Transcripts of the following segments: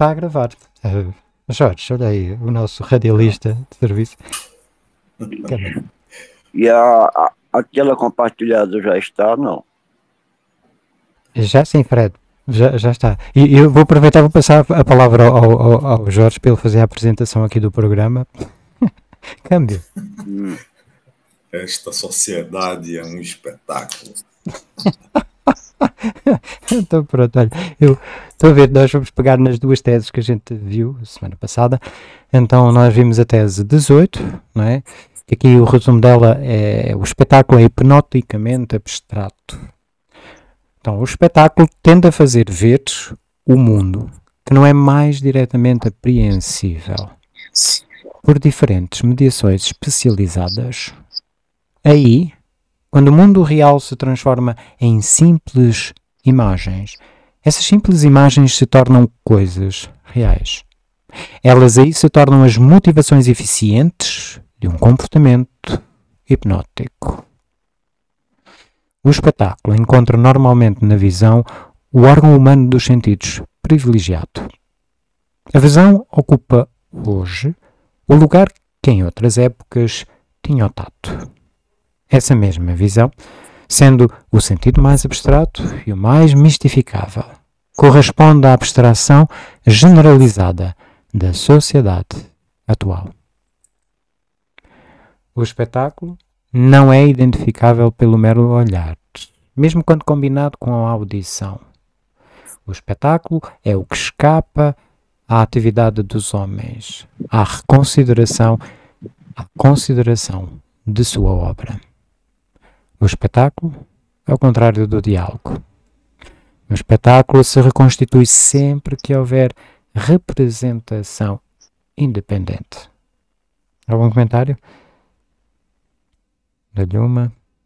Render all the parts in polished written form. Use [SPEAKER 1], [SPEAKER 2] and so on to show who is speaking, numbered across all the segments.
[SPEAKER 1] está a gravar. Jorge, olha aí, o nosso radialista de serviço.
[SPEAKER 2] E aquela compartilhada já está, não?
[SPEAKER 1] Já sim, Fred. Já está. E eu vou aproveitar e vou passar a palavra ao Jorge para ele fazer a apresentação aqui do programa. Câmbio.
[SPEAKER 3] Esta sociedade é um espetáculo.
[SPEAKER 1] Então pronto, olha, eu estou a ver, nós vamos pegar nas duas teses que a gente viu semana passada. Então nós vimos a tese 18, não é? Que aqui o resumo dela é: o espetáculo é hipnoticamente abstrato. Então o espetáculo tende a fazer ver o mundo que não é mais diretamente apreensível por diferentes mediações especializadas. Aí, quando o mundo real se transforma em simples imagens, essas simples imagens se tornam coisas reais. Elas aí se tornam as motivações eficientes de um comportamento hipnótico. O espetáculo encontra normalmente na visão o órgão humano dos sentidos privilegiado. A visão ocupa hoje o lugar que em outras épocas tinha o tato. Essa mesma visão, sendo o sentido mais abstrato e o mais mistificável, corresponde à abstração generalizada da sociedade atual. O espetáculo não é identificável pelo mero olhar, mesmo quando combinado com a audição. O espetáculo é o que escapa à atividade dos homens, à consideração de sua obra. O espetáculo é o contrário do diálogo. O espetáculo se reconstitui sempre que houver representação independente. Algum comentário? Dá-lhe uma,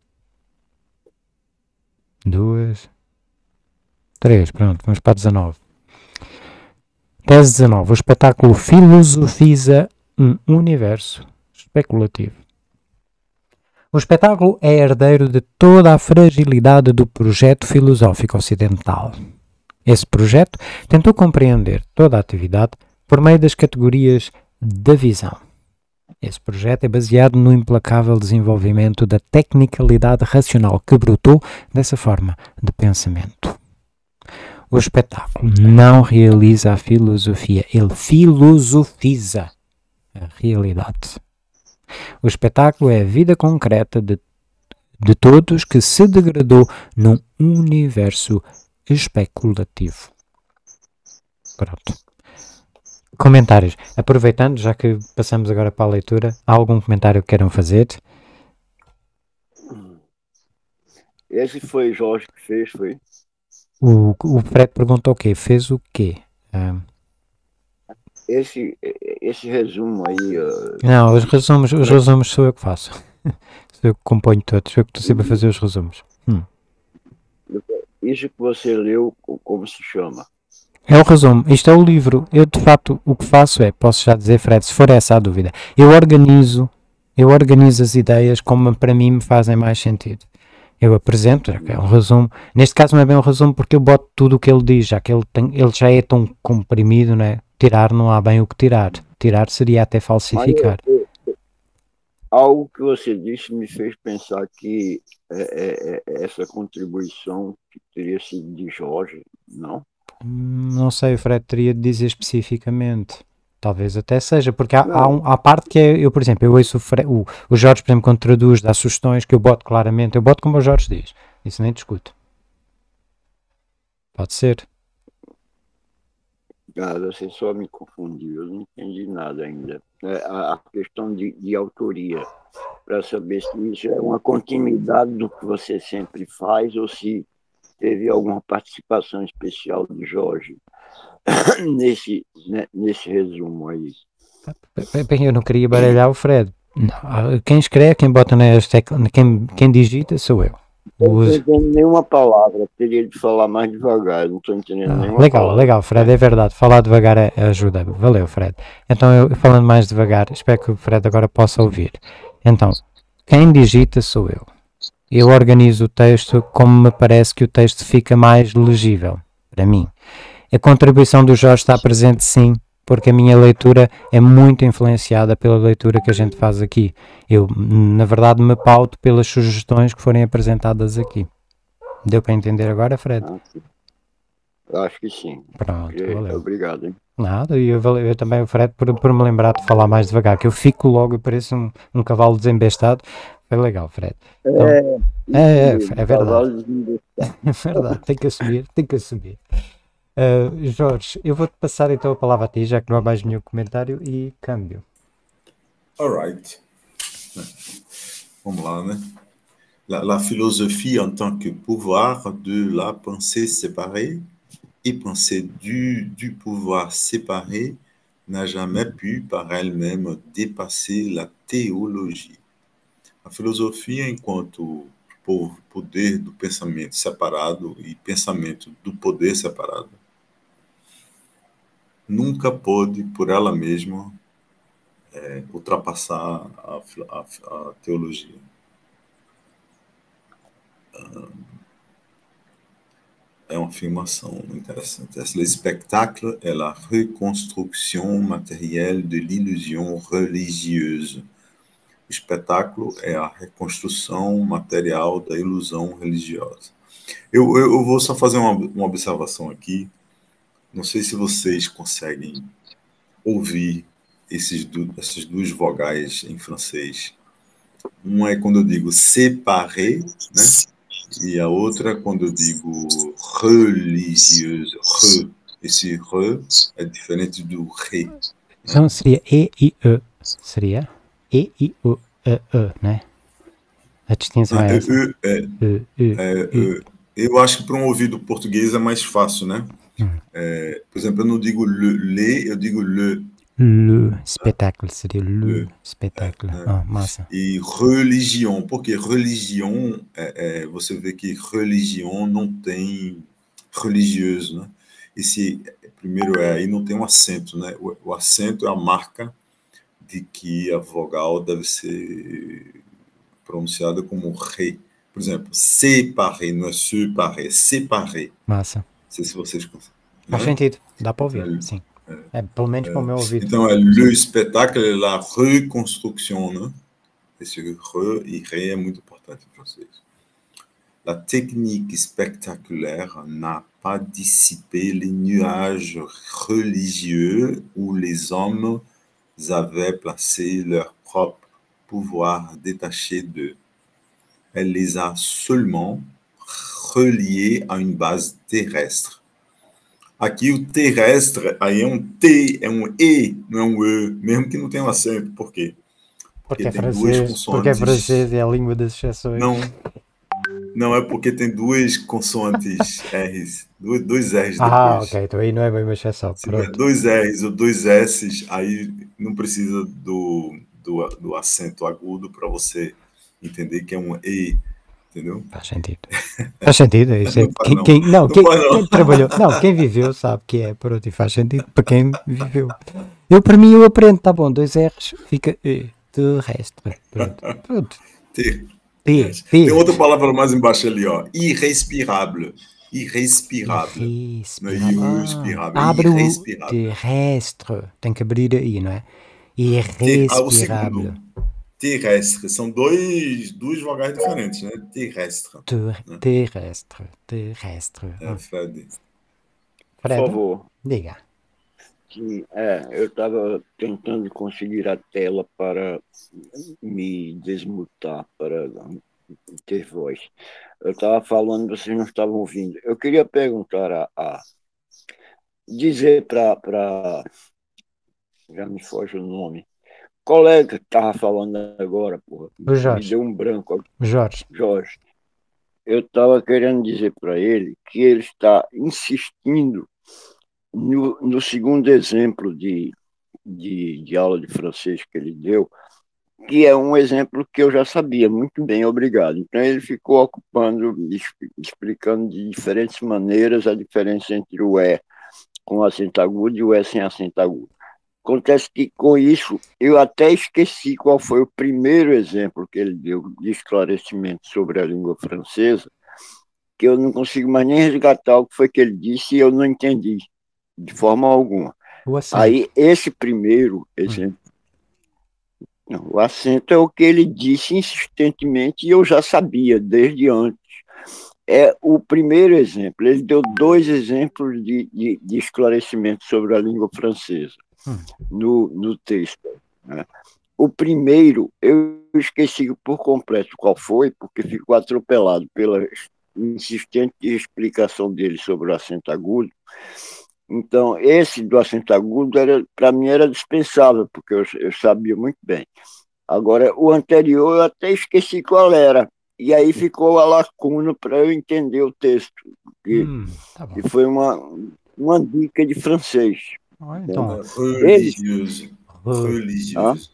[SPEAKER 1] duas, três. Pronto, vamos para 19. Tese 19. O espetáculo filosofiza um universo especulativo. O espetáculo é herdeiro de toda a fragilidade do projeto filosófico ocidental. Esse projeto tentou compreender toda a atividade por meio das categorias da visão. Esse projeto é baseado no implacável desenvolvimento da tecnicalidade racional que brotou dessa forma de pensamento. O espetáculo não realiza a filosofia, ele filosofiza a realidade. O espetáculo é a vida concreta de todos que se degradou num universo especulativo. Pronto. Comentários. Aproveitando, já que passamos agora para a leitura, há algum comentário que queiram fazer?
[SPEAKER 2] Esse foi Jorge que fez, foi?
[SPEAKER 1] O Fred perguntou o quê? Fez o quê?
[SPEAKER 2] Esse resumo aí...
[SPEAKER 1] Não, os resumos sou eu que faço. Sou eu que componho todos, sou eu que estou sempre a fazer os resumos.
[SPEAKER 2] Isso que você leu, como se chama?
[SPEAKER 1] É o resumo, isto é o livro. Eu, de facto, o que faço é, posso já dizer, Fred, se for essa a dúvida, eu organizo as ideias como para mim me fazem mais sentido. Eu apresento, já que é um resumo. Neste caso não é bem um resumo porque eu boto tudo o que ele diz, já que ele já é tão comprimido, né? Tirar não há bem o que tirar. Tirar seria até falsificar.
[SPEAKER 2] Algo que você disse me fez pensar que essa contribuição que teria sido de Jorge, não?
[SPEAKER 1] Não sei, o Fred teria de dizer especificamente. Talvez até seja, porque há parte que é, eu, por exemplo, eu ouço o Jorge, por exemplo, quando traduz, dá sugestões que eu boto claramente, eu boto como o Jorge diz. Isso nem discuto. Pode ser.
[SPEAKER 2] Cara, você só me confundiu, eu não entendi nada ainda. A questão de autoria, para saber se isso é uma continuidade do que você sempre faz ou se teve alguma participação especial de Jorge nesse resumo aí.
[SPEAKER 1] Bem, eu não queria baralhar o Fred. Não, quem escreve, quem bota nas teclas, quem digita sou eu.
[SPEAKER 2] Eu não entendo nenhuma palavra, teria de falar mais devagar, eu não estou entendendo nenhuma palavra.
[SPEAKER 1] Legal, Fred, é verdade, falar devagar ajuda, valeu, Fred. Então, eu falando mais devagar, espero que o Fred agora possa ouvir. Então, quem digita sou eu. Eu organizo o texto como me parece que o texto fica mais legível, para mim. A contribuição do Jorge está presente, sim, porque a minha leitura é muito influenciada pela leitura que a gente faz aqui. Eu, na verdade, me pauto pelas sugestões que forem apresentadas aqui. Deu para entender agora, Fred?
[SPEAKER 2] Eu acho que sim.
[SPEAKER 1] Pronto, valeu.
[SPEAKER 2] Obrigado, hein?
[SPEAKER 1] Nada, e eu também, o Fred, por me lembrar de falar mais devagar, que eu fico logo, eu pareço um cavalo desembestado. Foi legal, Fred. Então, é verdade. É verdade, tem que assumir. Jorge, eu vou-te passar então a palavra a ti, já que não há mais nenhum comentário, e câmbio.
[SPEAKER 3] Alright. Vamos lá, né? La philosophie en tant que pouvoir de la pensée séparée et pensée du pouvoir séparé n'a jamais pu par elle-même dépasser la théologie. A filosofia enquanto poder do pensamento separado e pensamento do poder separado nunca pôde, por ela mesma, ultrapassar a teologia. É uma afirmação interessante. Le spectacle est la reconstruction matérielle de l'illusion religieuse. O espetáculo é a reconstrução material da ilusão religiosa. Eu vou só fazer uma observação aqui. Não sei se vocês conseguem ouvir essas duas vogais em francês. Uma é quando eu digo séparé, né? E a outra é quando eu digo religieuse. Esse re é diferente do re.
[SPEAKER 1] Então seria E-I-E. Seria E-I-O-E-E, né? A distinção é essa.
[SPEAKER 3] Eu acho que para um ouvido português é mais fácil, né? Por exemplo, eu não digo le, eu digo le.
[SPEAKER 1] Le espetáculo seria le espetáculo. Massa.
[SPEAKER 3] E religião, porque religião, você vê que religião não tem religioso, né? Esse primeiro aí não tem um acento, né? O acento é a marca de que a vogal deve ser pronunciada como re. Por exemplo, séparé, não é séparé, séparé.
[SPEAKER 1] Massa.
[SPEAKER 3] Não sei se vocês conseguem.
[SPEAKER 1] Faz sentido, dá para ouvir, sim. Pelo menos para o meu ouvido.
[SPEAKER 3] Então, le spectacle é la reconstruction, né? Esse re e ré é muito importante para vocês. La technique spectaculaire n'a pas dissipé les nuages religieux où les hommes avaient placé leur propre pouvoir détaché d'eux. Elle les a seulement reliés à une base terrestre. Aqui o terrestre, aí é um T, é um E, não é um E, mesmo que não tenha um acento. Por quê?
[SPEAKER 1] Porque é francês, porque é francês, é a língua das exceções.
[SPEAKER 3] Não é porque tem duas consoantes R's, dois R's depois.
[SPEAKER 1] Ok, então aí não é bem uma exceção.
[SPEAKER 3] Se tiver dois R's ou dois S's, aí não precisa do acento agudo para você entender que é um E, entendeu?
[SPEAKER 1] Faz sentido. Faz sentido. Quem trabalhou, quem viveu sabe que é, pronto, e faz sentido para quem viveu. Para mim, eu aprendo, tá bom, dois R's, fica E, do resto. Pronto.
[SPEAKER 3] Tem outra palavra mais embaixo ali, ó. Irrespirável. Irrespirável. Não é irrespirável.
[SPEAKER 1] Abre o terrestre. Tem que abrir aí, não é? Irrespirável.
[SPEAKER 3] Terrestre. São duas vogais diferentes, né? Terrestre.
[SPEAKER 1] Terrestre.
[SPEAKER 3] Fred.
[SPEAKER 2] Por favor.
[SPEAKER 1] Diga.
[SPEAKER 2] Eu estava tentando conseguir a tela para me desmutar, para ter voz. Eu estava falando, vocês não estavam ouvindo. Eu queria perguntar dizer para já me foge o nome. Colega que estava falando agora, porra.
[SPEAKER 1] O Jorge.
[SPEAKER 2] Me deu um branco.
[SPEAKER 1] Jorge.
[SPEAKER 2] Eu estava querendo dizer para ele que ele está insistindo no segundo exemplo de aula de francês que ele deu, que é um exemplo que eu já sabia muito bem, obrigado. Então ele ficou ocupando, explicando de diferentes maneiras a diferença entre o E com acento agudo e o E sem acento agudo. Acontece que com isso eu até esqueci qual foi o primeiro exemplo que ele deu de esclarecimento sobre a língua francesa, que eu não consigo mais nem resgatar o que foi que ele disse e eu não entendi. de forma alguma.
[SPEAKER 1] O acento.
[SPEAKER 2] Aí, esse primeiro exemplo, não, o acento é o que ele disse insistentemente e eu já sabia desde antes. É o primeiro exemplo. Ele deu 2 exemplos de esclarecimento sobre a língua francesa no texto, né? O primeiro, eu esqueci por completo qual foi, porque ficou atropelado pela insistente explicação dele sobre o acento agudo. Então, esse do acento agudo, para mim, era dispensável, porque eu sabia muito bem. Agora, o anterior, eu até esqueci qual era. E aí ficou a lacuna para eu entender o texto.
[SPEAKER 1] Tá bom.
[SPEAKER 2] E foi uma dica de francês.
[SPEAKER 1] Então,
[SPEAKER 3] Religioso. Religioso.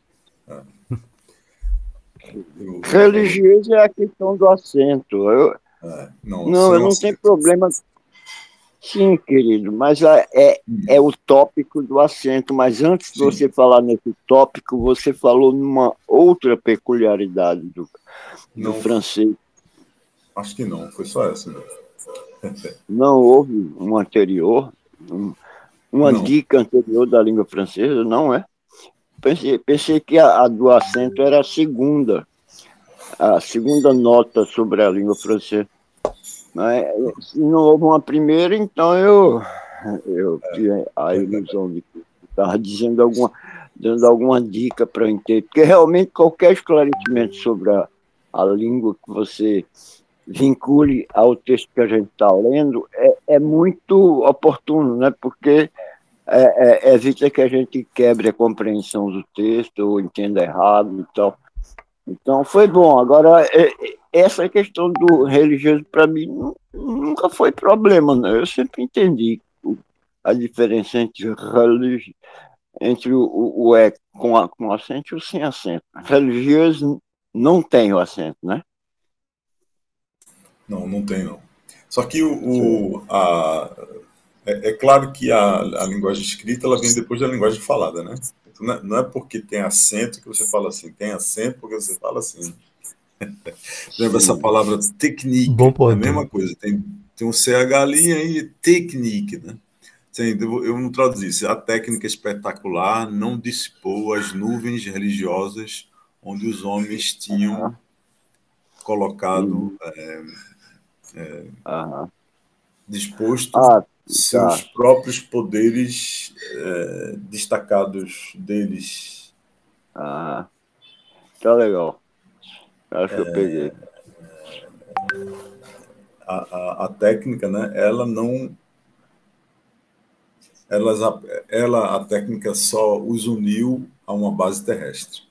[SPEAKER 2] Religioso é a questão do acento. Não, eu não tenho problema. Sim, querido, mas é o tópico do acento. Mas antes de você falar nesse tópico, você falou numa outra peculiaridade do francês.
[SPEAKER 3] Acho que não, foi só essa mesmo.
[SPEAKER 2] Não houve um anterior, uma dica anterior da língua francesa, não é? Pensei que a do acento era a segunda nota sobre a língua francesa. Mas, se não houve uma primeira, então eu tinha a ilusão de que estava dando alguma dica para eu entender. Porque realmente qualquer esclarecimento sobre a língua que você vincule ao texto que a gente está lendo é muito oportuno, né? Porque evita que a gente quebre a compreensão do texto ou entenda errado e tal. Então, foi bom. Agora, essa questão do religioso, para mim, nunca foi problema, né? Eu sempre entendi a diferença entre o E com acento e o sem acento. Religioso não tem o acento, né?
[SPEAKER 3] Não tem, não. Só que é claro que a linguagem escrita ela vem depois da linguagem falada, né? Não é porque tem acento que você fala assim, tem acento porque você fala assim. Lembra essa palavra technique? É a mesma coisa, tem um CH ali e technique, né? Eu não traduzi, a técnica espetacular não dissipou as nuvens religiosas onde os homens tinham colocado, disposto seus próprios poderes destacados deles.
[SPEAKER 2] Tá legal. Acho que eu peguei.
[SPEAKER 3] A técnica, né? A técnica só os uniu a uma base terrestre.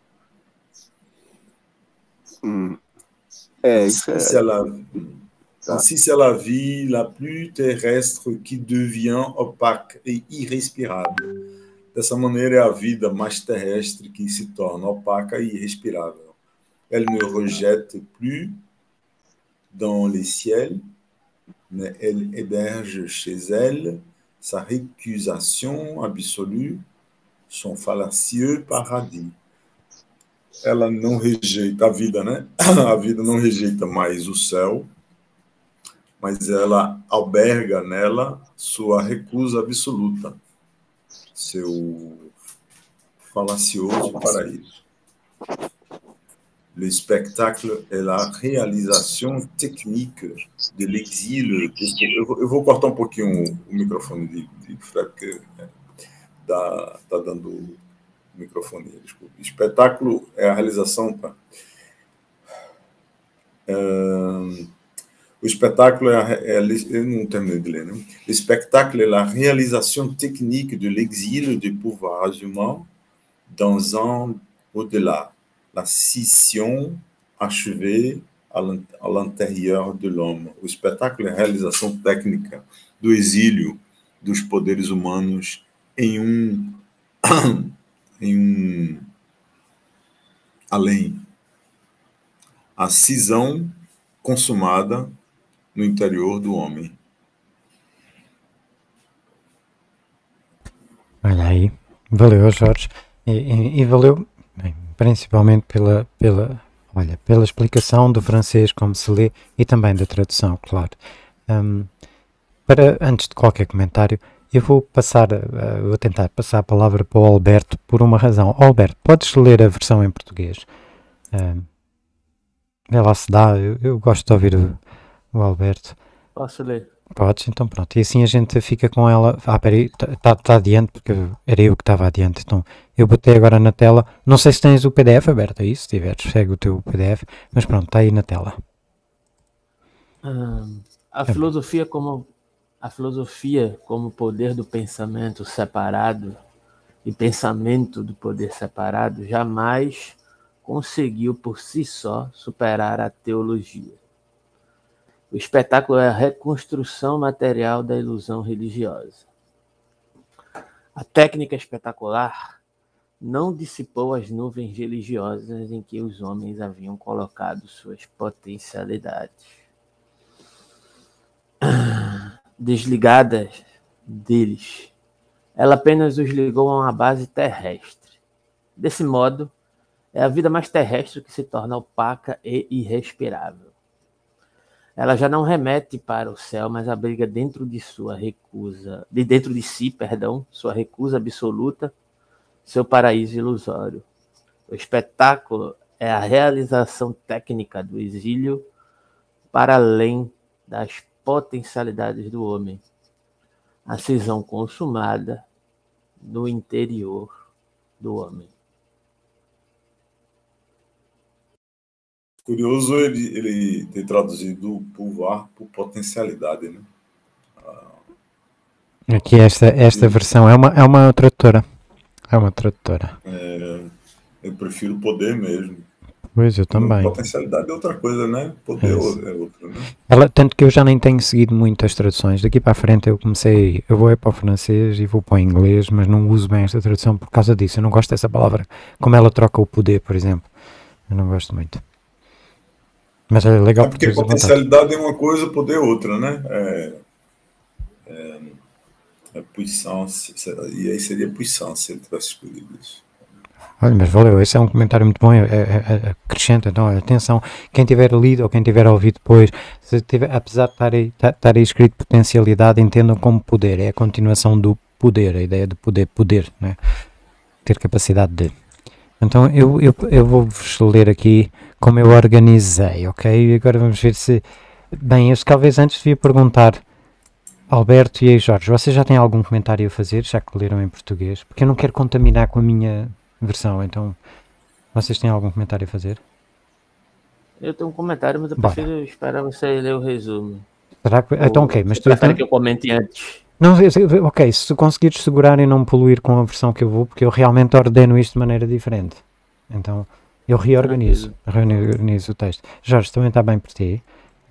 [SPEAKER 3] Ainsi c'est la vie la plus terrestre qui devient opaque et irrespirável. Dessa maneira é a vida mais terrestre que se torna opaca e irrespirável. Elle ne rejette plus dans les ciels, mais elle héberge chez elle sa récusation absolue, son fallacieux paradis. Ela não rejeita a vida, né? A vida não rejeita mais o céu, mas ela alberga nela sua recusa absoluta, seu falacioso paraíso. Le spectacle est la réalisation technique de l'exil. Eu vou cortar um pouquinho o microfone de Fred, porque tá dando o microfone. Desculpa. Espetáculo é a realização. O espetáculo eu não terminei de ler, né? Le spectacle est la réalisation technique de l'exil des pouvoirs humains dans un au-delà. La scission achevée à l'intérieur de l'homme. O espetáculo é a realização técnica do exílio dos poderes humanos em um além. A cisão consumada no interior do homem.
[SPEAKER 1] Olha aí, valeu, Jorge, e valeu principalmente pela explicação do francês, como se lê, e também da tradução, claro. Antes de qualquer comentário, Eu vou vou tentar passar a palavra para o Alberto por uma razão. Alberto, podes ler a versão em português? Vê lá se dá, eu gosto de ouvir o Alberto.
[SPEAKER 4] Posso ler?
[SPEAKER 1] Podes, então pronto. E assim a gente fica com ela. Peraí, está adiante, porque era eu que estava adiante. Então eu botei agora na tela. Não sei se tens o PDF aberto aí, se tiveres, segue o teu PDF. Mas pronto, está aí na tela.
[SPEAKER 4] A filosofia como poder do pensamento separado e pensamento do poder separado jamais conseguiu por si só superar a teologia. O espetáculo é a reconstrução material da ilusão religiosa. A técnica espetacular não dissipou as nuvens religiosas em que os homens haviam colocado suas potencialidades. Desligadas deles, ela apenas os ligou a uma base terrestre. Desse modo, é a vida mais terrestre que se torna opaca e irrespirável. Ela já não remete para o céu, mas abriga dentro de sua recusa absoluta, seu paraíso ilusório. O espetáculo é a realização técnica do exílio para além das potencialidades do homem, a cisão consumada do interior do homem.
[SPEAKER 3] Curioso ele ter traduzido pouvoir por potencialidade, né?
[SPEAKER 1] Aqui esta versão é uma tradutora. É uma tradutora.
[SPEAKER 3] Eu prefiro poder mesmo.
[SPEAKER 1] Pois, eu também.
[SPEAKER 3] Potencialidade é outra coisa, né? Poder é outra, né?
[SPEAKER 1] Tanto que eu já nem tenho seguido muitas traduções. Daqui para a frente eu vou para o francês e vou para o inglês, mas não uso bem esta tradução por causa disso. Eu não gosto dessa palavra. Como ela troca o poder, por exemplo. Eu não gosto muito. Mas é legal
[SPEAKER 3] porque potencialidade é uma coisa, poder é outra, né? É puissance, e aí seria puissance se ele tivesse escolhido isso.
[SPEAKER 1] Olha, mas valeu, esse é um comentário muito bom, acrescenta, então, atenção, quem tiver lido ou quem tiver ouvido depois, apesar de estar aí escrito potencialidade, entendam como poder, é a continuação do poder, a ideia de poder, né? Ter capacidade de... Então eu vou-vos ler aqui como eu organizei, ok? E agora vamos ver se... Bem, eu talvez antes devia perguntar, Alberto e aí Jorge, vocês já têm algum comentário a fazer, já que leram em português? Porque eu não quero contaminar com a minha versão, então vocês têm algum comentário a fazer?
[SPEAKER 4] Eu tenho um comentário, mas eu prefiro esperar você ler o resumo.
[SPEAKER 1] Será que... Então ok, mas tu...
[SPEAKER 4] prefere que eu comente antes?
[SPEAKER 1] Não, ok, se tu conseguires segurar e não poluir com a versão que eu vou, porque eu realmente ordeno isto de maneira diferente. Então, eu reorganizo o texto. Jorge, também está bem por ti?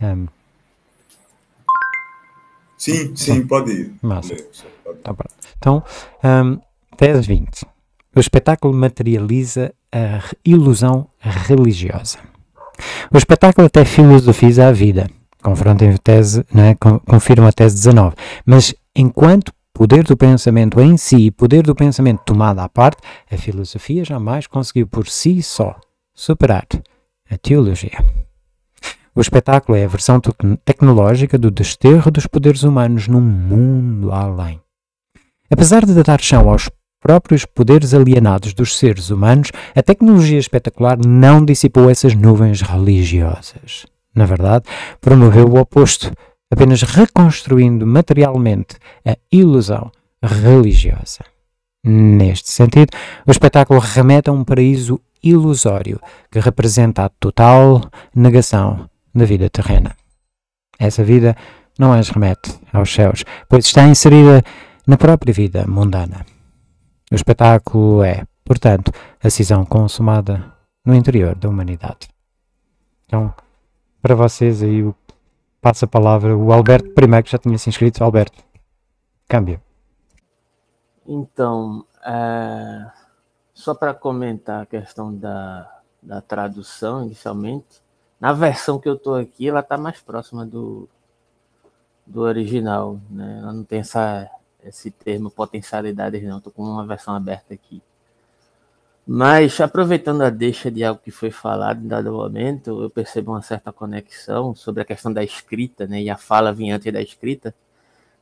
[SPEAKER 3] Sim, pode ir.
[SPEAKER 1] Massa. Então, tese 20. O espetáculo materializa a ilusão religiosa. O espetáculo até filosofiza a vida. Confronta a tese, né, confirma a tese 19. Mas enquanto poder do pensamento em si e poder do pensamento tomado à parte, a filosofia jamais conseguiu por si só superar a teologia. O espetáculo é a versão tecnológica do desterro dos poderes humanos num mundo além. Apesar de dar chão aos próprios poderes alienados dos seres humanos, a tecnologia espetacular não dissipou essas nuvens religiosas. Na verdade, promoveu o oposto, apenas reconstruindo materialmente a ilusão religiosa. Neste sentido, o espetáculo remete a um paraíso ilusório que representa a total negação da vida terrena. Essa vida não as remete aos céus, pois está inserida na própria vida mundana. O espetáculo é, portanto, a cisão consumada no interior da humanidade. Então, para vocês aí, passo a palavra o Alberto primeiro, que já tinha se inscrito. Alberto, câmbio.
[SPEAKER 4] Então, só para comentar a questão da tradução, inicialmente, na versão que eu estou aqui, ela está mais próxima do original, né? Ela não tem esse termo potencialidades, não. Estou com uma versão aberta aqui. Mas, aproveitando a deixa de algo que foi falado em dado momento, eu percebo uma certa conexão sobre a questão da escrita, né? E a fala vinha antes da escrita.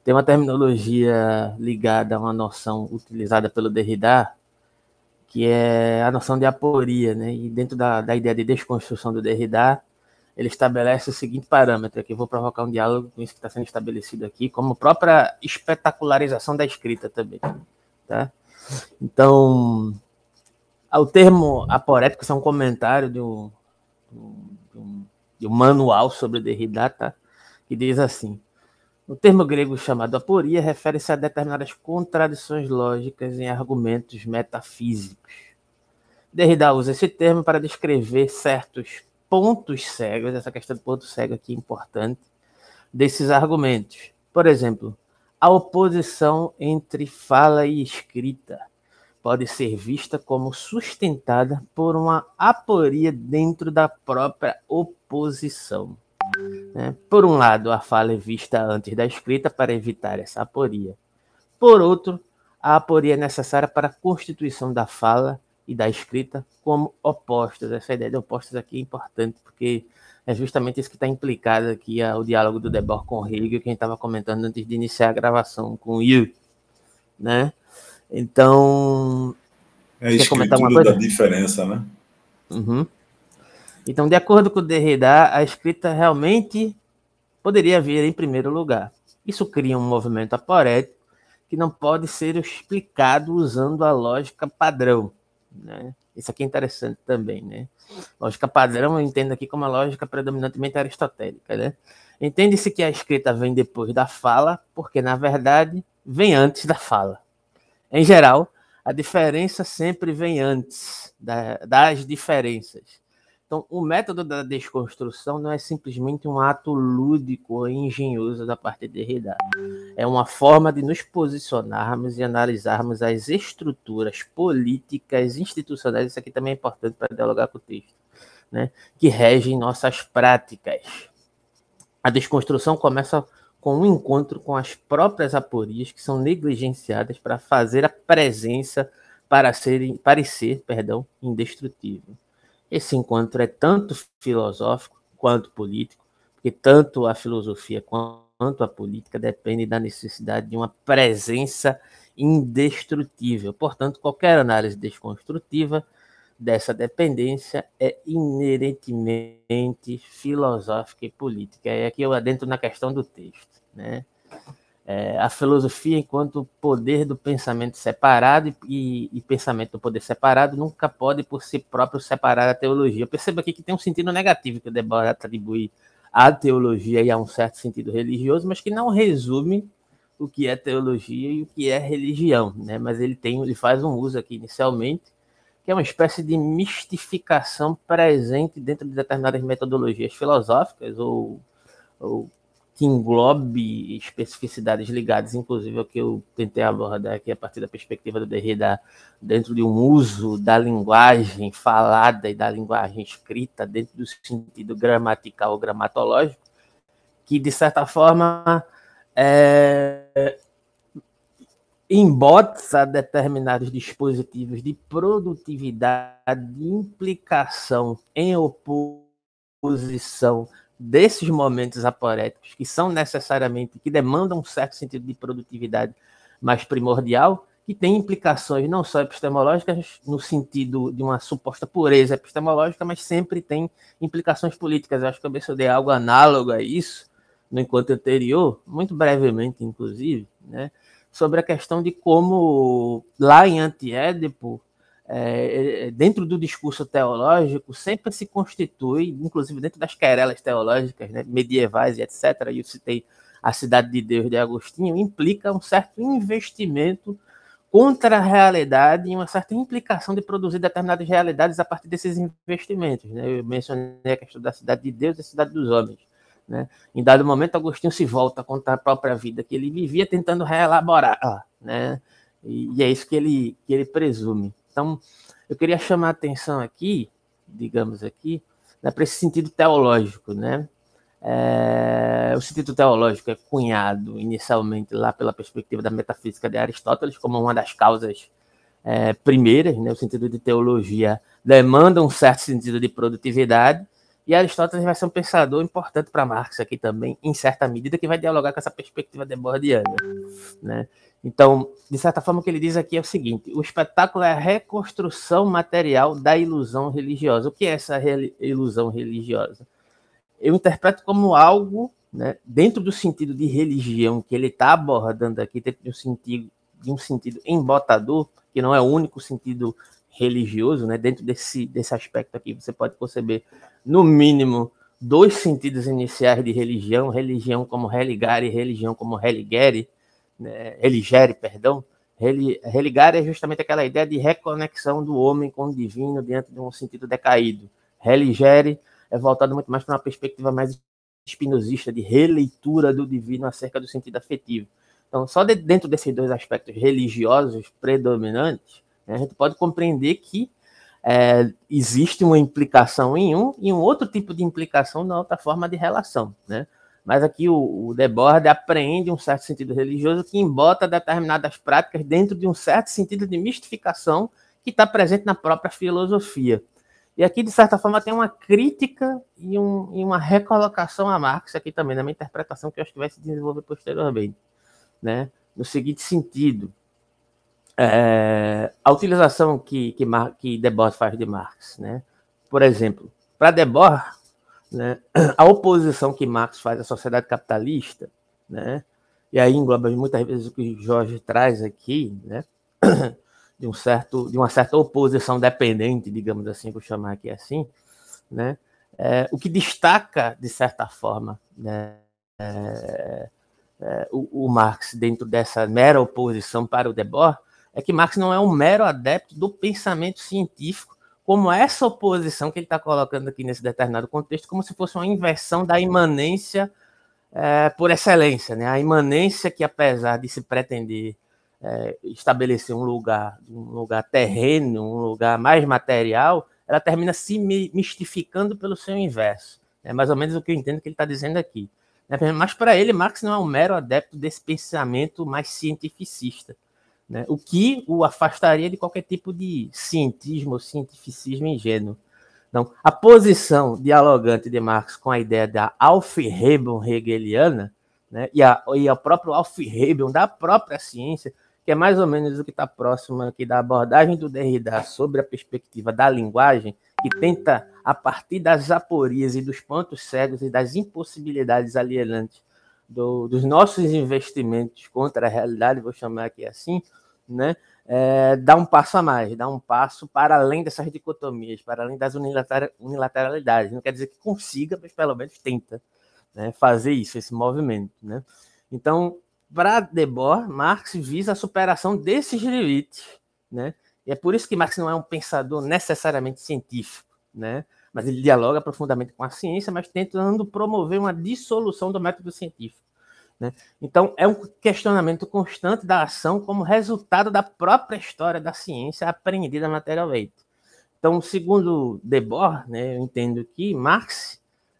[SPEAKER 4] Tem uma terminologia ligada a uma noção utilizada pelo Derrida, que é a noção de aporia, né? E dentro da ideia de desconstrução do Derrida, ele estabelece o seguinte parâmetro, que eu vou provocar um diálogo com isso que está sendo estabelecido aqui, como própria espetacularização da escrita também. Tá? Então, o termo aporético é um comentário de um manual sobre o Derrida, tá? Que diz assim: o termo grego chamado aporia refere-se a determinadas contradições lógicas em argumentos metafísicos. Derrida usa esse termo para descrever certos pontos cegos, essa questão do ponto cego aqui é importante, desses argumentos. Por exemplo, a oposição entre fala e escrita pode ser vista como sustentada por uma aporia dentro da própria oposição. Por um lado, a fala é vista antes da escrita para evitar essa aporia. Por outro, a aporia é necessária para a constituição da fala e da escrita como opostas. Essa ideia de opostas aqui é importante, porque é justamente isso que está implicado aqui o diálogo do Debord com Hegel, que a gente estava comentando antes de iniciar a gravação com o Yu, né? Então...
[SPEAKER 3] É a escritura da diferença, né?
[SPEAKER 4] Uhum. Então, de acordo com o Derrida, a escrita realmente poderia vir em primeiro lugar. Isso cria um movimento aporético que não pode ser explicado usando a lógica padrão, né? Isso aqui é interessante também, né? Lógica padrão eu entendo aqui como a lógica predominantemente aristotélica, né? Entende-se que a escrita vem depois da fala, porque, na verdade, vem antes da fala. Em geral, a diferença sempre vem antes das diferenças. Então, o método da desconstrução não é simplesmente um ato lúdico ou engenhoso da parte de Derrida. É uma forma de nos posicionarmos e analisarmos as estruturas políticas, institucionais, isso aqui também é importante para dialogar com o texto, né, que regem nossas práticas. A desconstrução começa com um encontro com as próprias aporias que são negligenciadas para fazer a presença parecer indestrutível. Esse encontro é tanto filosófico quanto político, porque tanto a filosofia quanto a política dependem da necessidade de uma presença indestrutível. Portanto, qualquer análise desconstrutiva dessa dependência é inerentemente filosófica e política. E aqui eu adentro na questão do texto, né? A filosofia, enquanto poder do pensamento separado e pensamento do poder separado, nunca pode por si próprio separar a teologia. Eu percebo aqui que tem um sentido negativo que o Debord atribui à teologia e a um certo sentido religioso, mas que não resume o que é teologia e o que é religião, né? Mas ele faz um uso aqui inicialmente, que é uma espécie de mistificação presente dentro de determinadas metodologias filosóficas ou que englobe especificidades ligadas, inclusive ao que eu tentei abordar aqui a partir da perspectiva do Derrida, dentro de um uso da linguagem falada e da linguagem escrita, dentro do sentido gramatical ou gramatológico, que, de certa forma, embota determinados dispositivos de produtividade, de implicação em oposição desses momentos aporéticos, que são necessariamente, que demandam um certo sentido de produtividade mais primordial, que tem implicações não só epistemológicas, no sentido de uma suposta pureza epistemológica, mas sempre tem implicações políticas. Eu acho que eu mencionei algo análogo a isso no encontro anterior, muito brevemente, inclusive, né, sobre a questão de como, lá em Antiédipo, dentro do discurso teológico, sempre se constitui, inclusive dentro das querelas teológicas, né, medievais e etc., e eu citei a Cidade de Deus de Agostinho, implica um certo investimento contra a realidade e uma certa implicação de produzir determinadas realidades a partir desses investimentos, né? Eu mencionei a questão da Cidade de Deus e da Cidade dos Homens, né? Em dado momento, Agostinho se volta contra a própria vida que ele vivia, tentando reelaborar, né? E é isso que ele presume. Então, eu queria chamar a atenção aqui, digamos aqui, né, para esse sentido teológico, né? O sentido teológico é cunhado inicialmente lá pela perspectiva da metafísica de Aristóteles como uma das causas primeiras, né? O sentido de teologia demanda um certo sentido de produtividade, E Aristóteles vai ser um pensador importante para Marx aqui também, em certa medida, que vai dialogar com essa perspectiva debordiana, né? Então, de certa forma, o que ele diz aqui é o seguinte: o espetáculo é a reconstrução material da ilusão religiosa. O que é essa ilusão religiosa? Eu interpreto como algo, né, dentro do sentido de religião que ele está abordando aqui, dentro de um sentido embotador, que não é o único sentido religioso, né? Dentro desse aspecto aqui, você pode conceber, no mínimo, 2 sentidos iniciais de religião: religião como religare e religião como religere, né? Religere, perdão. Religare é justamente aquela ideia de reconexão do homem com o divino dentro de um sentido decaído. Religere é voltado muito mais para uma perspectiva mais espinosista, de releitura do divino acerca do sentido afetivo. Então, só dentro desses 2 aspectos religiosos predominantes, né, a gente pode compreender que existe uma implicação em um e um outro tipo de implicação na outra forma de relação, né? Mas aqui o Debord apreende um certo sentido religioso que embota determinadas práticas dentro de um certo sentido de mistificação que está presente na própria filosofia. E aqui, de certa forma, tem uma crítica e uma recolocação a Marx aqui também, na minha interpretação, que eu acho que vai se desenvolver posteriormente, né? No seguinte sentido: a utilização que Debord faz de Marx, né? Por exemplo, para Debord, né, a oposição que Marx faz à sociedade capitalista, né, e aí engloba muitas vezes o que Jorge traz aqui, né, de uma certa oposição dependente, digamos assim, vou chamar aqui assim, né, o que destaca, de certa forma, né, o Marx dentro dessa mera oposição para o Debord, é que Marx não é um mero adepto do pensamento científico, como essa oposição que ele está colocando aqui nesse determinado contexto, como se fosse uma inversão da imanência por excelência, né? A imanência que, apesar de se pretender estabelecer um lugar terreno, um lugar mais material, ela termina se mistificando pelo seu inverso. É mais ou menos o que eu entendo que ele está dizendo aqui. Mas para ele, Marx não é um mero adepto desse pensamento mais cientificista, né? O que o afastaria de qualquer tipo de cientismo ou cientificismo ingênuo. Então, a posição dialogante de Marx com a ideia da Aufhebung hegeliana, né, e o próprio Aufhebung da própria ciência, que é mais ou menos o que está próximo aqui da abordagem do Derrida sobre a perspectiva da linguagem, que tenta, a partir das aporias e dos pontos cegos e das impossibilidades alienantes dos nossos investimentos contra a realidade, vou chamar aqui assim, né, dá um passo a mais, dá um passo para além dessas dicotomias, para além das unilateralidades. Não quer dizer que consiga, mas pelo menos tenta, né, fazer isso, esse movimento, né? Então, para Debord, Marx visa a superação desses limites, né? E é por isso que Marx não é um pensador necessariamente científico, né? Mas ele dialoga profundamente com a ciência, mas tentando promover uma dissolução do método científico, né? Então, é um questionamento constante da ação como resultado da própria história da ciência apreendida materialmente. Então, segundo Debord, né, eu entendo que Marx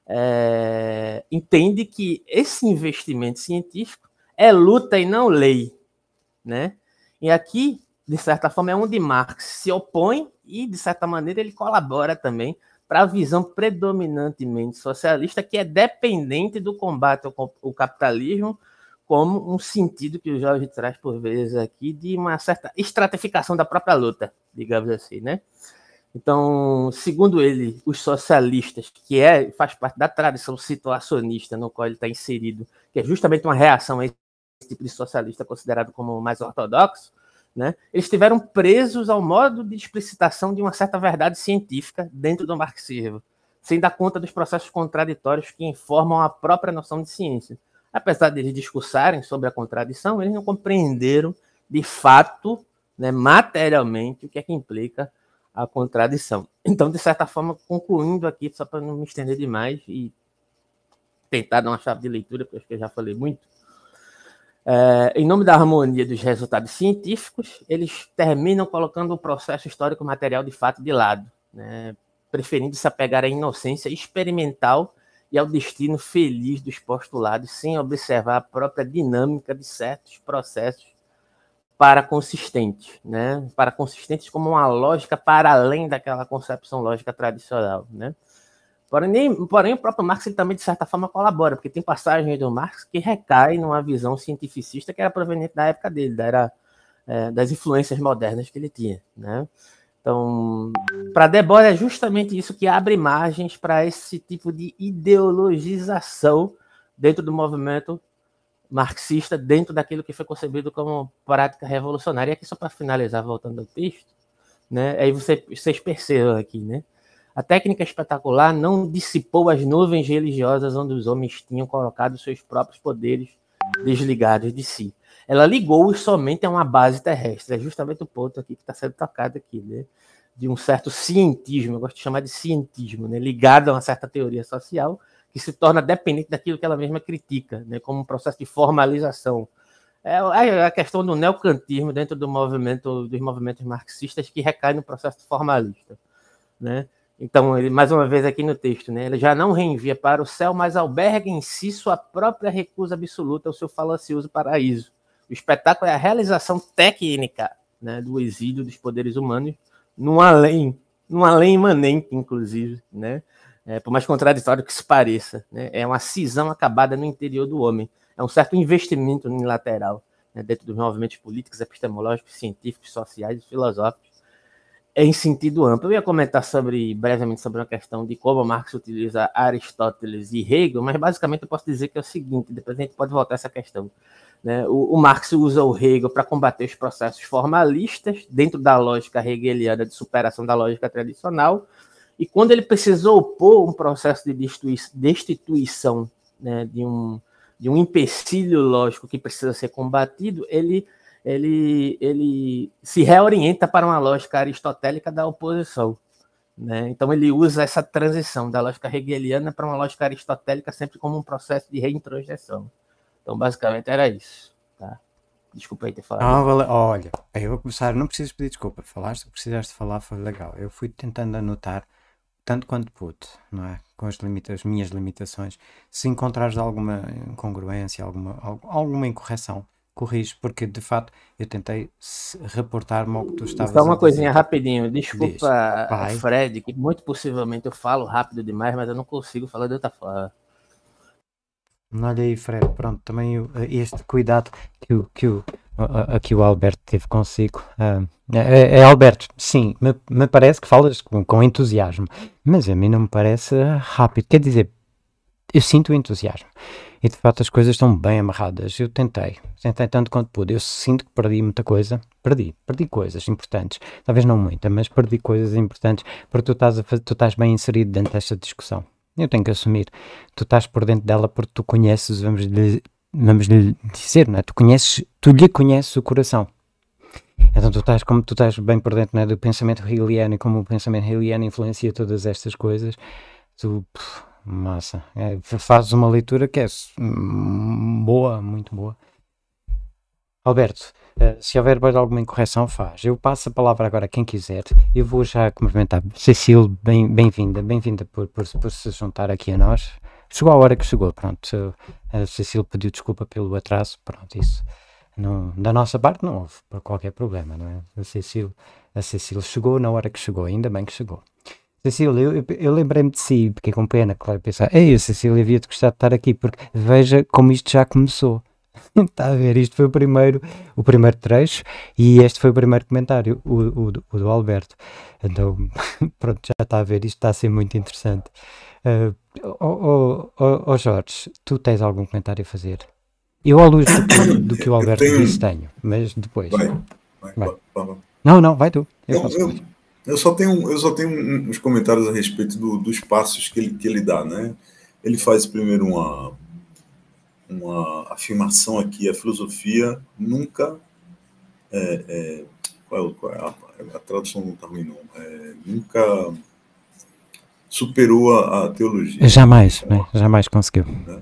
[SPEAKER 4] entende que esse investimento científico é luta e não lei, né? E aqui, de certa forma, é onde Marx se opõe e, de certa maneira, ele colabora também para a visão predominantemente socialista, que é dependente do combate ao capitalismo, como um sentido que o Jorge traz por vezes aqui, de uma certa estratificação da própria luta, digamos assim, né? Então, segundo ele, os socialistas, que faz parte da tradição situacionista no qual ele está inserido, que é justamente uma reação a esse tipo de socialista considerado como mais ortodoxo, né, eles estiveram presos ao modo de explicitação de uma certa verdade científica dentro do marxismo, sem dar conta dos processos contraditórios que informam a própria noção de ciência. Apesar de eles discursarem sobre a contradição, eles não compreenderam de fato, né, materialmente, o que é que implica a contradição. Então, de certa forma, concluindo aqui, só para não me estender demais e tentar dar uma chave de leitura, porque acho que eu já falei muito, em nome da harmonia dos resultados científicos, eles terminam colocando o processo histórico material de fato de lado, né, preferindo se apegar à inocência experimental e ao destino feliz dos postulados, sem observar a própria dinâmica de certos processos paraconsistentes, né? Paraconsistentes como uma lógica para além daquela concepção lógica tradicional, né? Porém, o próprio Marx ele também, de certa forma, colabora, porque tem passagens do Marx que recaem numa visão cientificista que era proveniente da época dele, das influências modernas que ele tinha, né? Então, para Debord é justamente isso que abre margens para esse tipo de ideologização dentro do movimento marxista, dentro daquilo que foi concebido como prática revolucionária. E aqui, só para finalizar, voltando ao texto, né, aí vocês percebam aqui, né? A técnica espetacular não dissipou as nuvens religiosas onde os homens tinham colocado seus próprios poderes desligados de si. Ela ligou-os somente a uma base terrestre. É justamente o ponto aqui que está sendo tocado aqui, né? De um certo cientismo, eu gosto de chamar de cientismo, né? Ligado a uma certa teoria social que se torna dependente daquilo que ela mesma critica, né? Como um processo de formalização. É a questão do neocantismo dentro dos movimentos marxistas que recai no processo formalista, né? Então, ele, mais uma vez aqui no texto, né, ele já não reenvia para o céu, mas alberga em si sua própria recusa absoluta ao seu falacioso paraíso. O espetáculo é a realização técnica, né, do exílio dos poderes humanos num além imanente, inclusive, né, por mais contraditório que isso pareça, né, é uma cisão acabada no interior do homem, é um certo investimento unilateral, né, dentro dos movimentos políticos, epistemológicos, científicos, sociais e filosóficos, em sentido amplo. Eu ia comentar brevemente sobre uma questão de como Marx utiliza Aristóteles e Hegel, mas basicamente eu posso dizer que é o seguinte, depois a gente pode voltar a essa questão, né? O Marx usa o Hegel para combater os processos formalistas dentro da lógica hegeliana de superação da lógica tradicional, e quando ele precisou opor um processo de destituição, né, de um empecilho lógico que precisa ser combatido, ele se reorienta para uma lógica aristotélica da oposição, né? Então ele usa essa transição da lógica hegeliana para uma lógica aristotélica sempre como um processo de reintrojeção. Então basicamente era isso, tá? Desculpa aí ter falado.
[SPEAKER 1] Olha, eu vou começar, não precisas pedir desculpa, falaste o que precisaste falar, foi legal. Eu fui tentando anotar tanto quanto pude, não é? Com as minhas limitações. Se encontrares alguma incongruência, alguma incorreção, corrijo, porque de fato eu tentei reportar-me ao que tu estavas a dizer.
[SPEAKER 4] Só uma coisinha rapidinho, desculpa, Fred, que muito possivelmente eu falo rápido demais, mas eu não consigo falar de outra forma.
[SPEAKER 1] Olha aí, Fred, pronto, também este cuidado que o Alberto teve consigo. Alberto, sim, me parece que falas com entusiasmo, mas a mim não me parece rápido. Quer dizer, eu sinto o entusiasmo e de fato as coisas estão bem amarradas. Eu tentei tanto quanto pude. Eu sinto que perdi muita coisa. Perdi coisas importantes, talvez não muita, mas perdi coisas importantes porque tu estás bem inserido dentro desta discussão. Eu tenho que assumir, tu estás por dentro dela porque tu conheces, vamos lhe dizer, não é? Tu lhe conheces o coração. Então como tu estás bem por dentro, não é, do pensamento hegeliano e como o pensamento hegeliano influencia todas estas coisas, massa, fazes uma leitura que é boa, muito boa. Alberto, se houver alguma incorreção, faz. Eu passo a palavra agora a quem quiser. Eu vou já cumprimentar. Cecília, bem-vinda por se juntar aqui a nós. Chegou a hora que chegou, pronto. A Cecília pediu desculpa pelo atraso, pronto, isso. Não, da nossa parte não houve por qualquer problema, não é? A Cecília chegou na hora que chegou, ainda bem que chegou. Cecília, eu lembrei-me de si, porque com pena, claro, pensar, a Cecília havia-te gostado de estar aqui, porque veja como isto já começou. Está a ver, isto foi o primeiro trecho e este foi o primeiro comentário, o do Alberto. Então, pronto, já está a ver, isto está a ser muito interessante. Jorge, tu tens algum comentário a fazer? Eu, à luz do que o Alberto disse, tenho, mas depois. Vai. Não, vai tu.
[SPEAKER 3] Eu só tenho uns comentários a respeito dos passos que ele dá, né? Ele faz primeiro uma afirmação aqui: a filosofia nunca qual é a tradução não está ruim, não. Nunca superou a teologia.
[SPEAKER 1] Jamais conseguiu.
[SPEAKER 3] Né?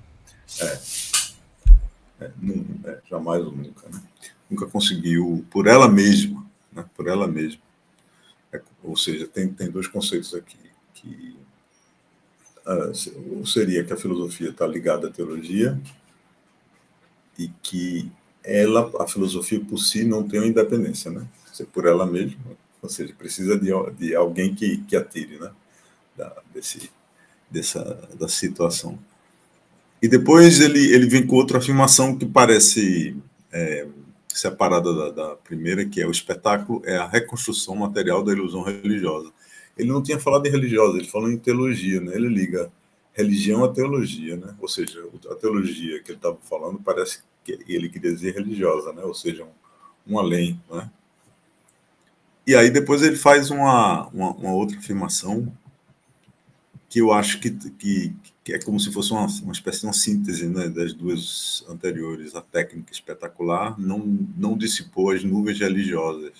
[SPEAKER 3] Jamais ou nunca, né? Nunca conseguiu por ela mesma, né? Por ela mesma. Ou seja, tem dois conceitos aqui que seria que a filosofia está ligada à teologia e que a filosofia por si não tem uma independência, né? Ser por ela mesma, ou seja, precisa de alguém que atire, né? da situação. E depois ele vem com outra afirmação que parece separada da primeira, que é o espetáculo é a reconstrução material da ilusão religiosa. Ele não tinha falado em religiosa, ele falou em teologia, né? Ele liga religião à teologia, né? Ou seja, a teologia que ele estava falando parece que ele queria dizer religiosa, né? Ou seja, um além, né? E aí depois ele faz uma outra afirmação que eu acho que é como se fosse uma espécie de uma síntese, né, das duas anteriores. A técnica espetacular não dissipou as nuvens religiosas,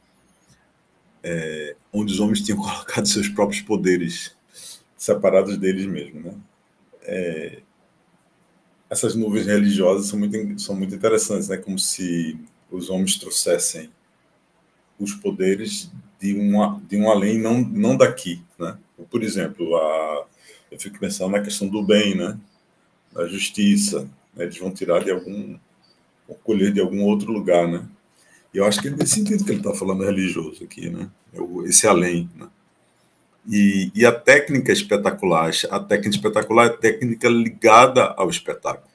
[SPEAKER 3] onde os homens tinham colocado seus próprios poderes separados deles mesmos, né? Essas nuvens religiosas são muito interessantes, né? Como se os homens trouxessem os poderes de um além, não daqui, né? Por exemplo, eu fico pensando na questão do bem, né? Da justiça, né? Eles vão tirar colher de algum outro lugar, né? E eu acho que é nesse sentido que ele está falando religioso aqui, né? Esse além, né? E a técnica espetacular é a técnica ligada ao espetáculo.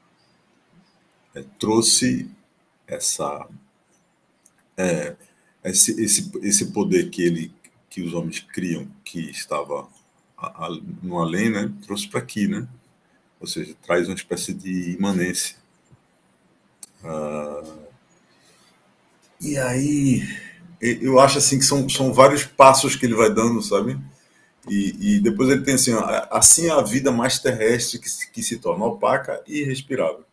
[SPEAKER 3] Trouxe esse poder que os homens criam, que estava no além, né? Trouxe para aqui, né? Ou seja, traz uma espécie de imanência. E aí, eu acho assim que são vários passos que ele vai dando, sabe? E depois ele tem assim a vida mais terrestre que se torna opaca e irrespirável.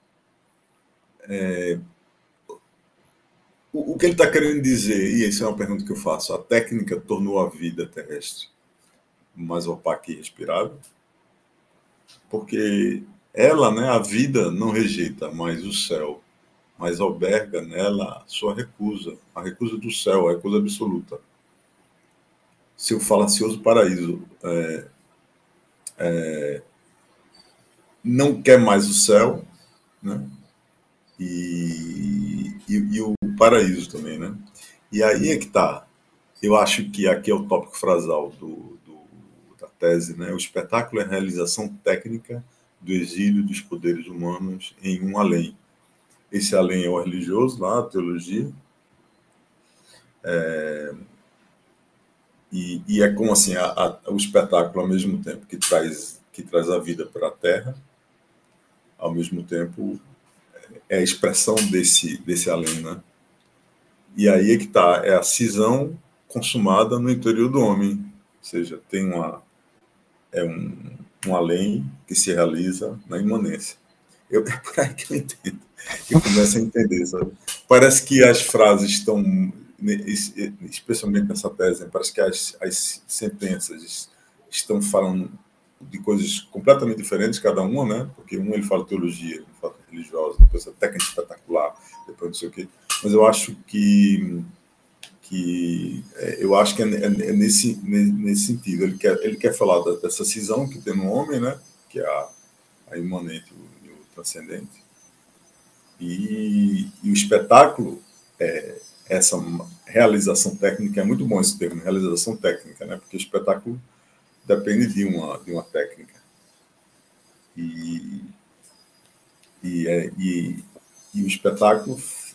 [SPEAKER 3] O que ele está querendo dizer, e essa é uma pergunta que eu faço, a técnica tornou a vida terrestre mais opaca e irrespirável, porque ela, né, a vida não rejeita mais o céu, mas alberga nela sua recusa, a recusa do céu, a recusa absoluta. Seu falacioso paraíso não quer mais o céu, né? E o paraíso também, né? E aí é que está. Eu acho que aqui é o tópico frasal da tese, né? O espetáculo é a realização técnica do exílio dos poderes humanos em um além. Esse além é o religioso, lá, a teologia. E é como assim, o espetáculo, ao mesmo tempo que traz a vida para a Terra, ao mesmo tempo é a expressão desse além, né? E aí é que está, é a cisão consumada no interior do homem, ou seja, tem um além que se realiza na imanência. É por aí que eu entendo, eu começo a entender, sabe? Parece que as frases estão, especialmente nessa tese, parece que as sentenças estão falando de coisas completamente diferentes, cada uma, né? Porque ele fala teologia, ele fala religiosa, depois a técnica espetacular, depois não sei o quê. Mas eu acho que é nesse sentido. Ele quer falar dessa cisão que tem no homem, né? Que é a imanente e o transcendente. E o espetáculo, essa realização técnica, é muito bom esse termo, realização técnica, né? Porque o espetáculo depende de uma técnica. E o espetáculo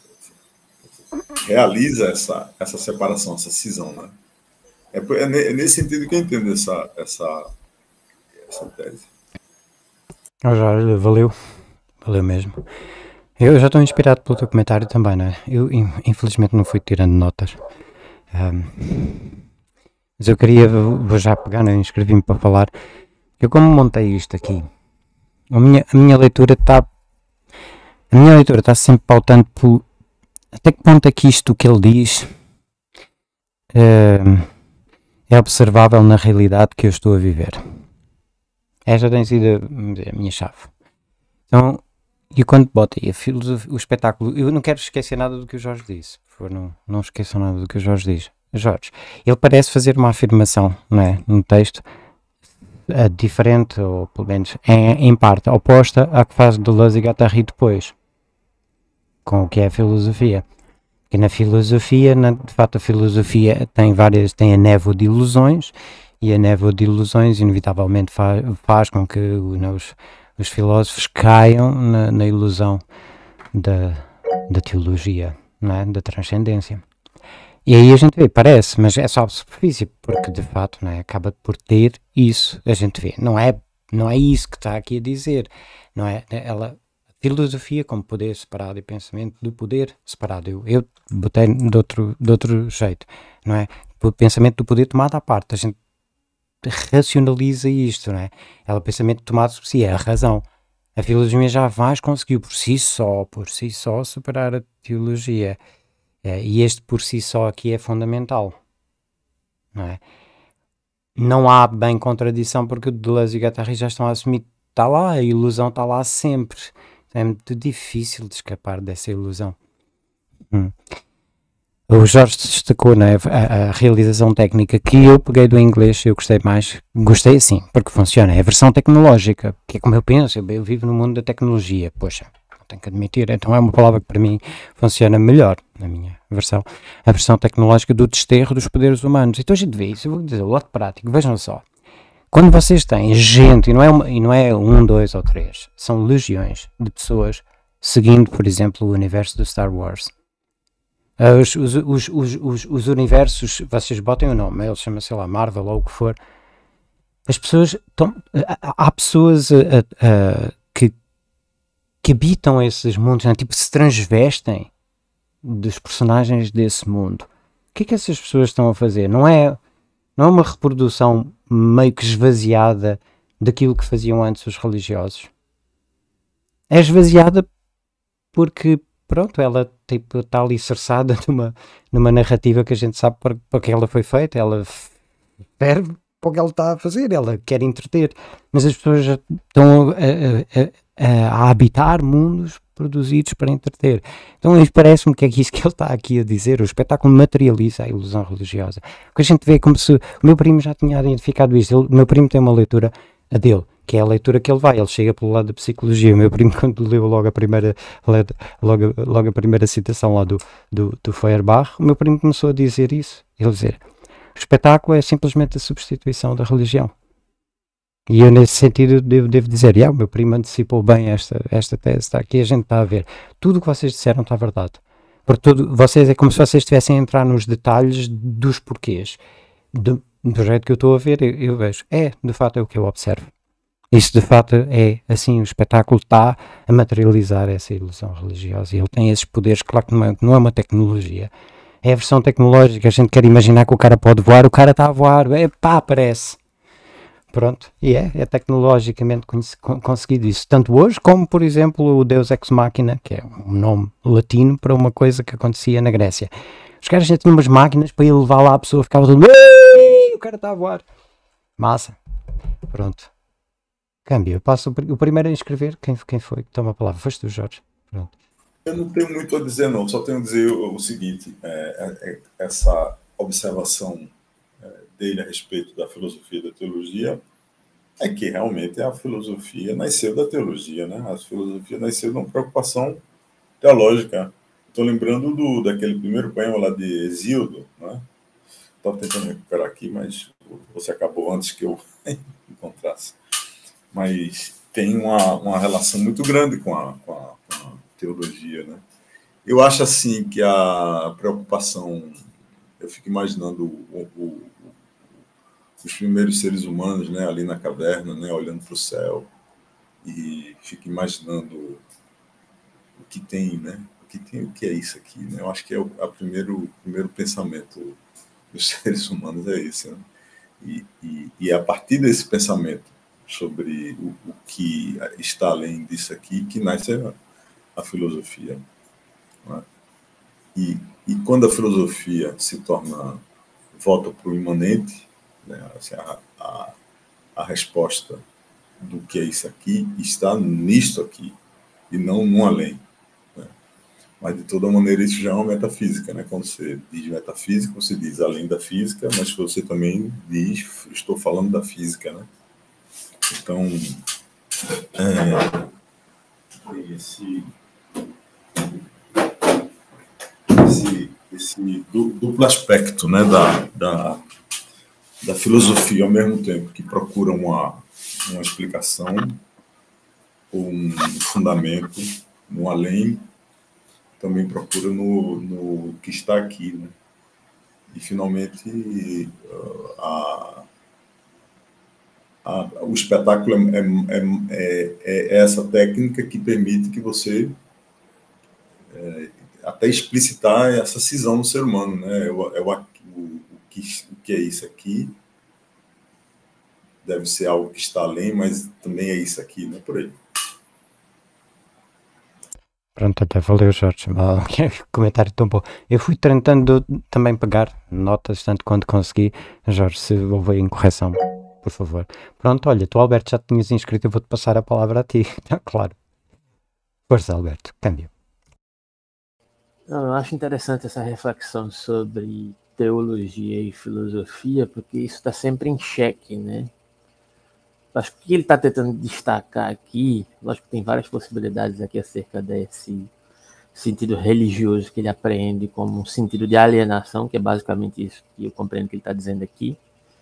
[SPEAKER 3] realiza essa separação, essa cisão, né? É nesse sentido que eu entendo essa tese.
[SPEAKER 1] Jorge, valeu mesmo. Eu já estou inspirado pelo teu comentário também, né? Eu infelizmente não fui tirando notas. Mas eu vou já pegar, né? Inscrevi-me para falar. Eu como montei isto aqui, a minha leitura está sempre pautando por até que ponto é que isto que ele diz é observável na realidade que eu estou a viver. Esta tem sido a minha chave. Então, e quando botei o espetáculo, eu não quero esquecer nada do que o Jorge disse. Por favor, não esqueçam nada do que o Jorge diz. Jorge, ele parece fazer uma afirmação, não é, num texto diferente, ou pelo menos em parte oposta à que faz Deleuze e Guattari depois, com o que é a filosofia. Porque na filosofia, de facto a filosofia tem a névoa de ilusões, E a névoa de ilusões inevitavelmente faz com que os filósofos caiam na ilusão da teologia, não é? Da transcendência. E aí a gente vê, parece, mas é só a superfície, porque de fato, não é? Acaba por ter isso, a gente vê. Não é isso que está aqui a dizer, não é? Filosofia como poder separado e pensamento do poder separado. Eu botei de outro jeito, não é? O pensamento do poder tomado à parte, a gente racionaliza isto, não é? Ela pensamento tomado por si, é a razão. A filosofia já conseguiu por si só superar a teologia. E este por si só aqui é fundamental, não é? Não há bem contradição, porque o Deleuze e o Guattari já estão a assumir que está lá, a ilusão está lá sempre. É muito difícil de escapar dessa ilusão. O Jorge destacou, né, a realização técnica que eu peguei do inglês, eu gostei assim, porque funciona, é a versão tecnológica, que é como eu penso, eu vivo no mundo da tecnologia, poxa, tenho que admitir, então é uma palavra que para mim funciona melhor, na minha versão, a versão tecnológica do desterro dos poderes humanos. Então a gente vê isso, eu vou dizer, o lado prático, vejam só, quando vocês têm gente, e não é 1, 2 ou 3, são legiões de pessoas seguindo, por exemplo, o universo do Star Wars. Os universos, vocês botem o nome, ele chama, sei lá, Marvel ou o que for. As pessoas há pessoas que habitam esses mundos, né? Tipo, se transvestem dos personagens desse mundo. O que é que essas pessoas estão a fazer? Não é uma reprodução meio que esvaziada daquilo que faziam antes os religiosos. É esvaziada porque, pronto, ela tipo, está alicerçada numa narrativa que a gente sabe para que ela foi feita, ela serve para o que ela está a fazer, ela quer entreter, mas as pessoas já estão a habitar mundos produzidos para entreter. Então isso parece-me que é isso que ele está aqui a dizer, o espetáculo materializa a ilusão religiosa. O que a gente vê como se, o meu primo já tinha identificado isto, o meu primo tem uma leitura, a dele, que é a leitura que ele vai, ele chega pelo lado da psicologia. O meu primo, quando leu logo a primeira citação lá do Feuerbach, o meu primo começou a dizer isso, ele dizer, o espetáculo é simplesmente a substituição da religião. E eu nesse sentido devo dizer, o meu primo antecipou bem esta tese, está aqui, a gente está a ver, tudo o que vocês disseram está verdade, porque vocês, é como se vocês estivessem a entrar nos detalhes dos porquês, do jeito que eu estou a ver, eu vejo, de fato é o que eu observo. Isso de fato é assim, o espetáculo está a materializar essa ilusão religiosa e ele tem esses poderes, claro que não é uma tecnologia, é a versão tecnológica, a gente quer imaginar que o cara pode voar, o cara está a voar, aparece. Pronto, e é tecnologicamente conseguido isso, tanto hoje como, por exemplo, o Deus Ex Machina, que é um nome latino para uma coisa que acontecia na Grécia. Os caras já tinham umas máquinas para ir levar lá a pessoa, ficava tudo, o cara está a voar. Massa. Pronto. Câmbio, eu passo o primeiro a inscrever. Quem foi que toma a palavra? Foste tu, Jorge. Pronto.
[SPEAKER 3] Eu não tenho muito a dizer, não. Só tenho a dizer o seguinte, essa observação dele a respeito da filosofia e da teologia é que realmente a filosofia nasceu da teologia, né? A filosofia nasceu de uma preocupação teológica. Estou lembrando daquele primeiro poema lá de Hesíodo, né? Estava tentando recuperar aqui, mas você acabou antes que eu encontrasse. Mas tem uma relação muito grande com a teologia, né? Eu acho assim que a preocupação, eu fico imaginando os primeiros seres humanos, né, ali na caverna, né, olhando para o céu, e fico imaginando o que tem, né? O que é isso aqui, né? Eu acho que é o primeiro pensamento dos seres humanos é esse, né? E a partir desse pensamento sobre o que está além disso aqui que nasce a filosofia, né? E quando a filosofia se volta para o imanente, né, assim, a resposta do que é isso aqui está nisto aqui e não no além, né? Mas de toda maneira isso já é uma metafísica, né? Quando você diz metafísica, você diz além da física, mas você também diz estou falando da física, né? Então esse duplo aspecto, né, da filosofia ao mesmo tempo que procura uma explicação, um fundamento, no além, também procura no que está aqui, né? E, finalmente, o espetáculo é essa técnica que permite que você até explicitar essa cisão no ser humano, né? O que é isso aqui deve ser algo que está além, mas também é isso aqui, né? Por aí.
[SPEAKER 1] Pronto, até valeu, Jorge. Comentário tão bom. Eu fui tentando também pegar notas, tanto quanto consegui. Jorge, se houve incorreção, por favor. Pronto, olha, tu, Alberto, já te tinhas inscrito, eu vou-te passar a palavra a ti. Claro. Força, Alberto, câmbio.
[SPEAKER 4] Eu acho interessante essa reflexão sobre teologia e filosofia, porque isso está sempre em xeque, né? Acho que o que ele está tentando destacar aqui, lógico que tem várias possibilidades aqui acerca desse sentido religioso que ele apreende como um sentido de alienação, que é basicamente isso que eu compreendo que ele está dizendo aqui.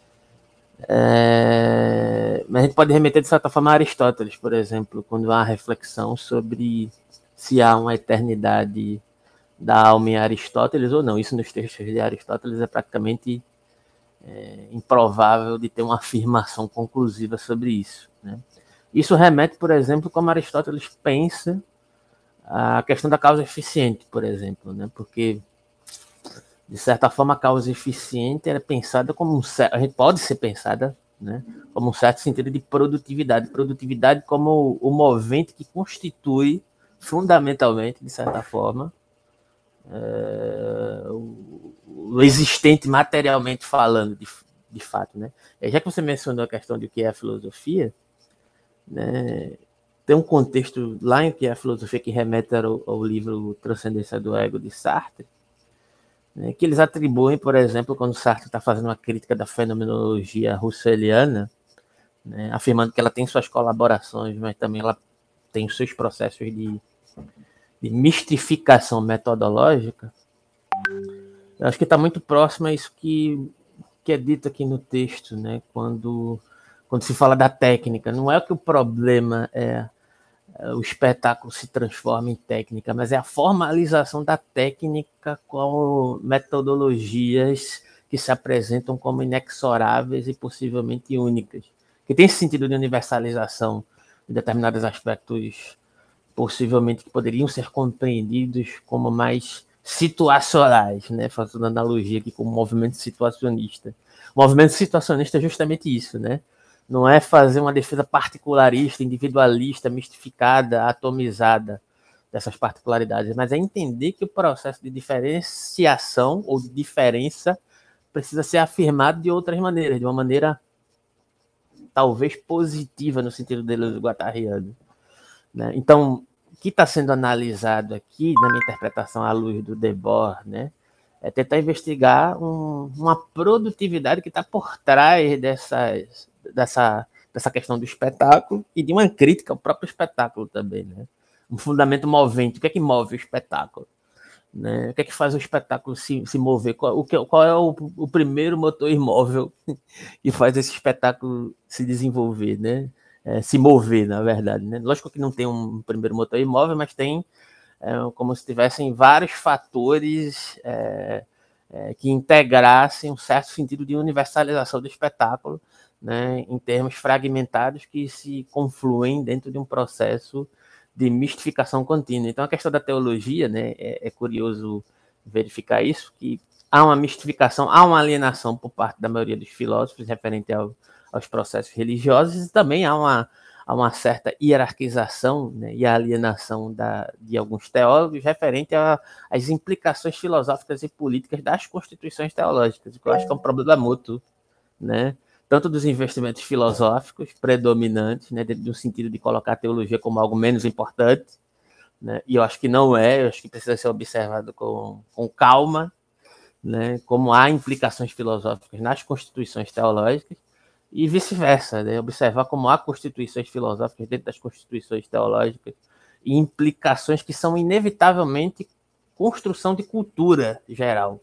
[SPEAKER 4] Mas a gente pode remeter, de certa forma, a Aristóteles, por exemplo, quando há uma reflexão sobre se há uma eternidade da alma em Aristóteles ou não. Isso nos textos de Aristóteles é praticamente improvável de ter uma afirmação conclusiva sobre isso, né? Isso remete, por exemplo, como Aristóteles pensa a questão da causa eficiente, por exemplo, né? Porque, de certa forma, a causa eficiente é pensada como a gente pode ser pensada, né, como um certo sentido de produtividade como o movente que constitui fundamentalmente, de certa forma, o existente materialmente falando, de fato, né? Já que você mencionou a questão de o que é a filosofia, né, tem um contexto lá em que é a filosofia que remete ao livro Transcendência do Ego, de Sartre, né, que eles atribuem, por exemplo, quando Sartre está fazendo uma crítica da fenomenologia russeliana, né, afirmando que ela tem suas colaborações, mas também ela tem os seus processos de mistificação metodológica. Eu acho que está muito próximo a isso que é dito aqui no texto, né? Quando se fala da técnica. Não é que o problema é o espetáculo se transforma em técnica, mas é a formalização da técnica com metodologias que se apresentam como inexoráveis e possivelmente únicas. Que tem esse sentido de universalização de determinados aspectos possivelmente que poderiam ser compreendidos como mais situacionais, né? Fazendo analogia aqui com o movimento situacionista. O movimento situacionista é justamente isso, né? Não é fazer uma defesa particularista, individualista, mistificada, atomizada dessas particularidades, mas é entender que o processo de diferenciação ou de diferença precisa ser afirmado de outras maneiras, de uma maneira talvez positiva no sentido dele guattariano, né? Então, o que está sendo analisado aqui, na minha interpretação à luz do Debord, né, é tentar investigar uma produtividade que está por trás dessa questão do espetáculo e de uma crítica ao próprio espetáculo também, né? Um fundamento movente. O que é que move o espetáculo? Né? O que é que faz o espetáculo se mover? Qual é o primeiro motor imóvel que faz esse espetáculo se desenvolver, né? Se mover, na verdade, né? Lógico que não tem um primeiro motor imóvel, mas tem como se tivessem vários fatores que integrassem um certo sentido de universalização do espetáculo, né, em termos fragmentados que se confluem dentro de um processo de mistificação contínua. Então, a questão da teologia, né, é curioso verificar isso, que há uma mistificação, há uma alienação por parte da maioria dos filósofos referente aos processos religiosos, e também há uma certa hierarquização, né, e alienação de alguns teólogos referente às implicações filosóficas e políticas das constituições teológicas, que eu acho que é um problema mútuo, né? Tanto dos investimentos filosóficos predominantes, né, dentro do sentido de colocar a teologia como algo menos importante, né, e eu acho que não é, eu acho que precisa ser observado com calma, né, como há implicações filosóficas nas constituições teológicas, e vice-versa, né, observar como há constituições filosóficas dentro das constituições teológicas e implicações que são inevitavelmente construção de cultura geral,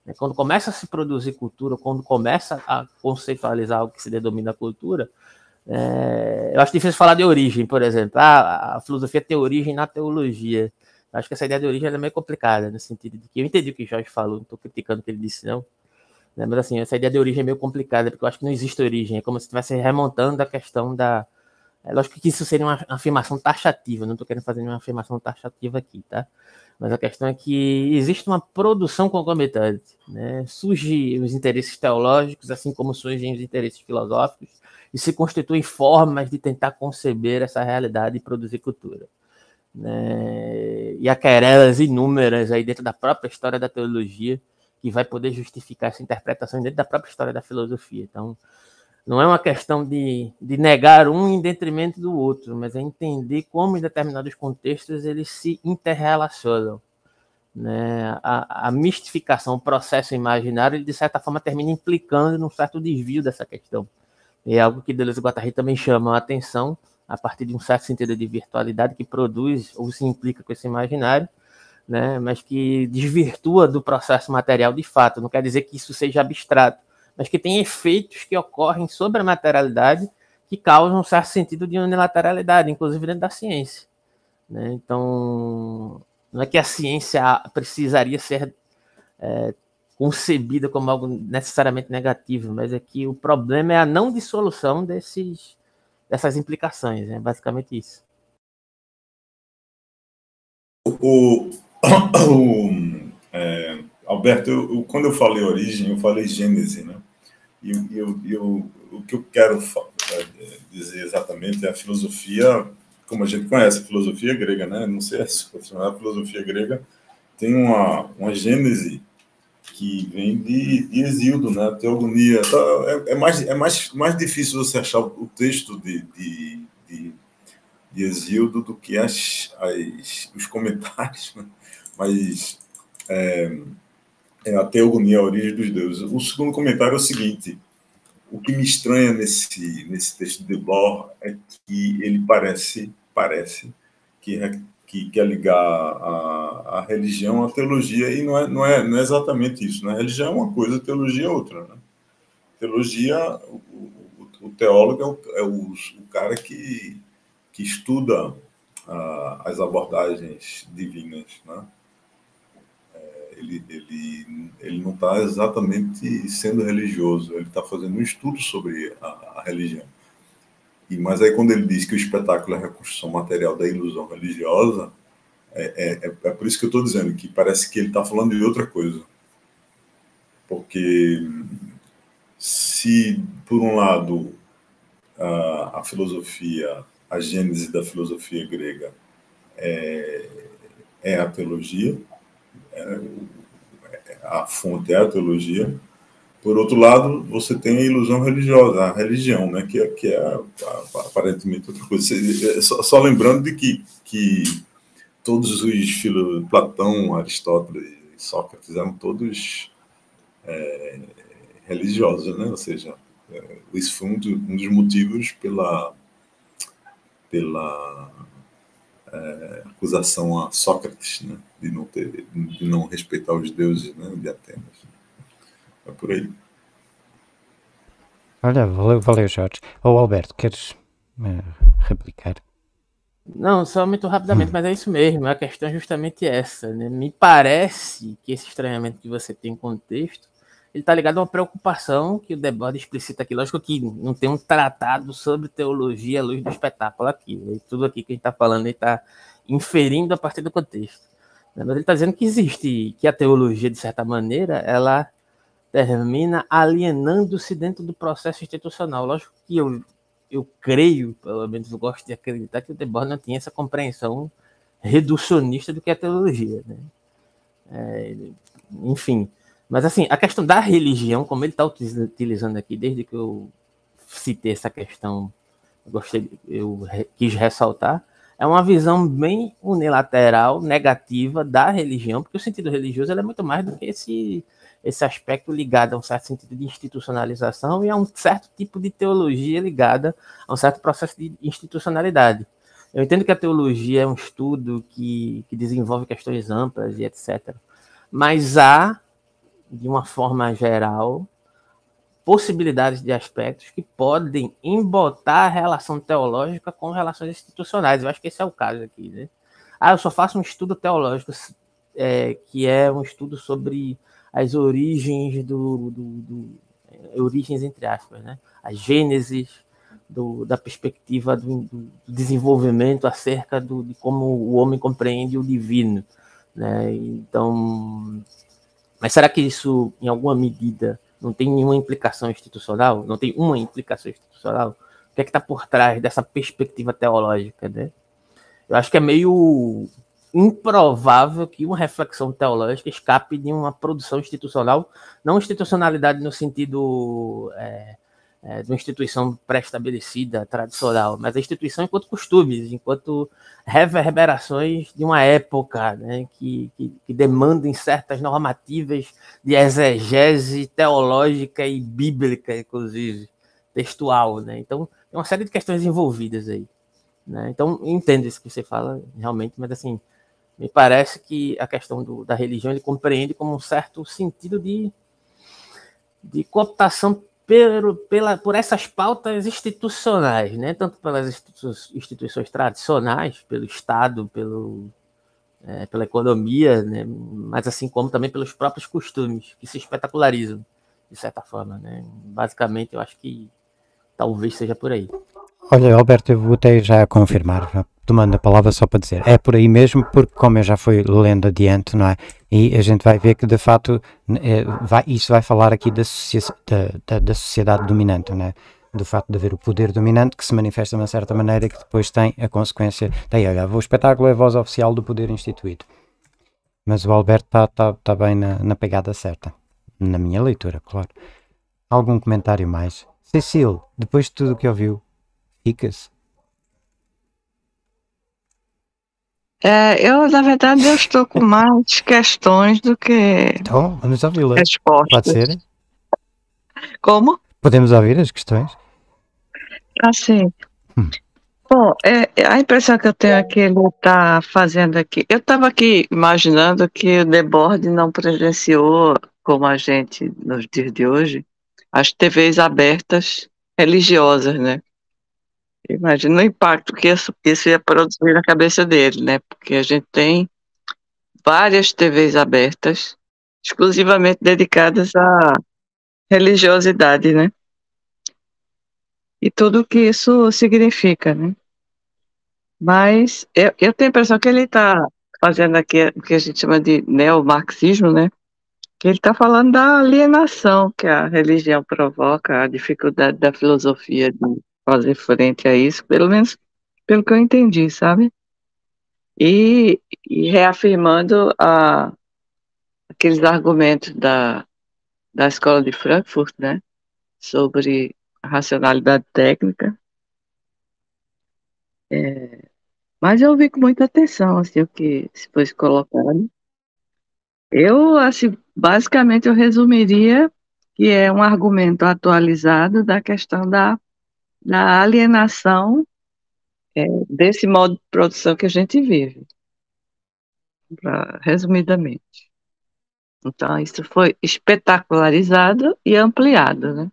[SPEAKER 4] Quando começa a se produzir cultura, quando começa a conceitualizar o que se denomina cultura, eu acho difícil falar de origem, por exemplo. A filosofia tem origem na teologia. Eu acho que essa ideia de origem é meio complicada, no sentido de que eu entendi o que o Jorge falou, não estou criticando o que ele disse, não. Mas assim, essa ideia de origem é meio complicada, porque eu acho que não existe origem. É como se estivesse remontando a questão da... lógico que isso seria uma afirmação taxativa, não estou querendo fazer nenhuma afirmação taxativa aqui, tá? Mas a questão é que existe uma produção concomitante, né? Surgem os interesses teológicos, assim como surgem os interesses filosóficos, e se constituem formas de tentar conceber essa realidade e produzir cultura, né? E há querelas inúmeras aí dentro da própria história da teologia que vai poder justificar essa interpretação dentro da própria história da filosofia. Então, não é uma questão de negar um em detrimento do outro, mas é entender como, em determinados contextos, eles se interrelacionam, né? A mistificação, o processo imaginário, ele, de certa forma, termina implicando num certo desvio dessa questão. É algo que Deleuze e Guattari também chamam a atenção, a partir de um certo sentido de virtualidade que produz ou se implica com esse imaginário, né? Mas que desvirtua do processo material de fato. Não quer dizer que isso seja abstrato, mas que tem efeitos que ocorrem sobre a materialidade que causam um certo sentido de unilateralidade, inclusive dentro da ciência, né? Então, não é que a ciência precisaria ser concebida como algo necessariamente negativo, mas é que o problema é a não dissolução dessas implicações, é basicamente isso.
[SPEAKER 3] Alberto, quando eu falei origem, eu falei gênese, né? E o que eu quero dizer exatamente é a filosofia, como a gente conhece a filosofia grega, né? Não sei se a filosofia grega tem uma gênese que vem de Hesíodo, né? A teogonia. É mais difícil você achar o texto de Hesíodo do que os comentários, né? Mas a teogonia, a origem dos deuses. O segundo comentário é o seguinte: o que me estranha nesse texto de Debord é que ele parece que quer ligar a religião à teologia, e não é exatamente isso, né? A religião é uma coisa, a teologia é outra, né? Teologia, o teólogo é o cara que estuda as abordagens divinas, né? Ele não está exatamente sendo religioso, ele está fazendo um estudo sobre a religião. Mas aí quando ele diz que o espetáculo é a reconstrução material da ilusão religiosa, é por isso que eu estou dizendo que parece que ele está falando de outra coisa. Porque se, por um lado, a filosofia, a gênese da filosofia grega é a teologia, a fonte é a teologia. Por outro lado, você tem a ilusão religiosa, a religião, né, que é aparentemente outra coisa. Só lembrando de que todos os Platão, Aristóteles e Sócrates eram todos religiosos, né? Ou seja, isso foi um dos motivos pela acusação a Sócrates, né, de não respeitar os deuses, né, de Atenas. É por aí.
[SPEAKER 1] Olha, valeu Jorge. Ou Alberto, queres replicar?
[SPEAKER 4] Não, só muito rapidamente, mas é isso mesmo, a questão é justamente essa, né? Me parece que esse estranhamento que você tem em contexto, ele está ligado a uma preocupação que o Debord explicita aqui. Lógico que não tem um tratado sobre teologia à luz do espetáculo aqui, né? Tudo aqui que a gente está falando, ele está inferindo a partir do contexto, né? Mas ele está dizendo que existe, que a teologia, de certa maneira, ela termina alienando-se dentro do processo institucional. Lógico que eu creio, pelo menos eu gosto de acreditar, que o Debord não tinha essa compreensão reducionista do que é a teologia, né? Enfim, mas assim, a questão da religião, como ele está utilizando aqui, desde que eu citei essa questão, eu quis ressaltar, é uma visão bem unilateral, negativa da religião, porque o sentido religioso é muito mais do que esse aspecto ligado a um certo sentido de institucionalização e a um certo tipo de teologia ligada a um certo processo de institucionalidade. Eu entendo que a teologia é um estudo que desenvolve questões amplas e etc. Mas há de uma forma geral, possibilidades de aspectos que podem embotar a relação teológica com relações institucionais. Eu acho que esse é o caso aqui, né? Eu só faço um estudo teológico, que é um estudo sobre as origens origens entre aspas, né? A gênesis da perspectiva do desenvolvimento acerca de como o homem compreende o divino, né? Então, mas será que isso, em alguma medida, não tem nenhuma implicação institucional? Não tem uma implicação institucional? O que é que está por trás dessa perspectiva teológica, né? Eu acho que é meio improvável que uma reflexão teológica escape de uma produção institucional, não institucionalidade no sentido de uma instituição pré-estabelecida, tradicional, mas a instituição enquanto costumes, enquanto reverberações de uma época, né, que demandem certas normativas de exegese teológica e bíblica, inclusive, textual, né? Então, tem uma série de questões envolvidas aí, né? Então, eu entendo isso que você fala, realmente, mas, assim, me parece que a questão da religião ele compreende como um certo sentido de cooptação por essas pautas institucionais, né? Tanto pelas instituições tradicionais, pelo Estado, pela economia, né? Mas assim como também pelos próprios costumes, que se espetacularizam, de certa forma, né? Basicamente, eu acho que talvez seja por aí.
[SPEAKER 1] Olha, Alberto, eu vou até já confirmar, tomando a palavra só para dizer, é por aí mesmo, porque como eu já fui lendo adiante, não é? E a gente vai ver que de facto isso vai falar aqui da sociedade dominante, não é? Do facto de haver o poder dominante que se manifesta de uma certa maneira e que depois tem a consequência, olha, o espetáculo é a voz oficial do poder instituído. Mas o Alberto está bem na pegada certa, na minha leitura, claro. Algum comentário mais? Cecília, depois de tudo o que ouviu, ficas?
[SPEAKER 5] Na verdade, eu estou com mais questões do que
[SPEAKER 1] Então, vamos ouvi-las.
[SPEAKER 5] respostas.
[SPEAKER 1] Pode ser?
[SPEAKER 5] Como?
[SPEAKER 1] Podemos ouvir as questões?
[SPEAKER 5] Assim. Bom, a impressão que eu tenho é que ele está fazendo aqui. Eu estava aqui imaginando que o Debord não presenciou, como a gente nos dias de hoje, as TVs abertas religiosas, né? Imagina o impacto que isso ia produzir na cabeça dele, né? Porque a gente tem várias TVs abertas, exclusivamente dedicadas à religiosidade, né? E tudo o que isso significa, né? Mas eu tenho a impressão que ele está fazendo aqui o que a gente chama de neomarxismo, né? Que ele está falando da alienação que a religião provoca, a dificuldade da filosofia de fazer frente a isso, pelo menos pelo que eu entendi, sabe? E reafirmando aqueles argumentos da escola de Frankfurt, né? Sobre a racionalidade técnica. Mas eu vi com muita atenção assim, o que se foi colocado. Eu, assim, basicamente, eu resumiria que é um argumento atualizado da questão da alienação desse modo de produção que a gente vive, resumidamente. Então, isso foi espetacularizado e ampliado, né?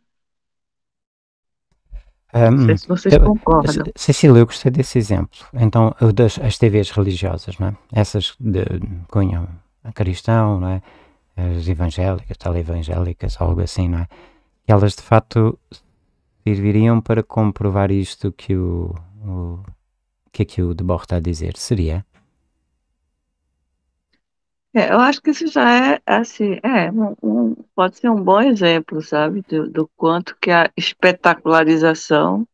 [SPEAKER 5] Não sei se vocês concordam.
[SPEAKER 1] Cecília, eu gostei desse exemplo. Então, as TVs religiosas, não é? Essas de cunho cristão, não é? As evangélicas, televangélicas, algo assim, não é? Que elas, de facto, serviriam para comprovar isto que aqui o Debord está a dizer. Seria?
[SPEAKER 5] Eu acho que isso já é, assim, pode ser um bom exemplo, sabe, do quanto que a espetacularização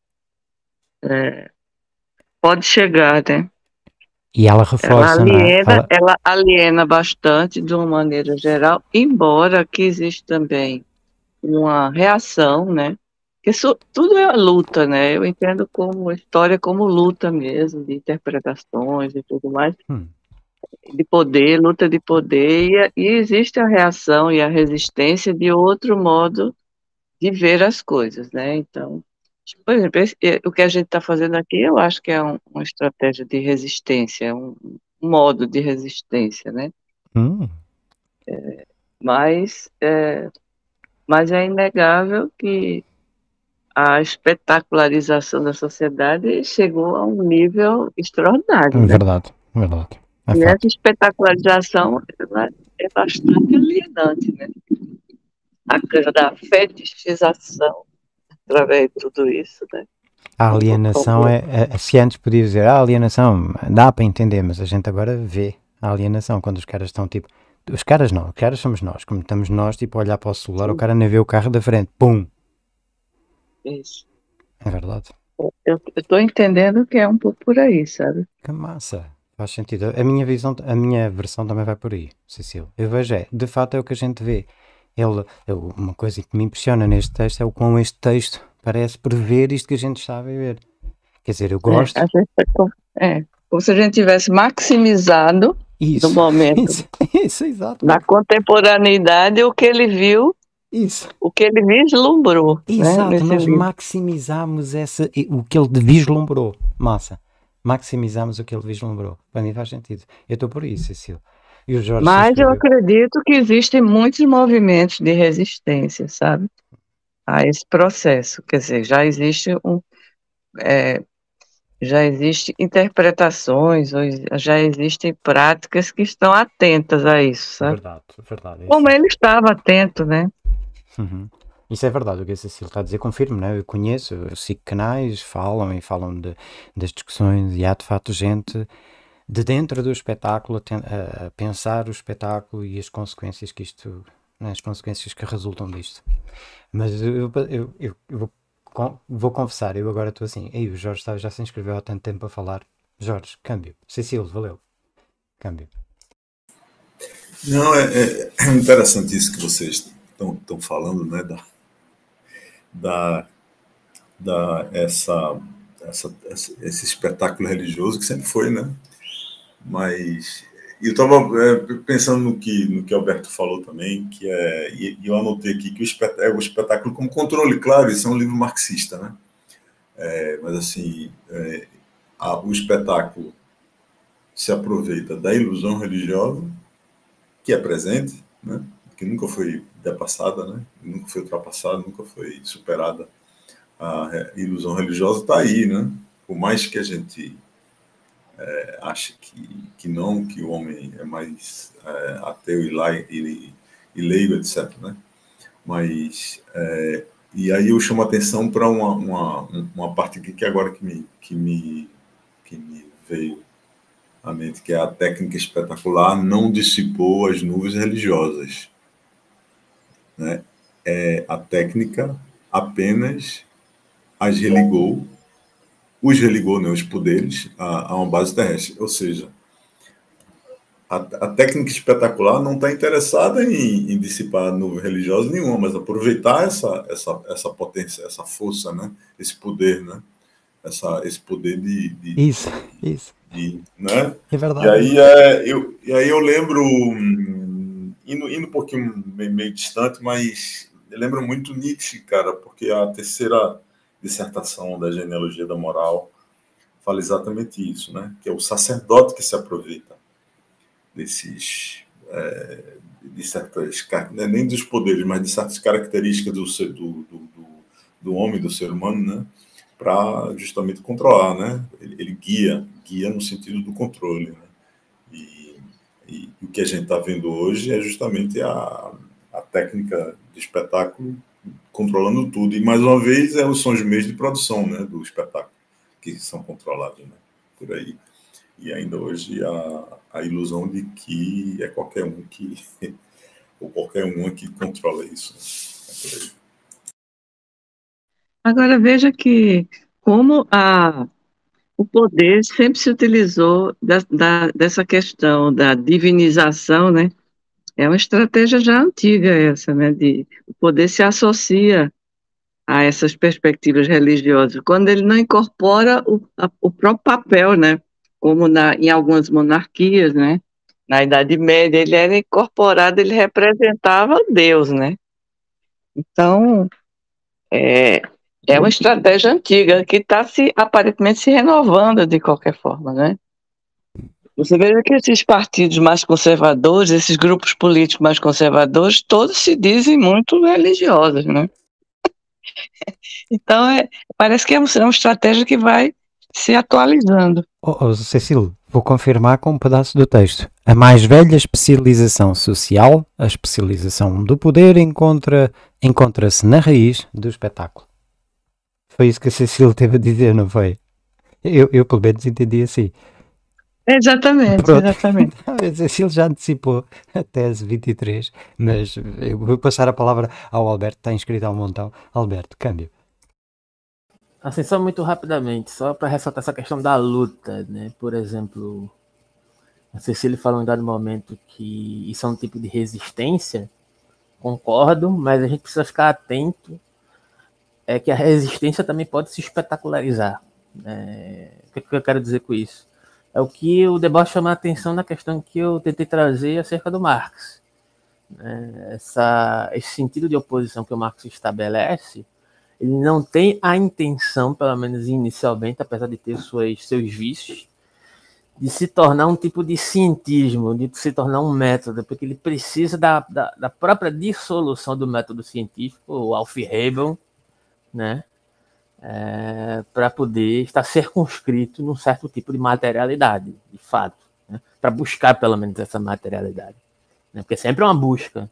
[SPEAKER 5] pode chegar, né?
[SPEAKER 1] E ela reforça,
[SPEAKER 5] ela aliena bastante de uma maneira geral, embora que existe também uma reação, né? Que isso tudo é luta, né? Eu entendo como história como luta mesmo, de interpretações e tudo mais. De poder, luta de poder, e existe a reação e a resistência de outro modo de ver as coisas, né? Então, por exemplo, o que a gente está fazendo aqui, eu acho que é uma estratégia de resistência, um modo de resistência, né? Mas é inegável que a espetacularização da sociedade chegou a um nível extraordinário, né?
[SPEAKER 1] Verdade, verdade. É
[SPEAKER 5] E essa
[SPEAKER 1] fato.
[SPEAKER 5] espetacularização ela é bastante alienante, né? A coisa da fetichização através de tudo isso, né?
[SPEAKER 1] A alienação se antes podia dizer, a alienação dá para entender, mas a gente agora vê a alienação quando os caras estão tipo, os caras não, os caras somos nós, como estamos nós, tipo, a olhar para o celular, o cara nem vê o carro da frente, pum,
[SPEAKER 5] Isso.
[SPEAKER 1] é verdade.
[SPEAKER 5] Eu estou entendendo que é um pouco por aí, sabe?
[SPEAKER 1] Que massa, faz sentido. A minha visão, a minha versão também vai por aí, Cecília. Eu vejo de fato é o que a gente vê. Uma coisa que me impressiona neste texto é o quão este texto parece prever isto que a gente está a viver. Quer dizer, eu gosto.
[SPEAKER 5] Como se a gente tivesse maximizado
[SPEAKER 1] Isso,
[SPEAKER 5] no momento,
[SPEAKER 1] isso, exato.
[SPEAKER 5] na contemporaneidade, o que ele viu,
[SPEAKER 1] isso.
[SPEAKER 5] O que ele vislumbrou.
[SPEAKER 1] Exato,
[SPEAKER 5] né,
[SPEAKER 1] nós maximizamos o que ele vislumbrou. Massa. Maximizamos o que ele vislumbrou. Para mim faz sentido. Eu estou por isso, Cecília. E o Jorge
[SPEAKER 5] Mas eu acredito que existem muitos movimentos de resistência, sabe? A esse processo. Quer dizer, já existem interpretações, já existem práticas que estão atentas a isso, sabe?
[SPEAKER 1] Verdade.
[SPEAKER 5] Como ele estava atento, né?
[SPEAKER 1] Uhum. Isso é verdade, o que a Cecília está a dizer, confirmo, né? Eu conheço, eu sigo canais, falam das discussões e há de facto gente de dentro do espetáculo a pensar o espetáculo e as consequências que isto, né, as consequências que resultam disto. Mas eu vou confessar, eu agora estou assim, o Jorge já se inscreveu há tanto tempo a falar. Jorge, câmbio. Cecília, valeu. Câmbio.
[SPEAKER 3] Não, é interessante isso que vocês estão falando, né? Esse espetáculo religioso que sempre foi, né? Mas eu estava pensando no que Alberto falou também, e eu anotei aqui que o espetáculo como controle, claro, isso é um livro marxista, né? Mas assim, o espetáculo se aproveita da ilusão religiosa que é presente, né? Que nunca foi depassada, né? Nunca foi ultrapassada, nunca foi superada. A ilusão religiosa está aí, né? Por mais que a gente ache que não, que o homem é mais ateu e leigo, etc., né? Mas e aí eu chamo a atenção para uma parte aqui que agora que me veio à mente, que é a técnica espetacular não dissipou as nuvens religiosas, né? A técnica apenas os religou, né, os poderes, a uma base terrestre. Ou seja, a técnica espetacular não está interessada em dissipar nuvem religiosa nenhuma, mas aproveitar essa potência, essa força, né, esse poder, né, esse poder
[SPEAKER 1] Isso.
[SPEAKER 3] Né?
[SPEAKER 1] É verdade.
[SPEAKER 3] E aí eu lembro, indo um pouquinho meio distante, mas eu lembro muito Nietzsche, cara, porque a terceira dissertação da genealogia da moral fala exatamente isso, né? Que é o sacerdote que se aproveita desses de certas, nem dos poderes, mas de certas características do homem, do ser humano, né? Para justamente controlar, né? Ele guia no sentido do controle, né? E o que a gente está vendo hoje é justamente a técnica de espetáculo controlando tudo. E, mais uma vez, são os meios de produção, né, do espetáculo que são controlados, né, por aí. E ainda hoje a ilusão de que é qualquer um ou qualquer uma que controla isso. Né? É por aí.
[SPEAKER 5] Agora veja que como o poder sempre se utilizou dessa questão da divinização, né? É uma estratégia já antiga essa, né? O poder se associa a essas perspectivas religiosas, quando ele não incorpora o próprio papel, né? Como em algumas monarquias, né? Na Idade Média, ele era incorporado, ele representava Deus, né? Então, é uma estratégia antiga que está aparentemente se renovando de qualquer forma, né? Você veja que esses partidos mais conservadores, esses grupos políticos mais conservadores, todos se dizem muito religiosos, né? Então, parece que é uma estratégia que vai se atualizando.
[SPEAKER 1] Cecília, vou confirmar com um pedaço do texto. A mais velha especialização social, a especialização do poder, encontra-se na raiz do espetáculo. Foi isso que a Cecília teve a dizer, não foi? Eu pelo menos entendi assim.
[SPEAKER 5] Exatamente,
[SPEAKER 1] Pronto.
[SPEAKER 5] exatamente.
[SPEAKER 1] A Cecília já antecipou a tese 23, mas eu vou passar a palavra ao Alberto, está inscrito há um montão. Alberto, câmbio.
[SPEAKER 4] Assim, só muito rapidamente, só para ressaltar essa questão da luta, né? Por exemplo, a Cecília falou em dado momento que isso é um tipo de resistência, concordo, mas a gente precisa ficar atento que a resistência também pode se espetacularizar. O que eu quero dizer com isso? É o que o debate chama a atenção na questão que eu tentei trazer acerca do Marx. Esse sentido de oposição que o Marx estabelece, ele não tem a intenção, pelo menos inicialmente, apesar de ter seus vícios, de se tornar um tipo de cientismo, de se tornar um método, porque ele precisa da própria dissolução do método científico, o Aufhebung, né? Para poder estar circunscrito num certo tipo de materialidade, de fato, né? Para buscar pelo menos essa materialidade, né? Porque sempre é uma busca,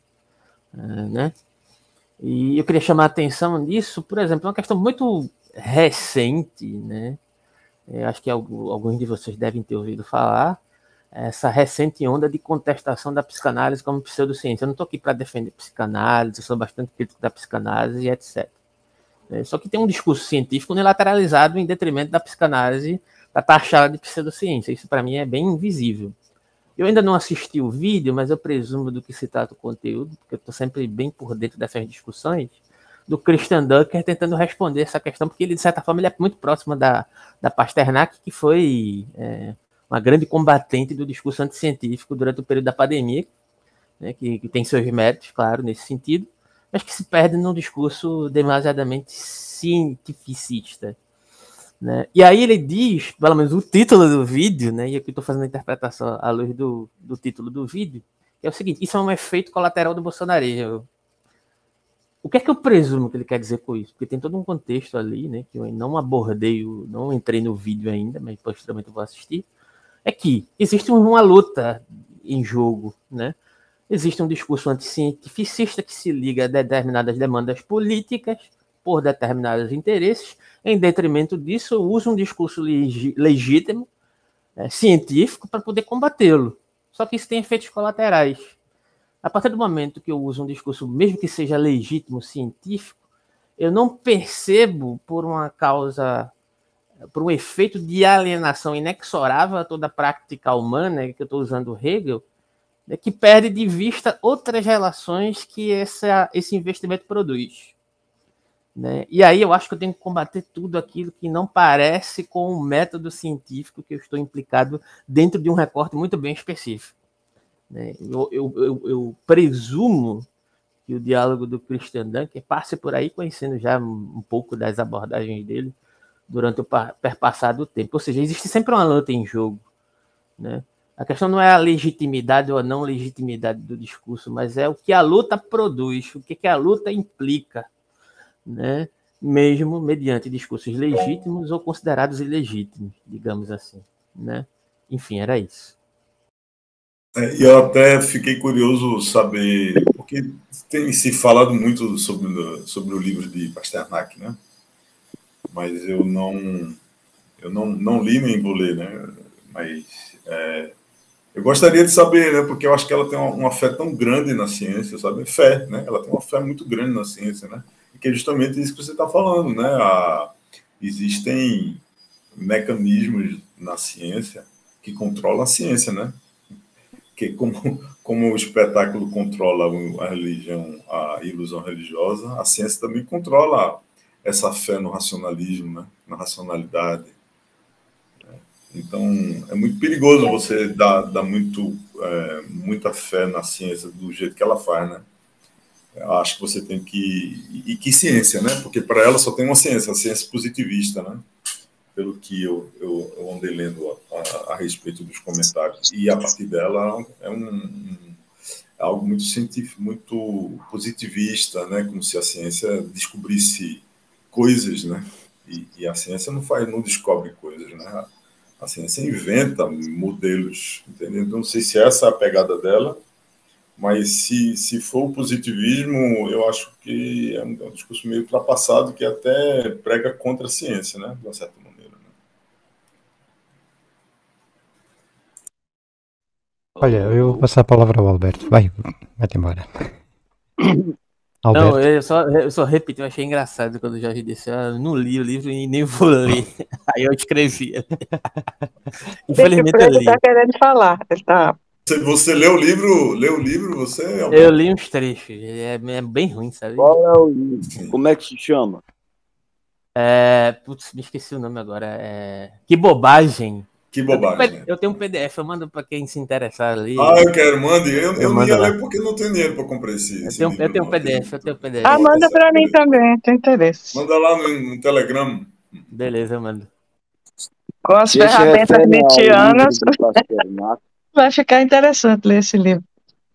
[SPEAKER 4] né? E eu queria chamar a atenção disso, por exemplo, uma questão muito recente, né? Eu acho que alguns de vocês devem ter ouvido falar, essa recente onda de contestação da psicanálise como pseudociência. Eu não estou aqui para defender psicanálise, eu sou bastante crítico da psicanálise e etc. Só que tem um discurso científico unilateralizado em detrimento da psicanálise, da taxada de pseudociência. Isso, para mim, é bem invisível. Eu ainda não assisti o vídeo, mas eu presumo do que se trata o conteúdo, porque eu estou sempre bem por dentro dessas discussões, do Christian Dunker tentando responder essa questão, porque ele, de certa forma, ele é muito próximo da Pasternak, que foi uma grande combatente do discurso anticientífico durante o período da pandemia, né, que tem seus méritos, claro, nesse sentido, mas que se perde num discurso demasiadamente cientificista. Né? E aí ele diz, pelo menos o título do vídeo, né, e aqui estou fazendo a interpretação à luz do título do vídeo, que é o seguinte: isso é um efeito colateral do bolsonarismo. O que é que eu presumo que ele quer dizer com isso? Porque tem todo um contexto ali, né, que eu não abordei, não entrei no vídeo ainda, mas posteriormente eu vou assistir, é que existe uma luta em jogo, né? Existe um discurso anticientificista que se liga a determinadas demandas políticas por determinados interesses. Em detrimento disso, usa um discurso legítimo, científico, para poder combatê-lo. Só que isso tem efeitos colaterais. A partir do momento que eu uso um discurso, mesmo que seja legítimo, científico, eu não percebo por uma causa, por um efeito de alienação inexorável a toda a prática humana, que eu estou usando Hegel, que perde de vista outras relações que esse investimento produz. Né? E aí eu acho que eu tenho que combater tudo aquilo que não parece com o método científico que eu estou implicado dentro de um recorte muito bem específico. Né? Eu presumo que o diálogo do Christian Dunker passe por aí, conhecendo já um pouco das abordagens dele durante o perpassado tempo. Ou seja, existe sempre uma luta em jogo. Né? A questão não é a legitimidade ou a não legitimidade do discurso, mas é o que a luta produz, o que a luta implica, né? Mesmo mediante discursos legítimos ou considerados ilegítimos, digamos assim. Né? Enfim, era isso.
[SPEAKER 3] Eu até fiquei curioso saber, porque tem se falado muito sobre o livro de Pasternak, né? Mas eu não li nem vou ler, né? Mas eu gostaria de saber, né? Porque eu acho que ela tem uma fé tão grande na ciência, sabe? Fé, né? Ela tem uma fé muito grande na ciência, né? E que é justamente isso que você está falando, né? Existem mecanismos na ciência que controlam a ciência, né? Que como o espetáculo controla a religião, a ilusão religiosa, a ciência também controla essa fé no racionalismo, né? Na racionalidade. Então, é muito perigoso você dar muita fé na ciência do jeito que ela faz, né? Eu acho que você tem que... E que ciência, né? Porque para ela só tem uma ciência, a ciência positivista, né? pelo que eu andei lendo a respeito dos comentários. E, a partir dela, é algo muito científico, muito positivista, né? Como se a ciência descobrisse coisas, né? E a ciência não descobre coisas, né? A ciência inventa modelos, entendeu? Então, não sei se essa é a pegada dela, mas se for o positivismo, eu acho que é um discurso meio ultrapassado que até prega contra a ciência, né? De uma certa maneira. Né?
[SPEAKER 1] Olha, eu vou passar a palavra ao Alberto. Vai-te embora.
[SPEAKER 4] Não,
[SPEAKER 1] Alberto.
[SPEAKER 4] eu só repito, eu achei engraçado quando o Jorge disse, não li o livro e nem vou ler. Aí eu escrevi. Infelizmente eu
[SPEAKER 5] Ele
[SPEAKER 4] li.
[SPEAKER 5] está querendo falar. Ele tá...
[SPEAKER 3] Você leu o livro, você, Alberto?
[SPEAKER 4] Eu li uns trechos, é bem ruim, sabe?
[SPEAKER 2] Qual é o livro? Como é que se chama?
[SPEAKER 4] Putz, me esqueci o nome agora. Que bobagem.
[SPEAKER 3] Que bobagem.
[SPEAKER 4] Eu tenho um PDF, eu mando para quem se interessar ali.
[SPEAKER 3] Eu quero, mande. Eu não ia ler porque não tenho dinheiro para comprar esse livro.
[SPEAKER 4] Eu tenho um PDF.
[SPEAKER 5] manda para mim também, tem interesse.
[SPEAKER 3] Manda lá no Telegram.
[SPEAKER 4] Beleza, eu mando.
[SPEAKER 5] Com as ferramentas mitianas, vai ficar interessante ler esse livro.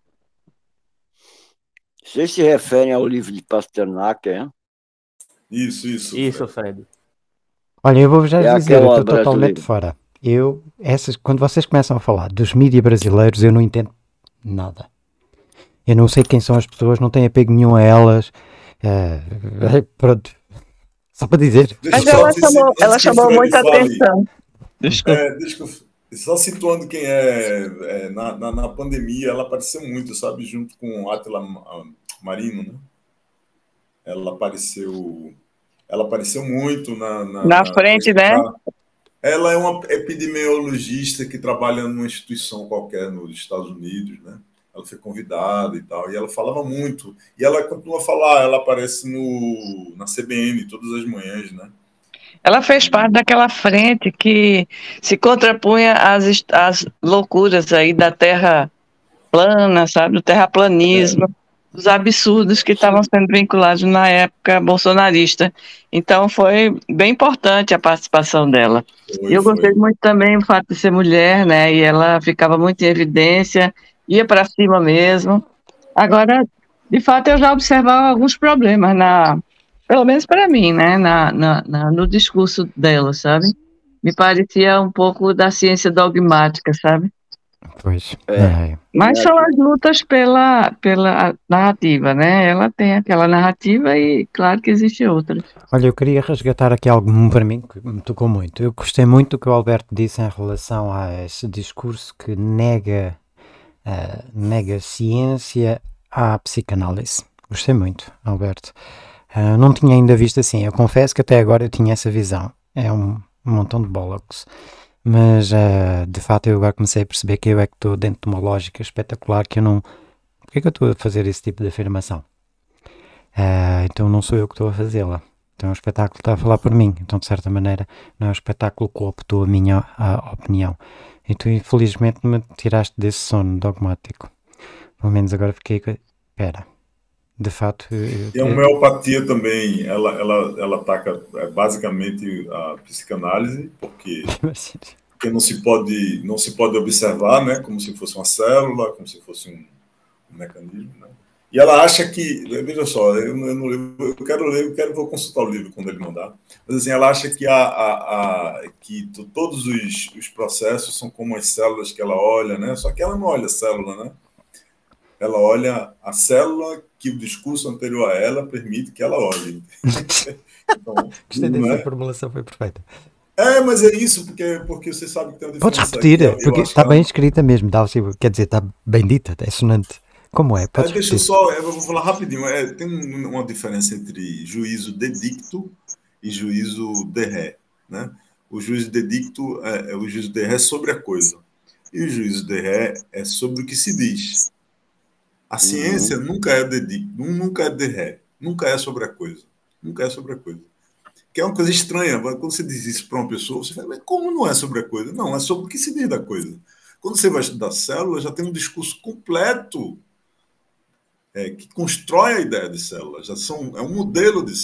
[SPEAKER 2] Vocês se referem ao livro de Pasternak, é?
[SPEAKER 3] Isso,
[SPEAKER 4] Fred.
[SPEAKER 1] Olha, eu vou já dizer, eu estou totalmente fora. Quando vocês começam a falar dos mídias brasileiros, eu não entendo nada. Eu não sei quem são as pessoas, não tenho apego nenhum a elas. Pronto. Só para dizer.
[SPEAKER 5] Mas ela chamou muita atenção. Desculpa.
[SPEAKER 3] Só situando quem na pandemia, ela apareceu muito, sabe? Junto com Átila Marino, né? Ela apareceu muito
[SPEAKER 5] na frente, né?
[SPEAKER 3] Ela é uma epidemiologista que trabalha numa instituição qualquer nos Estados Unidos, né? Ela foi convidada e tal, e ela falava muito. E ela continua a falar, ela aparece na CBN todas as manhãs, né?
[SPEAKER 5] Ela fez parte daquela frente que se contrapunha às loucuras aí da terra plana, sabe? Do terraplanismo, dos absurdos que estavam sendo vinculados na época bolsonarista. Então foi bem importante a participação dela. Eu gostei muito também do fato de ser mulher, né? E ela ficava muito em evidência, ia para cima mesmo. Agora, de fato, eu já observava alguns problemas pelo menos para mim, né, no discurso dela, sabe? Me parecia um pouco da ciência dogmática, sabe?
[SPEAKER 1] Pois.
[SPEAKER 5] Mas são as lutas pela narrativa, né? Ela tem aquela narrativa e claro que existem outras.
[SPEAKER 1] Olha, eu queria resgatar aqui algo para mim que me tocou muito. Eu gostei muito do que o Alberto disse em relação a esse discurso que nega ciência à psicanálise. Gostei muito, Alberto. Não tinha ainda visto assim. Eu confesso que até agora eu tinha essa visão. É um montão de bollocks. Mas, de fato, eu agora comecei a perceber que eu é que estou dentro de uma lógica espetacular que eu não... Por que eu estou a fazer esse tipo de afirmação? Então não sou eu que estou a fazê-la. Então o espetáculo está a falar por mim. Então, de certa maneira, não é o espetáculo que optou a minha opinião. E tu, infelizmente, me tiraste desse sono dogmático. Pelo menos agora fiquei... Espera. De fato...
[SPEAKER 3] E a homeopatia também, ela ataca basicamente a psicanálise, porque não se pode observar, né, como se fosse uma célula, como se fosse um mecanismo, né? E ela acha que, veja só, eu quero ler, vou consultar o livro quando ele mandar, mas assim, ela acha que todos os processos são como as células que ela olha, né? Só que ela não olha a célula, né? Ela olha a célula que o discurso anterior a ela permite que ela olhe.
[SPEAKER 1] Então, gostei dessa formulação, foi perfeita.
[SPEAKER 3] Mas é isso, porque você sabe que tem uma diferença.
[SPEAKER 1] Podes repetir, porque está bem escrita mesmo, quer dizer, está bem dita, é sonante. Como é?
[SPEAKER 3] Deixa eu vou falar rapidinho. Tem uma diferença entre juízo de dicto e juízo de ré, né? O juízo de dicto o juízo de ré sobre a coisa. E o juízo de ré é sobre o que se diz. A ciência nunca é de dicto, nunca é de ré, nunca é sobre a coisa. Nunca é sobre a coisa. Que é uma coisa estranha. Quando você diz isso para uma pessoa, você fala, mas como não é sobre a coisa? Não, é sobre o que se diz da coisa. Quando você vai estudar célula, já tem um discurso completo que constrói a ideia de célula. É um modelo de célula.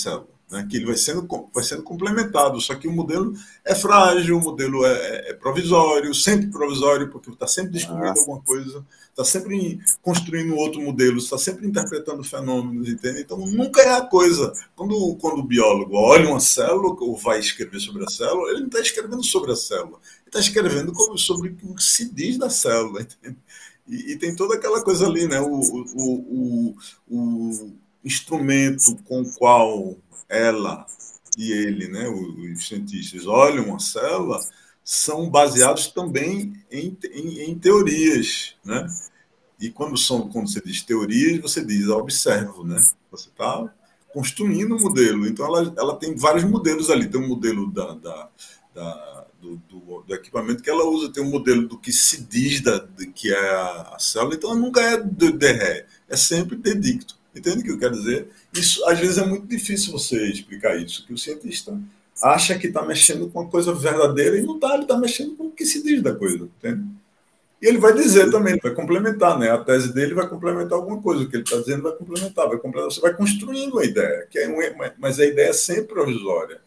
[SPEAKER 3] né, que ele vai sendo complementado, só que o modelo é frágil, o modelo é provisório, sempre provisório, porque está sempre descobrindo alguma coisa, está sempre construindo outro modelo, está sempre interpretando fenômenos, entende? Então nunca é a coisa. Quando o biólogo olha uma célula ou vai escrever sobre a célula, ele não está escrevendo sobre a célula, ele está escrevendo sobre o que se diz da célula, entende? E tem toda aquela coisa ali, né? O instrumento com o qual ela e ele, né, os cientistas, olham uma célula, são baseados também em teorias, né? E quando você diz teorias, você diz observo, né? Você está construindo um modelo. Então ela tem vários modelos ali. Tem um modelo do equipamento que ela usa, tem um modelo do que se diz que é a célula. Então nunca é de ré, é sempre de dicto. Entende o que eu quero dizer? Isso, às vezes, é muito difícil você explicar isso, que o cientista acha que está mexendo com uma coisa verdadeira e não está, ele está mexendo com o que se diz da coisa, entende? E ele vai dizer também, ele vai complementar, né? A tese dele vai complementar alguma coisa, o que ele está dizendo vai complementar, você vai construindo uma ideia, mas a ideia é sempre provisória,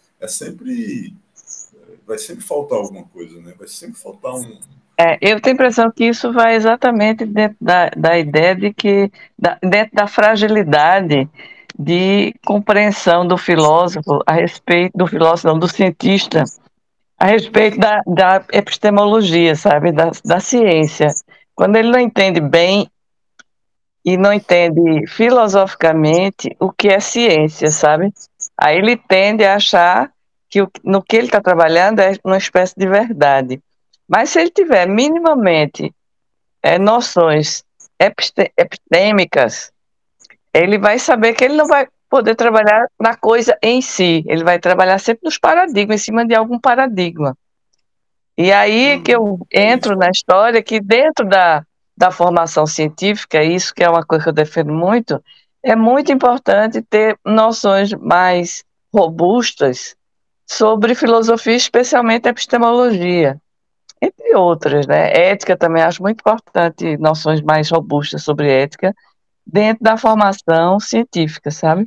[SPEAKER 3] vai sempre faltar alguma coisa, né? Vai sempre faltar um...
[SPEAKER 5] Eu tenho a impressão que isso vai exatamente dentro da ideia de que, dentro da fragilidade de compreensão do filósofo a respeito, do filósofo não, do cientista, a respeito da epistemologia, sabe, da ciência. Quando ele não entende bem e não entende filosoficamente o que é ciência, sabe? Aí ele tende a achar que no que ele está trabalhando é uma espécie de verdade. Mas se ele tiver minimamente noções epistêmicas, ele vai saber que ele não vai poder trabalhar na coisa em si, ele vai trabalhar sempre nos paradigmas, em cima de algum paradigma. E aí que eu entro na história que dentro da formação científica, isso que é uma coisa que eu defendo muito, é muito importante ter noções mais robustas sobre filosofia, especialmente epistemologia, entre outras, né? Ética também acho muito importante, noções mais robustas sobre ética dentro da formação científica, sabe?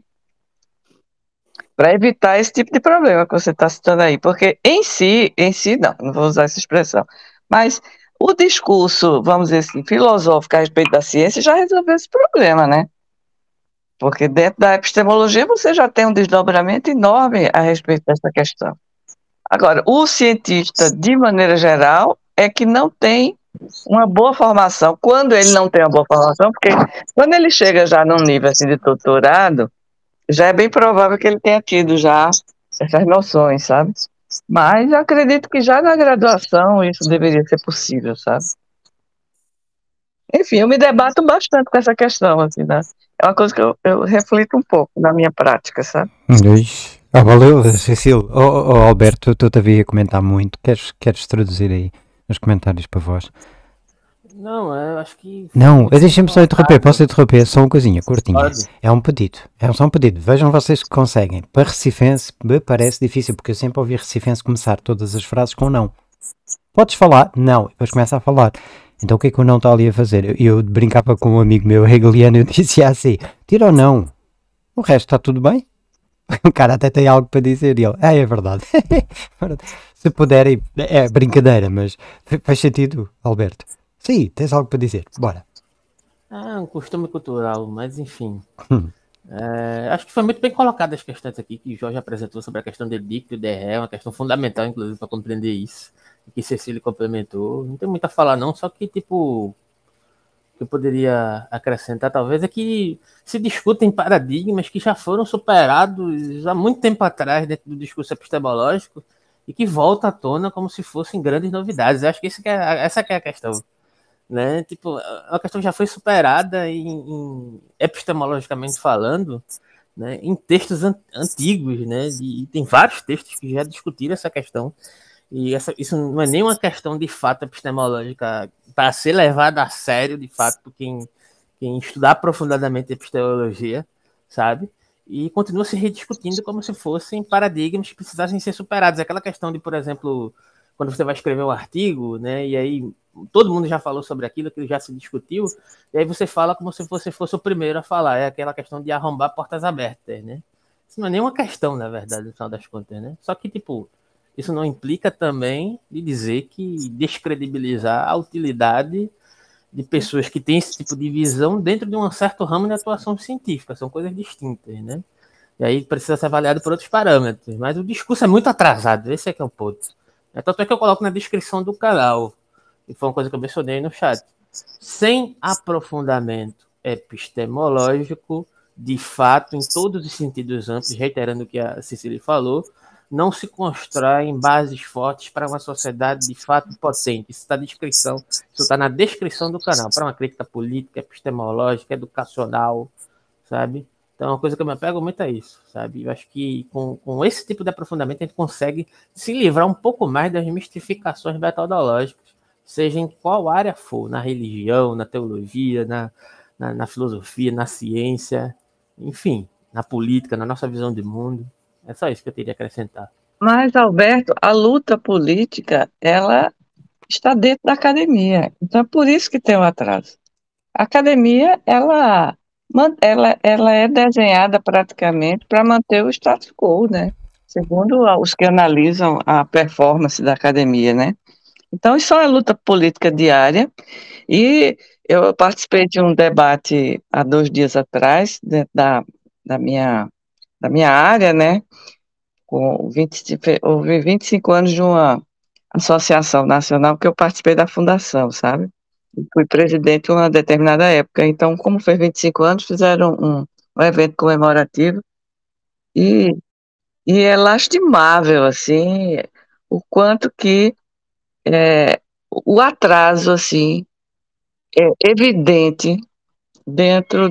[SPEAKER 5] Para evitar esse tipo de problema que você está citando aí, porque em si não vou usar essa expressão, mas o discurso, vamos dizer assim, filosófico a respeito da ciência já resolveu esse problema, né? Porque dentro da epistemologia você já tem um desdobramento enorme a respeito dessa questão. Agora, o cientista, de maneira geral, é que não tem uma boa formação. Quando ele não tem uma boa formação, porque quando ele chega já num nível assim, de doutorado, já é bem provável que ele tenha tido já essas noções, sabe? Mas eu acredito que já na graduação isso deveria ser possível, sabe? Enfim, eu me debato bastante com essa questão, assim, né? É uma coisa que eu reflito um pouco na minha prática, sabe?
[SPEAKER 1] Valeu, Cecília. Alberto, tu te a comentar muito. Queres traduzir aí nos comentários para vós?
[SPEAKER 4] Não, eu acho que...
[SPEAKER 1] Não, deixem-me só interromper. Posso interromper? Só uma coisinha, curtinha. Pode. É um pedido. É só um pedido. Vejam vocês que conseguem. Para recifense, me parece difícil, porque eu sempre ouvi recifense começar todas as frases com não. Podes falar? Não. E depois começa a falar. Então o que é que o não está ali a fazer? Eu brincava com um amigo meu hegeliano e eu dizia assim, tira ou não. O resto está tudo bem? O cara até tem algo para dizer e ele, é verdade. Se puderem, é brincadeira, mas faz sentido, Alberto. Sim, tens algo para dizer, bora.
[SPEAKER 4] É um costume cultural, mas enfim. Acho que foi muito bem colocado as questões aqui que o Jorge apresentou sobre a questão de dicto e de ré, uma questão fundamental, inclusive, para compreender isso. Que Cecília complementou. Não tem muito a falar, não, só que, tipo, que eu poderia acrescentar, talvez, é que se discutem paradigmas que já foram superados há muito tempo atrás dentro do discurso epistemológico e que volta à tona como se fossem grandes novidades. Eu acho que essa que é a questão. Né? Tipo, a questão já foi superada epistemologicamente falando, né? Em textos antigos, né? E tem vários textos que já discutiram essa questão. E isso não é nem uma questão de fato epistemológica para ser levada a sério, de fato, por quem estudar aprofundadamente epistemologia, sabe? E continua se rediscutindo como se fossem paradigmas que precisassem ser superados. Aquela questão de, por exemplo, quando você vai escrever um artigo, né, e aí todo mundo já falou sobre aquilo já se discutiu, e aí você fala como se você fosse o primeiro a falar. É aquela questão de arrombar portas abertas, né? Isso não é nenhuma questão, na verdade, no final das contas, né? Só que, tipo, isso não implica também de dizer que descredibilizar a utilidade de pessoas que têm esse tipo de visão dentro de um certo ramo de atuação científica. São coisas distintas, né? E aí precisa ser avaliado por outros parâmetros. Mas o discurso é muito atrasado, esse é que é o ponto. Tanto é que eu coloco na descrição do canal, e foi uma coisa que eu mencionei no chat. Sem aprofundamento epistemológico, de fato, em todos os sentidos amplos, reiterando o que a Cecília falou, não se constroem bases fortes para uma sociedade de fato potente. Isso está na descrição do canal, para uma crítica política, epistemológica, educacional, sabe? Então, uma coisa que eu me apego muito a isso, sabe? Eu acho que com esse tipo de aprofundamento a gente consegue se livrar um pouco mais das mistificações metodológicas, seja em qual área for, na religião, na teologia, na filosofia, na ciência, enfim, na política, na nossa visão de mundo. É só isso que eu teria a acrescentar.
[SPEAKER 5] Mas, Alberto, a luta política, ela está dentro da academia. Então, é por isso que tem um atraso. A academia, ela é desenhada praticamente para manter o status quo, né? Segundo os que analisam a performance da academia, né? Então, isso é uma luta política diária. E eu participei de um debate há 2 dias atrás, dentro da minha área, né? Houve 25 anos de uma associação nacional que eu participei da fundação, sabe? E fui presidente em uma determinada época. Então, como fez 25 anos, fizeram um evento comemorativo e, e é lastimável, assim, o quanto que o atraso, assim, é evidente dentro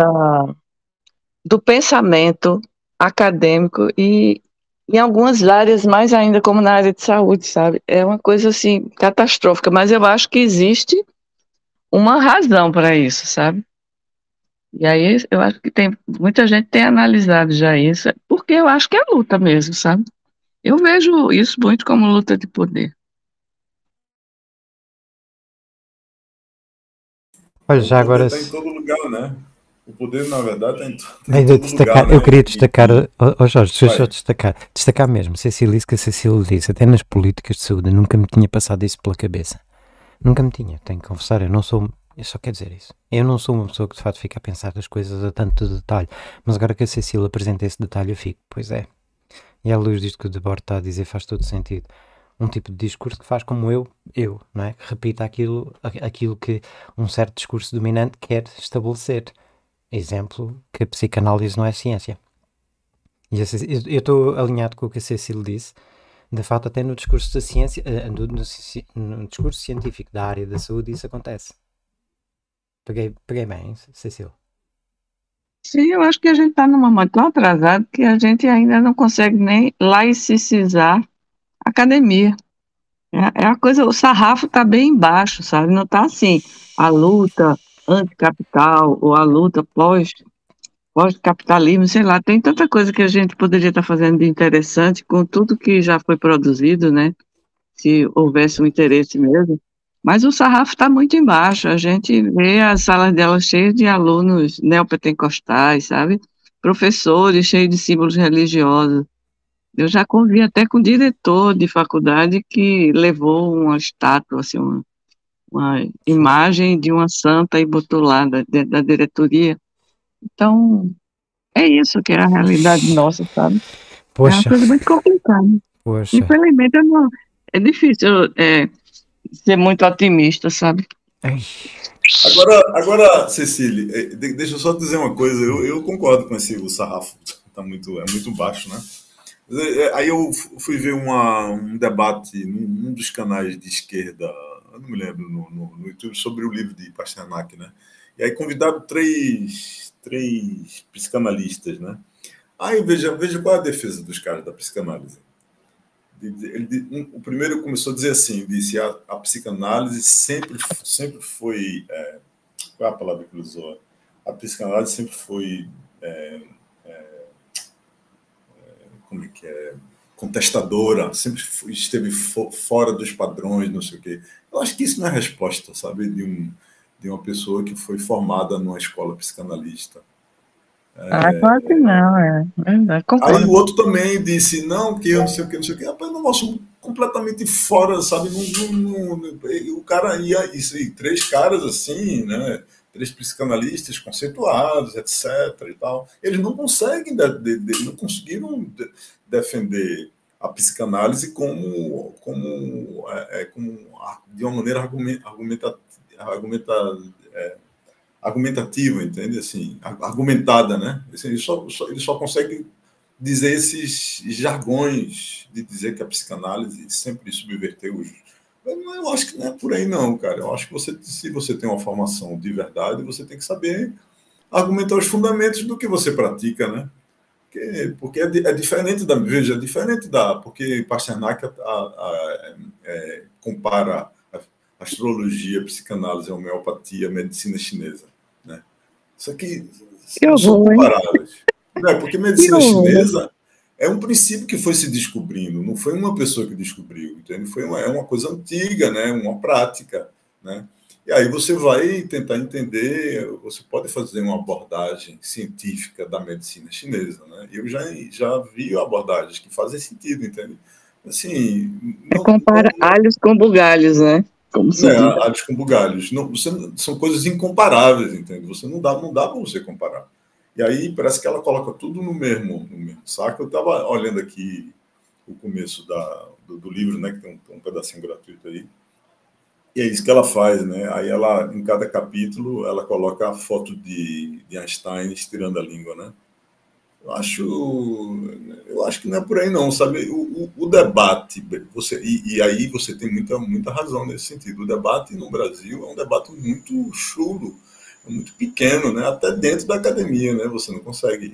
[SPEAKER 5] do pensamento acadêmico e em algumas áreas, mais ainda como na área de saúde, sabe? É uma coisa assim catastrófica, mas eu acho que existe uma razão para isso, sabe? E aí eu acho que tem muita gente tem analisado já isso, porque eu acho que é luta mesmo, sabe? Eu vejo isso muito como luta de poder.
[SPEAKER 1] Olha,
[SPEAKER 3] O
[SPEAKER 1] já
[SPEAKER 3] poder
[SPEAKER 1] agora
[SPEAKER 3] está em todo lugar, né? O poder, na verdade, está em
[SPEAKER 1] ainda
[SPEAKER 3] todo lugar, né?
[SPEAKER 1] eu queria destacar, Jorge, deixa eu só
[SPEAKER 3] Vai.
[SPEAKER 1] destacar mesmo, Cecília, isso que a Cecília disse, até nas políticas de saúde, nunca me tinha passado isso pela cabeça. Nunca me tinha, tenho que confessar, eu só quero dizer isso. Eu não sou uma pessoa que de fato fica a pensar das coisas a tanto detalhe, mas agora que a Cecília apresenta esse detalhe eu fico, pois é. E à luz disto que o Debord está a dizer faz todo sentido. Um tipo de discurso que faz como eu, não é? Que repita aquilo que um certo discurso dominante quer estabelecer. Exemplo, que a psicanálise não é ciência. E eu estou alinhado com o que a Cecília disse. De fato, até no discurso da ciência, no discurso científico da área da saúde, isso acontece. Peguei bem, Cecília.
[SPEAKER 5] Sim, eu acho que a gente está num momento tão atrasado que a gente ainda não consegue nem laicizar a academia. É a coisa, o sarrafo está bem baixo, sabe? Não está assim, a luta anticapital ou a luta pós-capitalismo, sei lá, tem tanta coisa que a gente poderia estar fazendo de interessante com tudo que já foi produzido, né? Se houvesse um interesse mesmo. Mas o sarrafo está muito embaixo. A gente vê as salas de aula cheias de alunos neopentecostais, sabe? Professores cheios de símbolos religiosos. Eu já convivi até com diretor de faculdade que levou uma estátua, assim, uma imagem de uma santa e botou lá dentro da diretoria. Então, é isso que é a realidade nossa, sabe? É uma
[SPEAKER 1] Poxa,
[SPEAKER 5] coisa muito complicada.
[SPEAKER 1] poxa.
[SPEAKER 5] Infelizmente, é difícil ser muito otimista, sabe?
[SPEAKER 1] Ai.
[SPEAKER 3] Agora, Cecília, deixa eu só dizer uma coisa. Eu concordo com o sarrafo. É muito baixo, né? Aí eu fui ver um debate num dos canais de esquerda, eu não me lembro, no YouTube, sobre o livro de Pasternak, né? E aí convidaram três psicanalistas, né? Aí veja qual é a defesa dos caras da psicanálise. O primeiro começou a dizer assim, disse a psicanálise sempre foi... qual é a palavra que ele usou? A psicanálise sempre foi... como é que é? Contestadora, sempre esteve fora dos padrões, não sei o quê. Eu acho que isso não é resposta, sabe, de uma pessoa que foi formada numa escola psicanalista.
[SPEAKER 5] Claro que não,
[SPEAKER 3] Aí
[SPEAKER 5] concordo.
[SPEAKER 3] o outro também disse, não, que eu não sei o que, não sei o que. Rapaz, um negócio completamente fora, sabe? O cara ia, isso aí, três caras assim, né? Três psicanalistas conceituados, etc. e tal. Eles não conseguem, não conseguiram defender a psicanálise de uma maneira argumentativa, entende? Assim, argumentada, né? Eles só conseguem dizer esses jargões de dizer que a psicanálise sempre subverteu os... Eu acho que não é por aí não, cara. Eu acho que se você tem uma formação de verdade, você tem que saber argumentar os fundamentos do que você pratica, né? Porque é diferente da... Veja, é diferente da... Porque Pasternak compara a astrologia, a psicanálise, a homeopatia, a medicina chinesa, né? Isso aqui não são comparáveis. Não, porque medicina chinesa é um princípio que foi se descobrindo, não foi uma pessoa que descobriu, entende? É uma coisa antiga, né? Uma prática, né? E aí você vai tentar entender, você pode fazer uma abordagem científica da medicina chinesa, né? Eu já vi abordagens que fazem sentido, entende? Assim,
[SPEAKER 5] compara alhos com bugalhos, né? Como se diz.
[SPEAKER 3] Alhos com bugalhos. São coisas incomparáveis, entende? Não dá para você comparar. E aí parece que ela coloca tudo no mesmo saco. Eu estava olhando aqui o começo do livro, né, que tem um pedacinho gratuito aí. E é isso que ela faz, né? Aí ela, em cada capítulo, ela coloca a foto de Einstein estirando a língua, né? Eu acho que não é por aí não, sabe? O debate, e aí você tem muita razão nesse sentido. O debate no Brasil é um debate muito chulo, muito pequeno, né? Até dentro da academia, né? Você não consegue.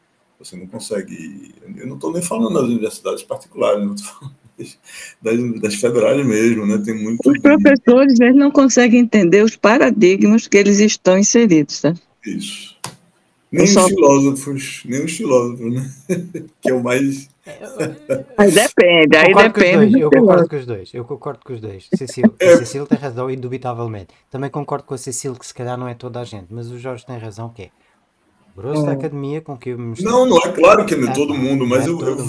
[SPEAKER 3] Eu não estou nem falando das universidades particulares, não estou falando das federais mesmo, né? Tem muito.
[SPEAKER 5] Os professores eles não conseguem entender os paradigmas que eles estão inseridos, tá?
[SPEAKER 3] Isso. Nem os filósofos, né? Que é o mais.
[SPEAKER 5] Aí depende.
[SPEAKER 1] Eu concordo com os dois. A Cecília tem razão, indubitavelmente. Também concordo com a Cecília que se calhar não é toda a gente, mas o Jorge tem razão que é grosso da academia com que eu me
[SPEAKER 3] Não é claro que não é todo mundo, mas eu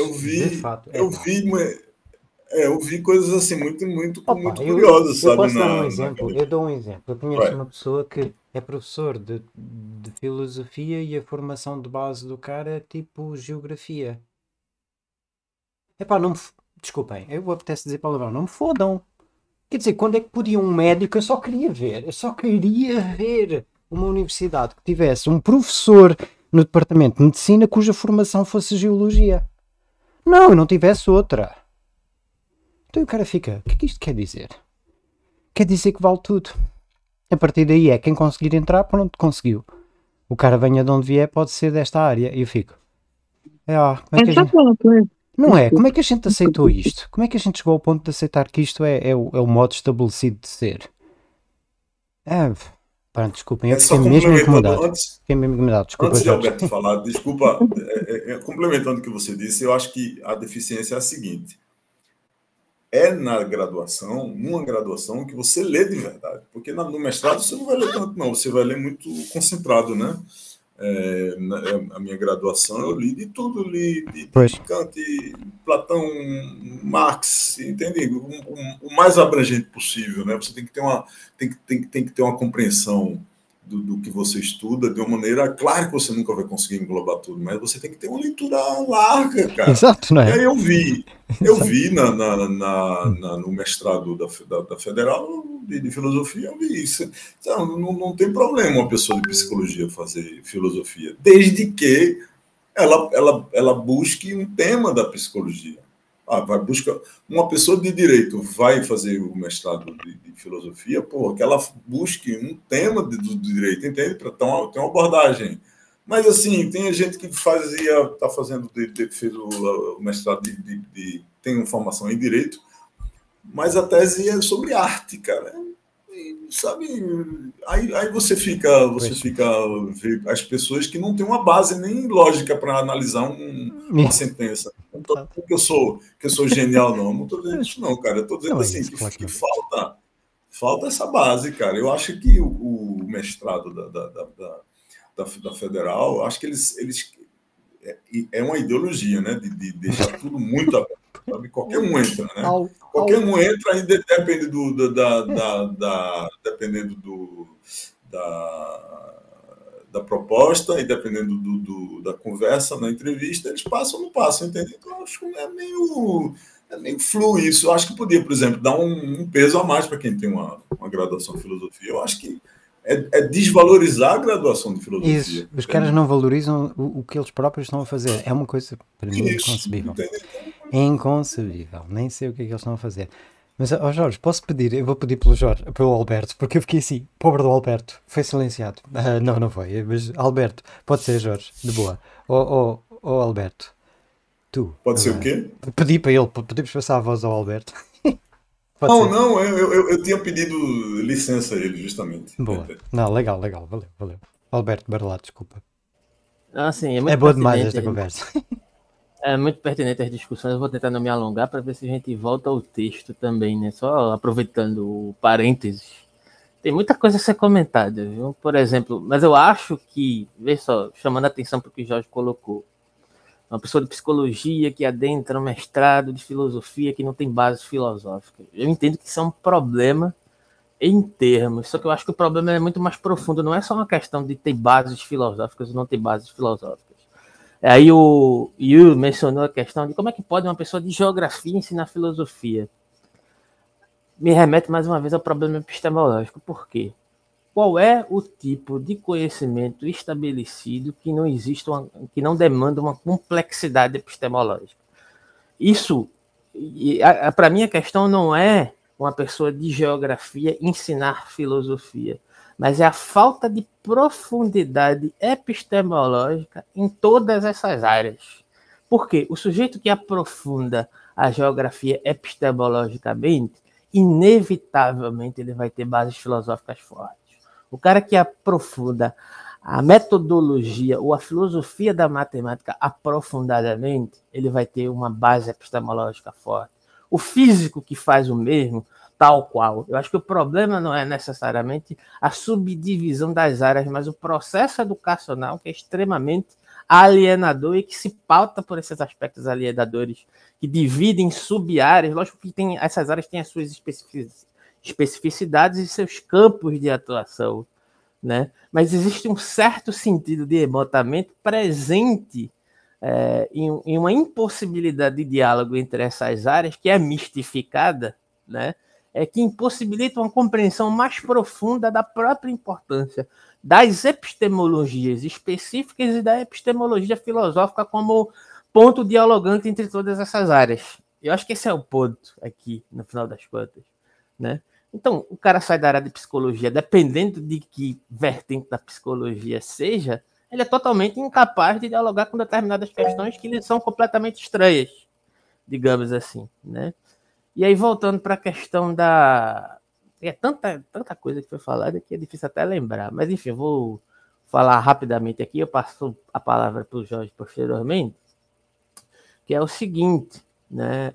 [SPEAKER 3] vi coisas assim muito curiosas, sabe?
[SPEAKER 1] Eu posso dar um exemplo. Eu dou um exemplo. Eu conheço uma pessoa que é professor de filosofia e a formação de base do cara é tipo geografia. Epá, desculpem, eu apetece dizer palavrão, não me fodam. Quer dizer, quando é que podia um médico, eu só queria ver uma universidade que tivesse um professor no departamento de medicina cuja formação fosse geologia. Não, eu não tivesse outra. Então o cara fica, o que é que isto quer dizer? Quer dizer que vale tudo. A partir daí quem conseguir entrar, pronto, conseguiu. O cara venha de onde vier, pode ser desta área. E eu fico, não é? Como é que a gente aceitou isto? Como é que a gente chegou ao ponto de aceitar que isto é o modo estabelecido de ser? Desculpem, eu fiquei mesmo incomodado. Desculpa,
[SPEAKER 3] antes de Alberto falar, desculpa, complementando o que você disse, eu acho que a deficiência é a seguinte. É numa graduação que você lê de verdade. Porque no mestrado você não vai ler tanto, não. Você vai ler muito concentrado, né? A minha graduação eu li de tudo, li de Kant, Platão, Marx, entende? O mais abrangente possível, né? Você tem que ter uma compreensão do que você estuda de uma maneira, claro que você nunca vai conseguir englobar tudo, mas você tem que ter uma leitura larga, cara.
[SPEAKER 1] Exato, não é?
[SPEAKER 3] E aí eu vi no mestrado da Federal de Filosofia, eu vi isso. Então, não tem problema uma pessoa de psicologia fazer filosofia, desde que ela busque um tema da psicologia. Vai buscar uma pessoa de direito vai fazer o mestrado de filosofia, que ela busque um tema do direito, entende? Para ter uma abordagem. Mas assim, tem gente que está fazendo, fez o mestrado tem uma formação em direito, mas a tese é sobre arte, cara. Sabe? Aí você fica ver as pessoas que não têm uma base nem lógica para analisar uma sentença. Não estou dizendo que eu sou genial, não. Não estou dizendo isso, não, cara. Eu estou dizendo assim, que falta essa base, cara. Eu acho que o mestrado da Federal, acho que eles é uma ideologia, né, de deixar tudo muito aberto. Sabe? Qualquer um entra, né? Qualquer um entra, aí depende dependendo da proposta e dependendo da conversa, na entrevista, eles passam ou não passam, entende? Então, acho que é meio fluo isso. Eu acho que podia, por exemplo, dar um peso a mais para quem tem uma graduação em filosofia. Eu acho que é desvalorizar a graduação de filosofia.
[SPEAKER 1] Isso, os caras não valorizam o que eles próprios estão a fazer. É uma coisa, para mim, inconcebível. É inconcebível. Nem sei o que é que eles estão a fazer. Mas, Jorge, posso pedir? Eu vou pedir pelo Alberto, porque eu fiquei assim, pobre do Alberto, foi silenciado. Não foi, mas Alberto, pode ser, Jorge, de boa. Alberto, tu.
[SPEAKER 3] Pode ser o quê?
[SPEAKER 1] Pedi para ele, podemos passar a voz ao Alberto.
[SPEAKER 3] Não, eu tinha pedido licença a ele, justamente.
[SPEAKER 1] Boa. Não, legal, valeu. Alberto Barlato, desculpa.
[SPEAKER 4] Assim,
[SPEAKER 1] é boa demais esta conversa.
[SPEAKER 4] É muito pertinente as discussões, eu vou tentar não me alongar para ver se a gente volta ao texto também, né? Só aproveitando o parênteses. Tem muita coisa a ser comentada, viu? Por exemplo, mas eu acho que, veja só, chamando a atenção para o que o Jorge colocou, uma pessoa de psicologia que adentra um mestrado de filosofia que não tem bases filosóficas. Eu entendo que isso é um problema em termos, só que eu acho que o problema é muito mais profundo, não é só uma questão de ter bases filosóficas ou não ter bases filosóficas. Aí o Yu mencionou a questão de como é que pode uma pessoa de geografia ensinar filosofia. Me remete mais uma vez ao problema epistemológico. Por quê? Qual é o tipo de conhecimento estabelecido que não existe que não demanda uma complexidade epistemológica? Isso, para mim, a questão não é uma pessoa de geografia ensinar filosofia, mas é a falta de profundidade epistemológica em todas essas áreas. Por quê? O sujeito que aprofunda a geografia epistemologicamente, inevitavelmente ele vai ter bases filosóficas fortes. O cara que aprofunda a metodologia ou a filosofia da matemática aprofundadamente, ele vai ter uma base epistemológica forte. O físico que faz o mesmo, tal qual. Eu acho que o problema não é necessariamente a subdivisão das áreas, mas o processo educacional que é extremamente alienador e que se pauta por esses aspectos alienadores que dividem sub-áreas. Lógico que essas áreas têm as suas especificidades e seus campos de atuação, né? Mas existe um certo sentido de ebotamento presente em uma impossibilidade de diálogo entre essas áreas que é mistificada, né? Que impossibilita uma compreensão mais profunda da própria importância das epistemologias específicas e da epistemologia filosófica como ponto dialogante entre todas essas áreas. Eu acho que esse é o ponto aqui, no final das contas, né? Então, o cara sai da área de psicologia, dependendo de que vertente da psicologia seja, ele é totalmente incapaz de dialogar com determinadas questões que lhe são completamente estranhas, digamos assim, né? E aí, voltando para a questão da... É tanta coisa que foi falada que é difícil até lembrar. Mas, enfim, eu vou falar rapidamente aqui. Eu passo a palavra para o Jorge posteriormente, que é o seguinte, né?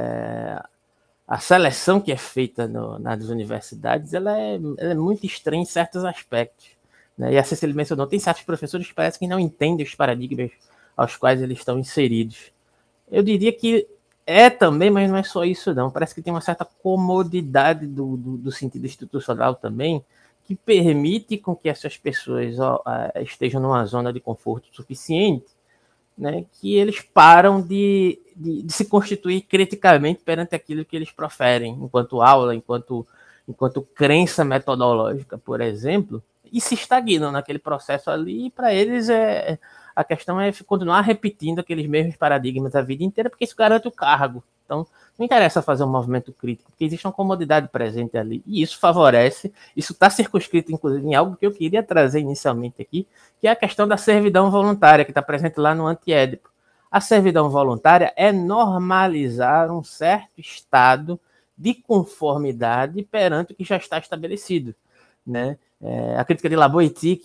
[SPEAKER 4] A seleção que é feita nas universidades, ela é muito estranha em certos aspectos, né? E a Cecília mencionou, tem certos professores que parecem que não entendem os paradigmas aos quais eles estão inseridos. Eu diria que também, mas não é só isso não. Parece que tem uma certa comodidade do sentido institucional também, que permite com que essas pessoas estejam numa zona de conforto suficiente, né, que eles param de se constituir criticamente perante aquilo que eles proferem, enquanto aula, enquanto crença metodológica, por exemplo, e se estagnam naquele processo ali, e para eles a questão é continuar repetindo aqueles mesmos paradigmas a vida inteira, porque isso garante o cargo. Então, não interessa fazer um movimento crítico, porque existe uma comodidade presente ali, e isso favorece, isso está circunscrito, inclusive, em algo que eu queria trazer inicialmente aqui, que é a questão da servidão voluntária, que está presente lá no Antiédipo. A servidão voluntária é normalizar um certo estado de conformidade perante o que já está estabelecido, né? A crítica de Laboiti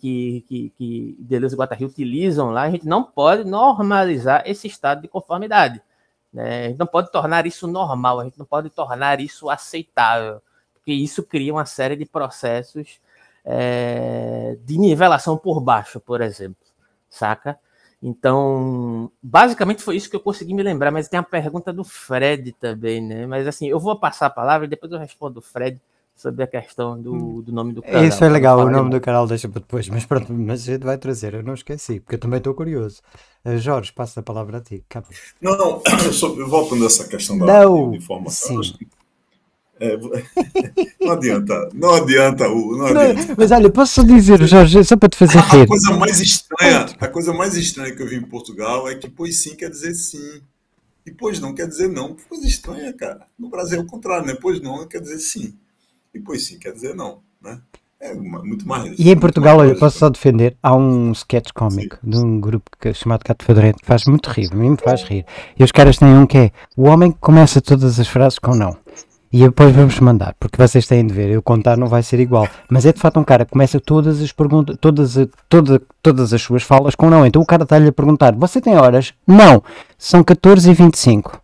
[SPEAKER 4] que Deleuze e Guattari utilizam lá, a gente não pode normalizar esse estado de conformidade, né? A gente não pode tornar isso normal, a gente não pode tornar isso aceitável, porque isso cria uma série de processos de nivelação por baixo, por exemplo, saca? Então, basicamente foi isso que eu consegui me lembrar, mas tem a pergunta do Fred também, né? Mas assim, eu vou passar a palavra e depois eu respondo o Fred sobre a questão do nome do canal.
[SPEAKER 1] Isso é legal, o nome do canal deixa para depois, mas pronto, mas a gente vai trazer, eu não esqueci, porque eu também estou curioso. Jorge, passa a palavra a ti.
[SPEAKER 3] Não, voltando a essa questão da informação, não adianta, não adianta.
[SPEAKER 1] Mas olha, posso só dizer, Jorge, só para te fazer rir.
[SPEAKER 3] A coisa mais estranha que eu vi em Portugal é que pois sim quer dizer sim. E pois não quer dizer não. Coisa estranha, cara. No Brasil é o contrário, né? Pois não quer dizer sim. E pois sim quer dizer não, né? É muito mais.
[SPEAKER 1] E em Portugal, olha, posso só defender, há um sketch cómico de um grupo chamado Gato Fedorento que faz muito rir, a mim me faz rir. E os caras têm um que é o homem que começa todas as frases com não. E depois vamos mandar, porque vocês têm de ver, eu contar não vai ser igual. Mas é de fato um cara que começa todas as perguntas, todas as suas falas com não. Então o cara está-lhe a perguntar, você tem horas? Não, são 14h25.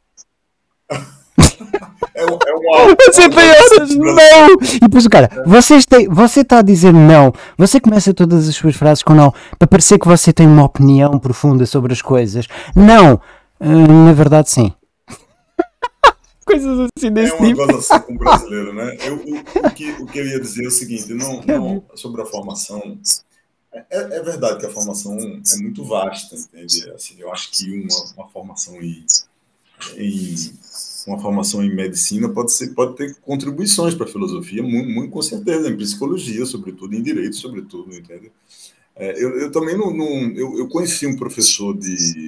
[SPEAKER 1] Você tem horas? Não! E depois o cara, você está a dizer não, você começa todas as suas frases com não, para parecer que você tem uma opinião profunda sobre as coisas. Não! Na verdade sim. Coisas assim desse tipo.
[SPEAKER 3] É uma coisa assim com o brasileiro, né? O que eu ia dizer é o seguinte, não sobre a formação. É verdade que a formação é muito vasta, entende? Assim, eu acho que uma formação em medicina pode ter contribuições para a filosofia, muito com certeza, em psicologia, sobretudo, em direito, sobretudo, entende? Eu também eu conheci um professor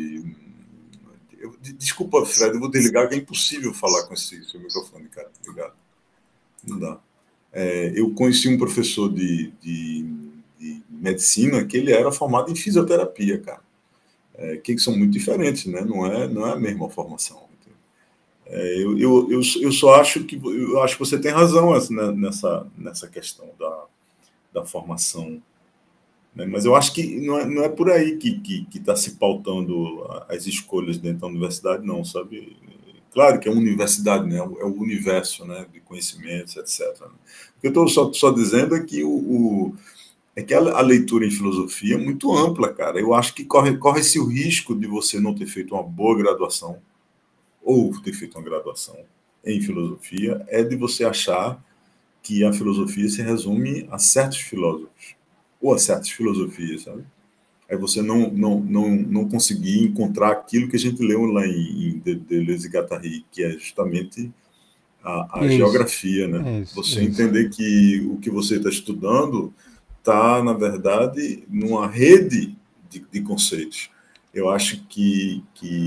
[SPEAKER 3] Desculpa, Fred, eu vou desligar, que é impossível falar com esse microfone, cara. Obrigado. Não dá. Eu conheci um professor de medicina que ele era formado em fisioterapia, cara. Que são muito diferentes, né? Não é a mesma formação. Eu só acho que você tem razão nessa questão da formação. Mas eu acho que não é por aí que está se pautando as escolhas dentro da universidade, não, sabe? Claro que é uma universidade, né? É o universo, né, de conhecimentos, etc. O que eu estou só dizendo é que, a leitura em filosofia é muito ampla, cara. Eu acho que corre-se o risco de você não ter feito uma boa graduação, ou ter feito uma graduação em filosofia, é de você achar que a filosofia se resume a certos filósofos, ou a certas filosofias, sabe? Aí você não conseguir encontrar aquilo que a gente leu lá em Deleuze e Guattari, que é justamente a geografia, né? Você entender que o que você está estudando está, na verdade, numa rede de conceitos. Eu acho que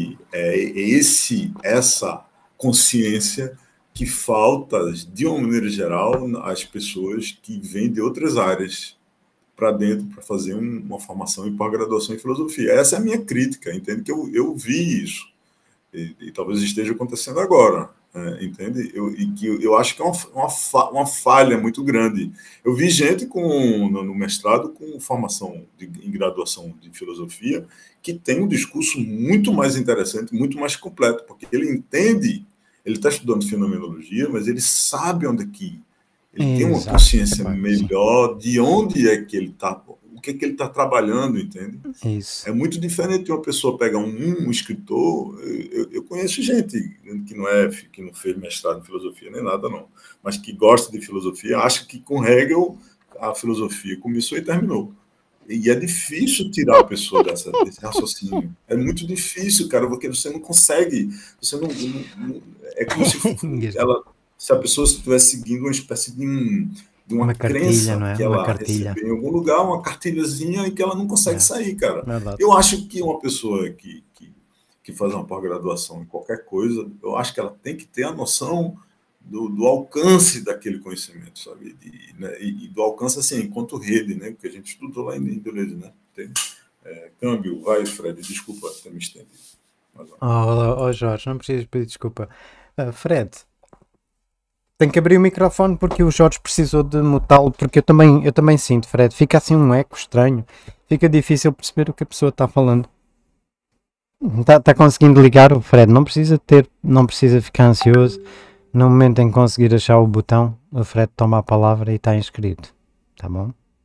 [SPEAKER 3] é essa consciência que falta, de uma maneira geral, às pessoas que vêm de outras áreas para dentro, para fazer uma formação em pós-graduação em filosofia. Essa é a minha crítica, entende? Que eu vi isso, e talvez esteja acontecendo agora, entende? Eu acho que é uma falha muito grande. Eu vi gente no mestrado com formação em graduação de filosofia que tem um discurso muito mais interessante, muito mais completo, porque ele entende, ele está estudando fenomenologia, mas ele sabe onde ele tem uma consciência melhor de onde é que ele está, o que é que ele está trabalhando, entende?
[SPEAKER 1] Isso.
[SPEAKER 3] É muito diferente de uma pessoa pegar um escritor. Eu conheço gente que não fez mestrado em filosofia nem nada, não, mas que gosta de filosofia, acha que com Hegel a filosofia começou e terminou. E é difícil tirar a pessoa desse raciocínio. É muito difícil, cara, porque você não consegue. Você não é como se a pessoa estivesse seguindo uma espécie de uma crença,
[SPEAKER 1] não é?
[SPEAKER 3] Que ela recebeu em algum lugar, uma cartilhazinha, e que ela não consegue sair, cara. Eu acho que uma pessoa que faz uma pós-graduação em qualquer coisa, eu acho que ela tem que ter a noção do alcance daquele conhecimento, sabe? E do alcance, assim, enquanto rede, né? Porque a gente estudou lá em Deleuze, né? Câmbio, vai, Fred, desculpa ter me estendido.
[SPEAKER 1] Jorge, não precisas pedir desculpa. Fred, tem que abrir o microfone porque o Jorge precisou de mutá-lo, porque eu também sinto, Fred, fica assim um eco estranho, fica difícil perceber o que a pessoa está falando. Está conseguindo ligar o Fred, não precisa ficar ansioso. No momento em que conseguir achar o botão, o Fred toma a palavra e está inscrito, tá bom?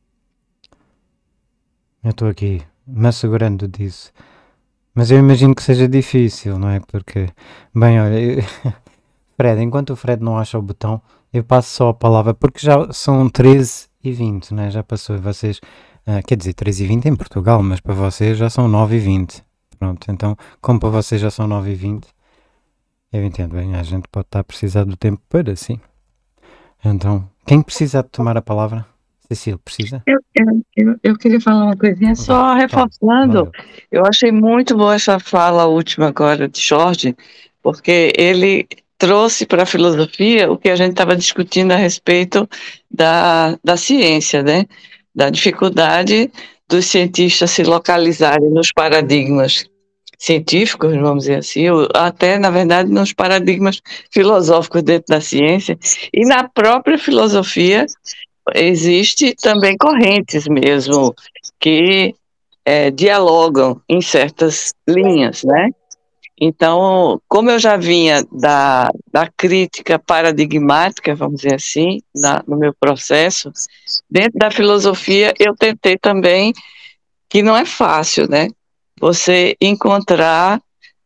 [SPEAKER 1] Eu estou aqui me assegurando disso. Mas eu imagino que seja difícil, não é? Porque, bem, olha, Fred, enquanto o Fred não acha o botão, eu passo só a palavra, porque já são 13h20, né? Já passou, vocês, quer dizer, 13h20 em Portugal, mas para vocês já são 9h20. Pronto, então, como para vocês já são 9h20, eu entendo bem, a gente pode estar a precisar do tempo para sim. Então, quem precisa de tomar a palavra? Cecília, precisa?
[SPEAKER 5] Eu queria falar uma coisinha, só reforçando. Eu achei muito boa essa fala última agora de Jorge, porque ele trouxe para a filosofia o que a gente estava discutindo a respeito da ciência, né? Da dificuldade dos cientistas se localizarem nos paradigmas científicos, vamos dizer assim, ou até, na verdade, nos paradigmas filosóficos dentro da ciência, e na própria filosofia existe também correntes mesmo que dialogam em certas linhas, né? Então, como eu já vinha da crítica paradigmática, vamos dizer assim, no meu processo, dentro da filosofia eu tentei também, que não é fácil, né? Você encontrar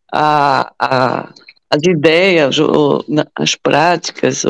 [SPEAKER 5] as ideias, as práticas,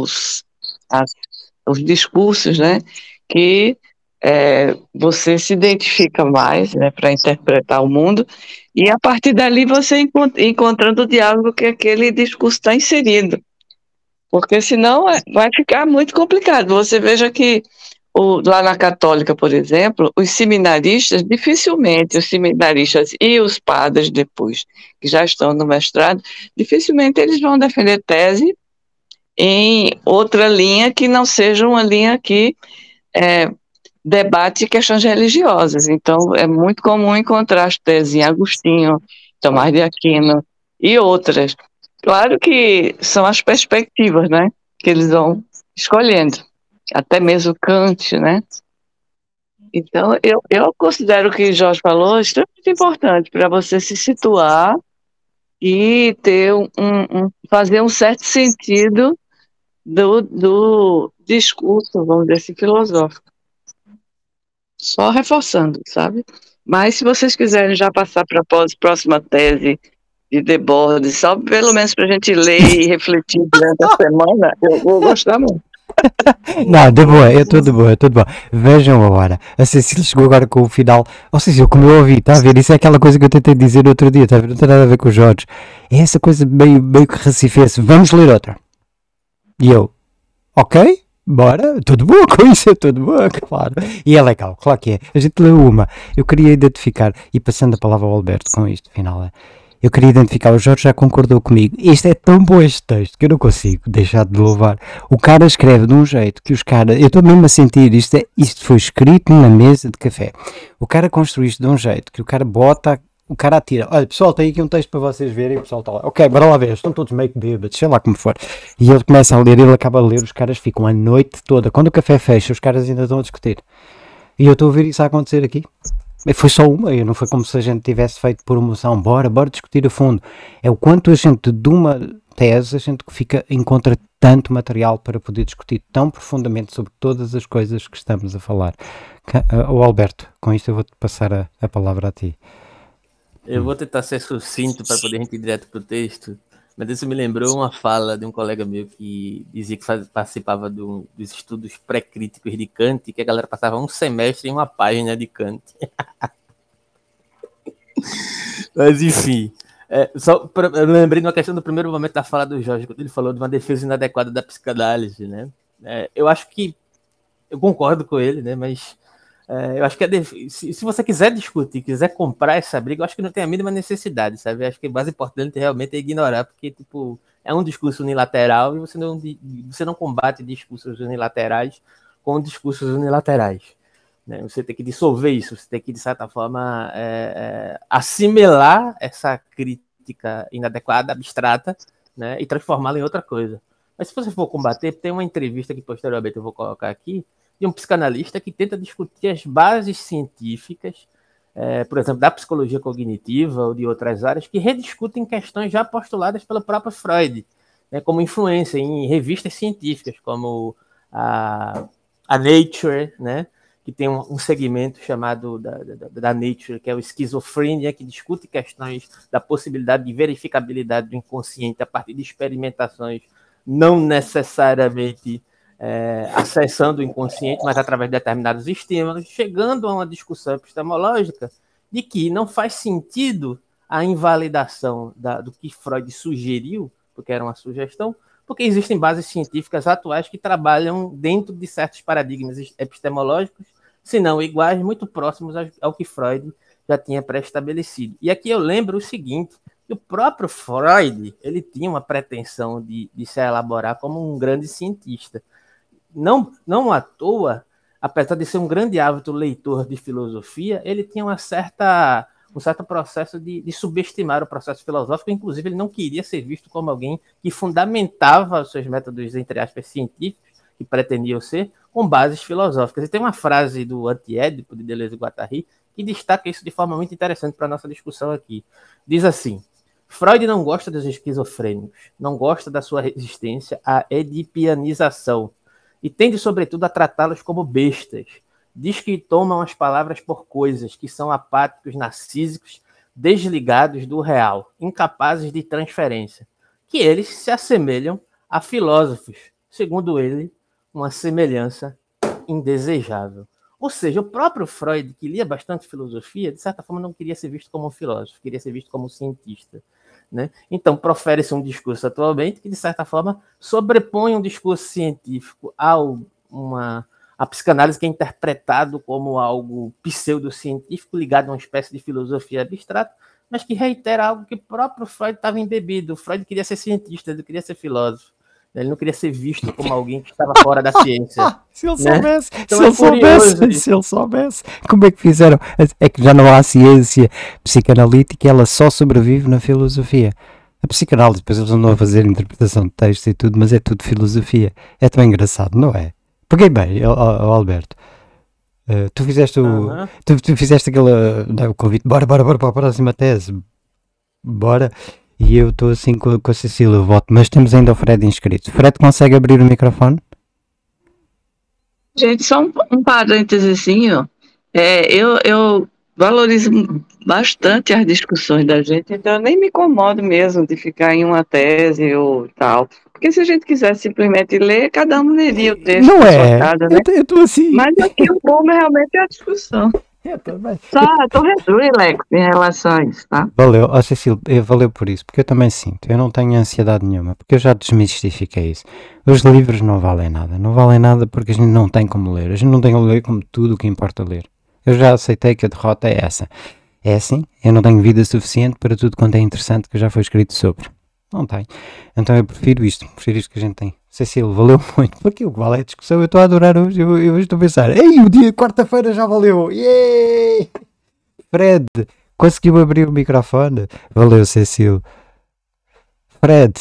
[SPEAKER 5] os discursos, né, que você se identifica mais, né, para interpretar o mundo, e a partir dali você encontrando o diálogo que aquele discurso está inserido, porque senão vai ficar muito complicado. Você veja que lá na Católica, por exemplo, os seminaristas, dificilmente os seminaristas e os padres depois, que já estão no mestrado, dificilmente eles vão defender tese em outra linha que não seja uma linha que debate questões religiosas. Então, é muito comum encontrar as teses em Agostinho, Tomás de Aquino e outras. Claro que são as perspectivas, né, que eles vão escolhendo. Até mesmo Kant, né? Então, eu considero o que o Jorge falou extremamente importante para você se situar e ter fazer um certo sentido do discurso, vamos dizer assim, filosófico. Só reforçando, sabe? Mas se vocês quiserem já passar para a próxima tese de Debord, só pelo menos para a gente ler e refletir durante a semana, eu vou gostar muito.
[SPEAKER 1] Não, de boa, eu estou de boa, estou de boa. Vejam agora, a Cecília chegou agora com o final. Ou seja, como eu ouvi, está a ver? Isso é aquela coisa que eu tentei dizer outro dia, está a ver? Não tem nada a ver com o Jorge. É essa coisa meio que racifense. Vamos ler outra. E eu, ok, bora, tudo boa com isso, é tudo boa, claro. E é legal, claro que é. A gente leu uma. Eu queria identificar, e passando a palavra ao Alberto com isto, final, eu queria identificar, o Jorge já concordou comigo. Isto é tão bom este texto que eu não consigo deixar de louvar. O cara escreve de um jeito que os caras. Eu estou mesmo a sentir isto foi escrito na mesa de café. O cara construiu isto de um jeito que o cara bota. O cara atira. Olha, pessoal, tem aqui um texto para vocês verem. O pessoal está lá. Ok, bora lá ver. Estão todos meio que bêbados, sei lá como for. E ele começa a ler, ele acaba a ler. Os caras ficam a noite toda. Quando o café fecha, os caras ainda estão a discutir. E eu estou a ver isso a acontecer aqui. Foi só uma, não foi como se a gente tivesse feito por emoção, bora discutir a fundo. É o quanto a gente, de uma tese, a gente encontra tanto material para poder discutir tão profundamente sobre todas as coisas que estamos a falar. O Alberto, com isto eu vou-te passar a palavra a ti.
[SPEAKER 4] Eu vou tentar ser sucinto para poder ir direto para o texto, mas isso me lembrou uma fala de um colega meu que dizia que participava dos estudos pré-críticos de Kant e que a galera passava um semestre em uma página de Kant. Mas, enfim, eu lembrei de uma questão do primeiro momento da fala do Jorge, quando ele falou de uma defesa inadequada da psicanálise, né? Eu acho que eu concordo com ele, né? Mas eu acho que se você quiser discutir, quiser comprar essa briga, eu acho que não tem a mínima necessidade, sabe? Eu acho que o mais importante realmente é ignorar, porque tipo, é um discurso unilateral e você não combate discursos unilaterais com discursos unilaterais. Né? Você tem que dissolver isso, você tem que, de certa forma, assimilar essa crítica inadequada, abstrata, né? E transformá-la em outra coisa. Mas se você for combater, tem uma entrevista que posteriormente eu vou colocar aqui, de um psicanalista que tenta discutir as bases científicas, por exemplo, da psicologia cognitiva ou de outras áreas, que rediscutem questões já postuladas pelo próprio Freud, né, como influência em revistas científicas, como a Nature, né, que tem um segmento chamado da Nature, que é o Esquizofrenia, que discute questões da possibilidade de verificabilidade do inconsciente a partir de experimentações não necessariamente acessando o inconsciente, mas através de determinados estímulos, chegando a uma discussão epistemológica de que não faz sentido a invalidação do que Freud sugeriu, porque era uma sugestão, porque existem bases científicas atuais que trabalham dentro de certos paradigmas epistemológicos, se não iguais, muito próximos ao que Freud já tinha pré-estabelecido. E aqui eu lembro o seguinte, que o próprio Freud ele tinha uma pretensão de se elaborar como um grande cientista. Não à toa, apesar de ser um grande hábito leitor de filosofia, ele tinha um certo processo de subestimar o processo filosófico, inclusive ele não queria ser visto como alguém que fundamentava os seus métodos, entre aspas, científicos, que pretendiam ser, com bases filosóficas. E tem uma frase do Anti-Édipo, de Deleuze e Guattari, que destaca isso de forma muito interessante para a nossa discussão aqui. Diz assim, Freud não gosta dos esquizofrênicos, não gosta da sua resistência à edipianização, e tende, sobretudo, a tratá-los como bestas. Diz que tomam as palavras por coisas, que são apáticos, narcísicos, desligados do real, incapazes de transferência, que eles se assemelham a filósofos, segundo ele, uma semelhança indesejável. Ou seja, o próprio Freud, que lia bastante filosofia, de certa forma não queria ser visto como um filósofo, queria ser visto como um cientista. Né? Então, profere-se um discurso atualmente que, de certa forma, sobrepõe um discurso científico a psicanálise, que é interpretado como algo pseudocientífico ligado a uma espécie de filosofia abstrata, mas que reitera algo que o próprio Freud estava embebido. O Freud queria ser cientista, ele queria ser filósofo. Ele não queria ser visto como alguém que estava fora da ciência.
[SPEAKER 1] Se ele
[SPEAKER 4] né?
[SPEAKER 1] soubesse,
[SPEAKER 4] Então
[SPEAKER 1] se ele soubesse, como é que fizeram? É que já não há ciência psicanalítica, ela só sobrevive na filosofia. A psicanálise, depois eles andam a fazer interpretação de texto e tudo, mas é tudo filosofia. É tão engraçado, não é? Peguei bem, Alberto. Tu fizeste tu fizeste o convite, bora para a próxima tese. Bora. E eu estou assim com a Cecília, voto, mas temos ainda o Fred inscrito. Fred, consegue abrir o microfone?
[SPEAKER 5] Gente, só um parentesezinho. Eu valorizo bastante as discussões da gente, então eu nem me incomodo mesmo de ficar em uma tese ou tal. Porque se a gente quiser simplesmente ler, cada um leria o texto
[SPEAKER 1] Não
[SPEAKER 5] da
[SPEAKER 1] é?
[SPEAKER 5] sua casa, né?
[SPEAKER 1] Eu estou assim.
[SPEAKER 5] Mas aqui o bom realmente é a discussão.
[SPEAKER 1] Eu também.
[SPEAKER 5] Estou relax em relação a isso, tá?
[SPEAKER 1] Valeu, Cecília, valeu por isso, porque eu também sinto, eu não tenho ansiedade nenhuma, porque eu já desmistifiquei isso. Os livros não valem nada porque a gente não tem como ler, a gente não tem como ler como tudo o que importa ler. Eu já aceitei que a derrota é essa. É assim, eu não tenho vida suficiente para tudo quanto é interessante que já foi escrito sobre. Não tenho. Então eu prefiro isto que a gente tem. Cecília, valeu muito, porque o que vale é a discussão, eu estou a adorar hoje, eu estou a pensar, ei, o dia de quarta-feira já valeu, yay! Fred, conseguiu abrir o microfone? Valeu, Cecília. Fred.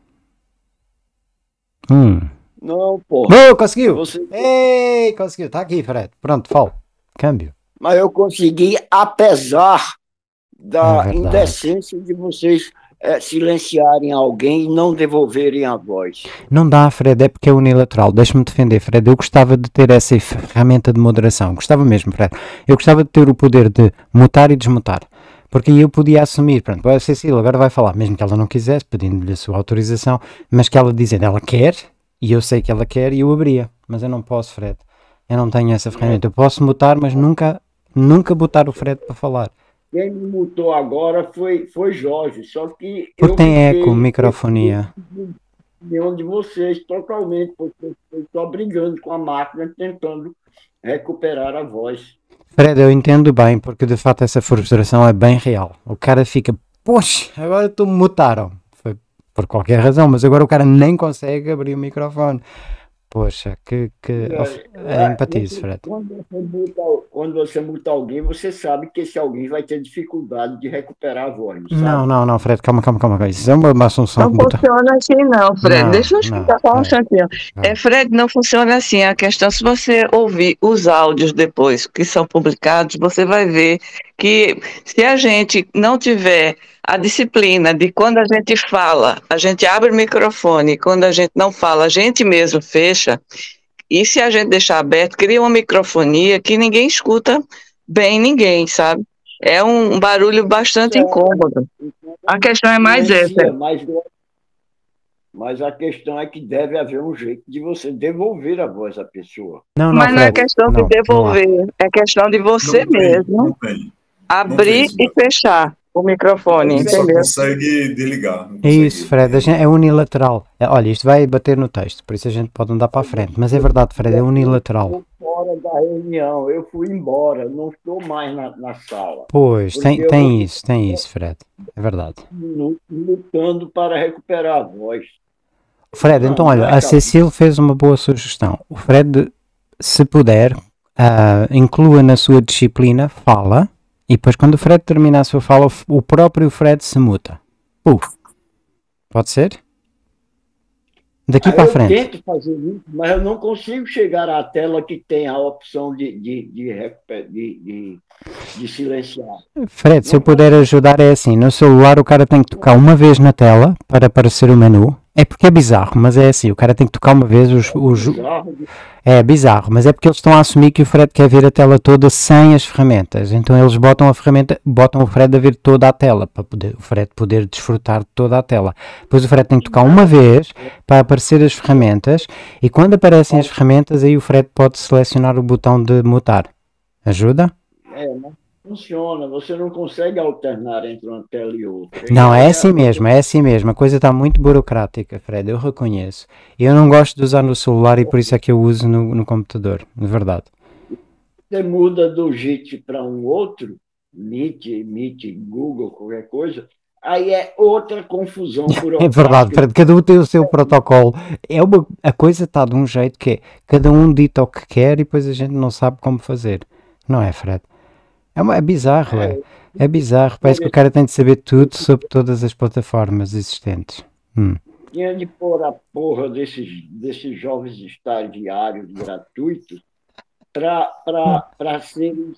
[SPEAKER 2] Não, pô.
[SPEAKER 1] Oh, conseguiu!
[SPEAKER 2] Você...
[SPEAKER 1] Ei, conseguiu, está aqui, Fred. Pronto, fala. Câmbio.
[SPEAKER 2] Mas eu consegui, apesar da indecência de vocês silenciarem alguém e não devolverem a voz.
[SPEAKER 1] Não dá, Fred, é porque é unilateral. Deixa-me defender, Fred. Eu gostava de ter essa ferramenta de moderação. Gostava mesmo, Fred. Eu gostava de ter o poder de mutar e desmutar. Porque aí eu podia assumir, pronto, a Cecília agora vai falar, mesmo que ela não quisesse, pedindo-lhe a sua autorização, mas que ela dizendo, ela quer, e eu sei que ela quer, e eu abria. Mas eu não posso, Fred. Eu não tenho essa ferramenta. Eu posso mutar, mas nunca botar o Fred para falar.
[SPEAKER 2] Quem me mutou agora foi Jorge, só que
[SPEAKER 1] porque tem eco, microfonia.
[SPEAKER 2] De vocês totalmente, porque eu estou brigando com a máquina, tentando recuperar a voz.
[SPEAKER 1] Fred, eu entendo bem, porque de fato essa frustração é bem real. O cara fica, poxa, agora tu me mutaram. Foi por qualquer razão, mas agora o cara nem consegue abrir o microfone. Poxa, que empatizo, Fred.
[SPEAKER 2] Quando você muta alguém, você sabe que esse alguém vai ter dificuldade de recuperar a voz. Sabe?
[SPEAKER 1] Não, Fred, calma. Isso é uma assunção.
[SPEAKER 5] Não funciona assim, não, Fred. Deixa eu explicar só um instantinho. Fred, não funciona assim. A questão, se você ouvir os áudios depois que são publicados, você vai ver que se a gente não tiver a disciplina de quando a gente fala, a gente abre o microfone, e quando a gente não fala, a gente mesmo fecha, E se a gente deixar aberto, cria uma microfonia que ninguém escuta bem ninguém, sabe? É um barulho bastante incômodo. A questão é mais essa.
[SPEAKER 2] Mas a questão é que deve haver um jeito de você devolver a voz à pessoa.
[SPEAKER 1] Não,
[SPEAKER 5] Mas não é
[SPEAKER 1] Fred,
[SPEAKER 5] questão de
[SPEAKER 1] não há.
[SPEAKER 5] devolver, é questão de você mesmo
[SPEAKER 3] Não tem.
[SPEAKER 5] abrir
[SPEAKER 3] tem,
[SPEAKER 5] e fechar o
[SPEAKER 3] A
[SPEAKER 5] microfone,
[SPEAKER 3] gente só
[SPEAKER 5] entendeu?
[SPEAKER 3] consegue desligar. Não
[SPEAKER 1] É
[SPEAKER 3] consegue-
[SPEAKER 1] isso, Fred, é unilateral. Olha, isto vai bater no texto, por isso a gente pode andar para a frente. Mas é verdade, Fred, é unilateral.
[SPEAKER 2] Eu estou fora da reunião, eu fui embora, não estou mais na sala.
[SPEAKER 1] Pois,
[SPEAKER 2] Porque eu
[SPEAKER 1] tem isso, Fred. É verdade.
[SPEAKER 2] lutando para recuperar a voz.
[SPEAKER 1] Fred, então olha, a Cecília fez uma boa sugestão. O Fred, se puder, inclua na sua disciplina, fala, e depois quando o Fred terminar a sua fala, o próprio Fred se muta. Pode ser? Daqui para a frente.
[SPEAKER 2] Eu tento fazer isso, mas eu não consigo chegar à tela que tem a opção de silenciar.
[SPEAKER 1] Fred, se eu puder ajudar é assim, no celular o cara tem que tocar uma vez na tela para aparecer o menu. É porque é bizarro, mas é assim, o cara tem que tocar uma vez É bizarro, mas é porque eles estão a assumir que o Fred quer ver a tela toda sem as ferramentas. Então eles botam o Fred a ver toda a tela, para o Fred poder desfrutar de toda a tela. Depois o Fred tem que tocar uma vez para aparecer as ferramentas, e quando aparecem as ferramentas, aí o Fred pode selecionar o botão de mutar. Ajuda?
[SPEAKER 2] Mas funciona, você não consegue alternar entre uma tela e outra.
[SPEAKER 1] Não, é assim mesmo, a coisa está muito burocrática, Fred, eu reconheço. Eu não gosto de usar no celular e por isso é que eu uso no computador, de verdade.
[SPEAKER 2] Você muda do JIT para um outro, Meet, Google, qualquer coisa, aí é outra confusão burocrática.
[SPEAKER 1] É verdade, Fred, cada um tem o seu protocolo. A coisa está de um jeito que é, cada um dita o que quer e depois a gente não sabe como fazer. Não é, Fred? É bizarro, é bizarro. Parece que o cara tem de saber tudo sobre todas as plataformas existentes.
[SPEAKER 2] Tinha de pôr a porra desses jovens estagiários gratuitos para serem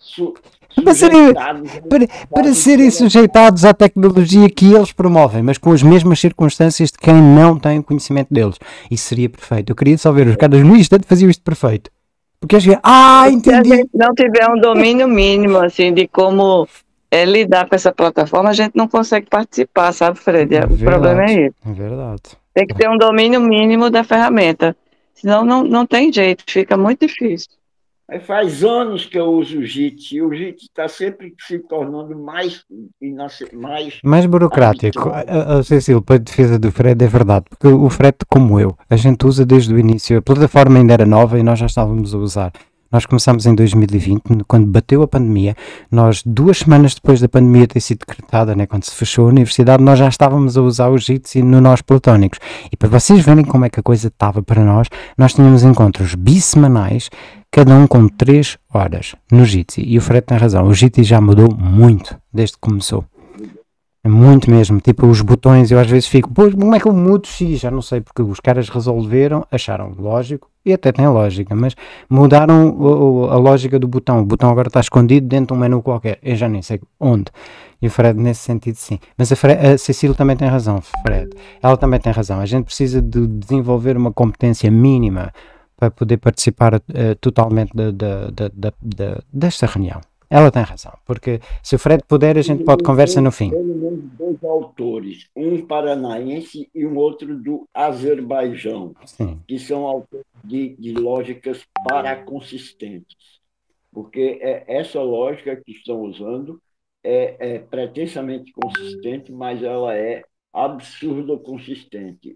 [SPEAKER 1] para serem sujeitados à tecnologia que eles promovem, mas com as mesmas circunstâncias de quem não tem o conhecimento deles. Isso seria perfeito. Eu queria só ver os caras no instante faziam isto perfeito. Porque entendi.
[SPEAKER 5] Se a gente não tiver um domínio mínimo, assim, de como lidar com essa plataforma, a gente não consegue participar, sabe, Fred? O problema é esse.
[SPEAKER 1] É verdade.
[SPEAKER 5] Tem que ter um domínio mínimo da ferramenta. Senão não tem jeito, fica muito difícil.
[SPEAKER 2] Faz anos que eu uso o JIT, e o JIT está sempre se tornando mais
[SPEAKER 1] burocrático. Cecília, para a defesa do Fred, é verdade, porque o Fred, como eu, a gente usa desde o início, a plataforma ainda era nova e nós já estávamos a usar. Nós começámos em 2020, quando bateu a pandemia. Nós, 2 semanas depois da pandemia ter sido decretada, né, quando se fechou a universidade, nós já estávamos a usar os JITs no Nós Platónicos. E para vocês verem como é que a coisa estava para nós tínhamos encontros bissemanais, cada um com 3 horas no Jitsi. E o Fred tem razão, o Jitsi já mudou muito desde que começou. É muito mesmo, tipo os botões, eu às vezes fico, pois como é que eu mudo X? Já não sei, porque os caras resolveram, acharam lógico, e até tem lógica, mas mudaram a lógica do botão. O botão agora está escondido dentro de um menu qualquer, eu já nem sei onde. E o Fred, nesse sentido, sim. Mas a Cecília também tem razão, Fred. Ela também tem razão. A gente precisa de desenvolver uma competência mínima para poder participar totalmente desta reunião. Ela tem razão, porque se o Fred puder, a gente pode conversa no fim.
[SPEAKER 2] Pelo menos 2 autores, um paranaense e um outro do Azerbaijão, que são autores de lógicas paraconsistentes. Porque essa lógica que estão usando é pretensamente consistente, mas ela é absurda consistente.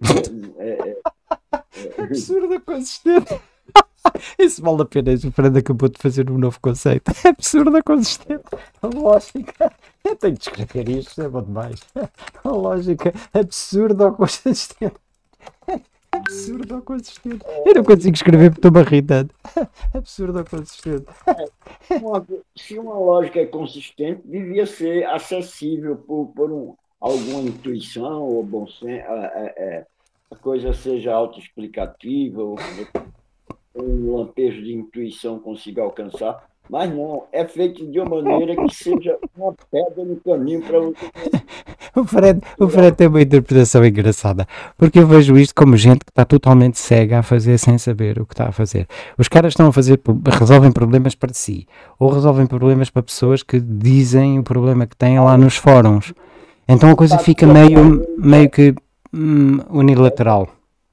[SPEAKER 1] Absurda consistente. Isso vale a pena. O Fred acabou de fazer um novo conceito. É absurda consistente. A lógica. Eu tenho de escrever isto, é bom demais. A lógica absurda ou consistente. Absurdo ou consistente. Eu não consigo escrever porque estou-me a rir tanto. Absurdo ou consistente.
[SPEAKER 2] Se uma lógica é consistente, devia ser acessível por alguma intuição ou bom senso, a coisa seja autoexplicativa, ou um lampejo de intuição consiga alcançar. Mas não, é feito de uma maneira que seja uma pedra no caminho para você.
[SPEAKER 1] O Fred tem uma interpretação engraçada, porque eu vejo isto como gente que está totalmente cega a fazer sem saber o que está a fazer. Os caras estão a fazer, resolvem problemas para si, ou resolvem problemas para pessoas que dizem o problema que têm lá nos fóruns. Então a coisa fica meio que unilateral.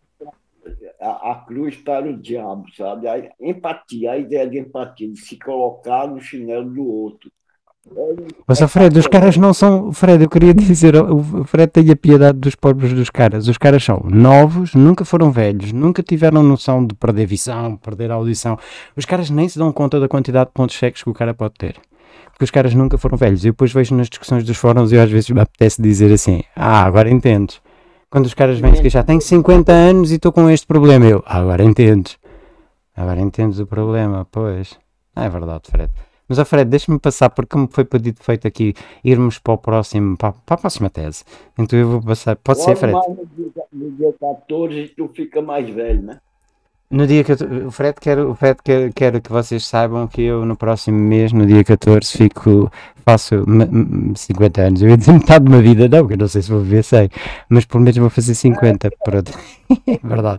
[SPEAKER 2] A cruz para o diabo, sabe? A empatia, a ideia de empatia, de se colocar no chinelo do outro.
[SPEAKER 1] Mas, Fred, os caras não são. Fred, eu queria dizer, o Fred tem a piedade dos pobres dos caras. Os caras são novos, nunca foram velhos, nunca tiveram noção de perder visão, perder audição. Os caras nem se dão conta da quantidade de pontos cegos que o cara pode ter. Porque os caras nunca foram velhos. Eu depois vejo nas discussões dos fóruns e às vezes me apetece dizer assim: agora entendes. Quando os caras vêm se queixar, tenho 50 anos e estou com este problema. Agora entendes. Agora entendes o problema, pois. É verdade, Fred. Mas, Fred, deixa-me passar, porque me foi pedido feito aqui irmos para o próximo, para a próxima tese. Então eu vou passar. Pode ser, Fred?
[SPEAKER 2] No dia 14 tu fica mais velho, né?
[SPEAKER 1] No dia que o Fred quer que vocês saibam que eu no próximo mês, no dia 14, faço 50 anos. Eu ia dizer metade de uma vida, não, porque eu não sei se vou viver 100, mas pelo menos vou fazer 50. Pronto. É verdade.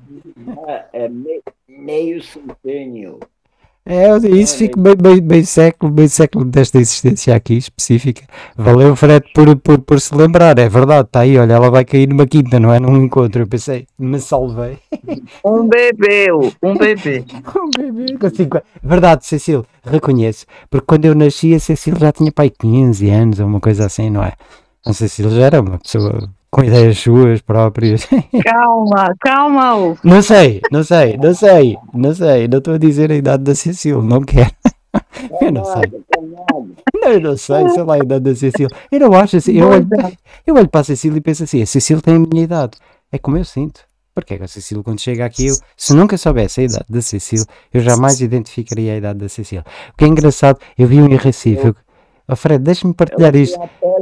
[SPEAKER 2] É meio centênio.
[SPEAKER 1] Isso fica meio século desta existência aqui específica. Valeu, Fred, por se lembrar. É verdade, está aí, olha, ela vai cair numa quinta, não é? Num encontro. Eu pensei, me salvei.
[SPEAKER 5] Um bebê.
[SPEAKER 1] Um bebê com 50. Verdade, Cecília, reconheço. Porque quando eu nasci, a Cecília já tinha pai 15 anos ou uma coisa assim, não é? A Cecília já era uma pessoa com ideias suas próprias.
[SPEAKER 5] Calma.
[SPEAKER 1] Não sei. Não estou a dizer a idade da Cecília, não quero. Eu não sei. Eu não sei, sei lá a idade da Cecília. Eu não acho assim. Eu olho para a Cecília e penso assim: a Cecília tem a minha idade. É como eu sinto. Porque é que a Cecília, quando chega aqui, se nunca soubesse a idade da Cecília, eu jamais identificaria a idade da Cecília. O que é engraçado, eu vi um em Recife. Fred, deixa-me partilhar isto.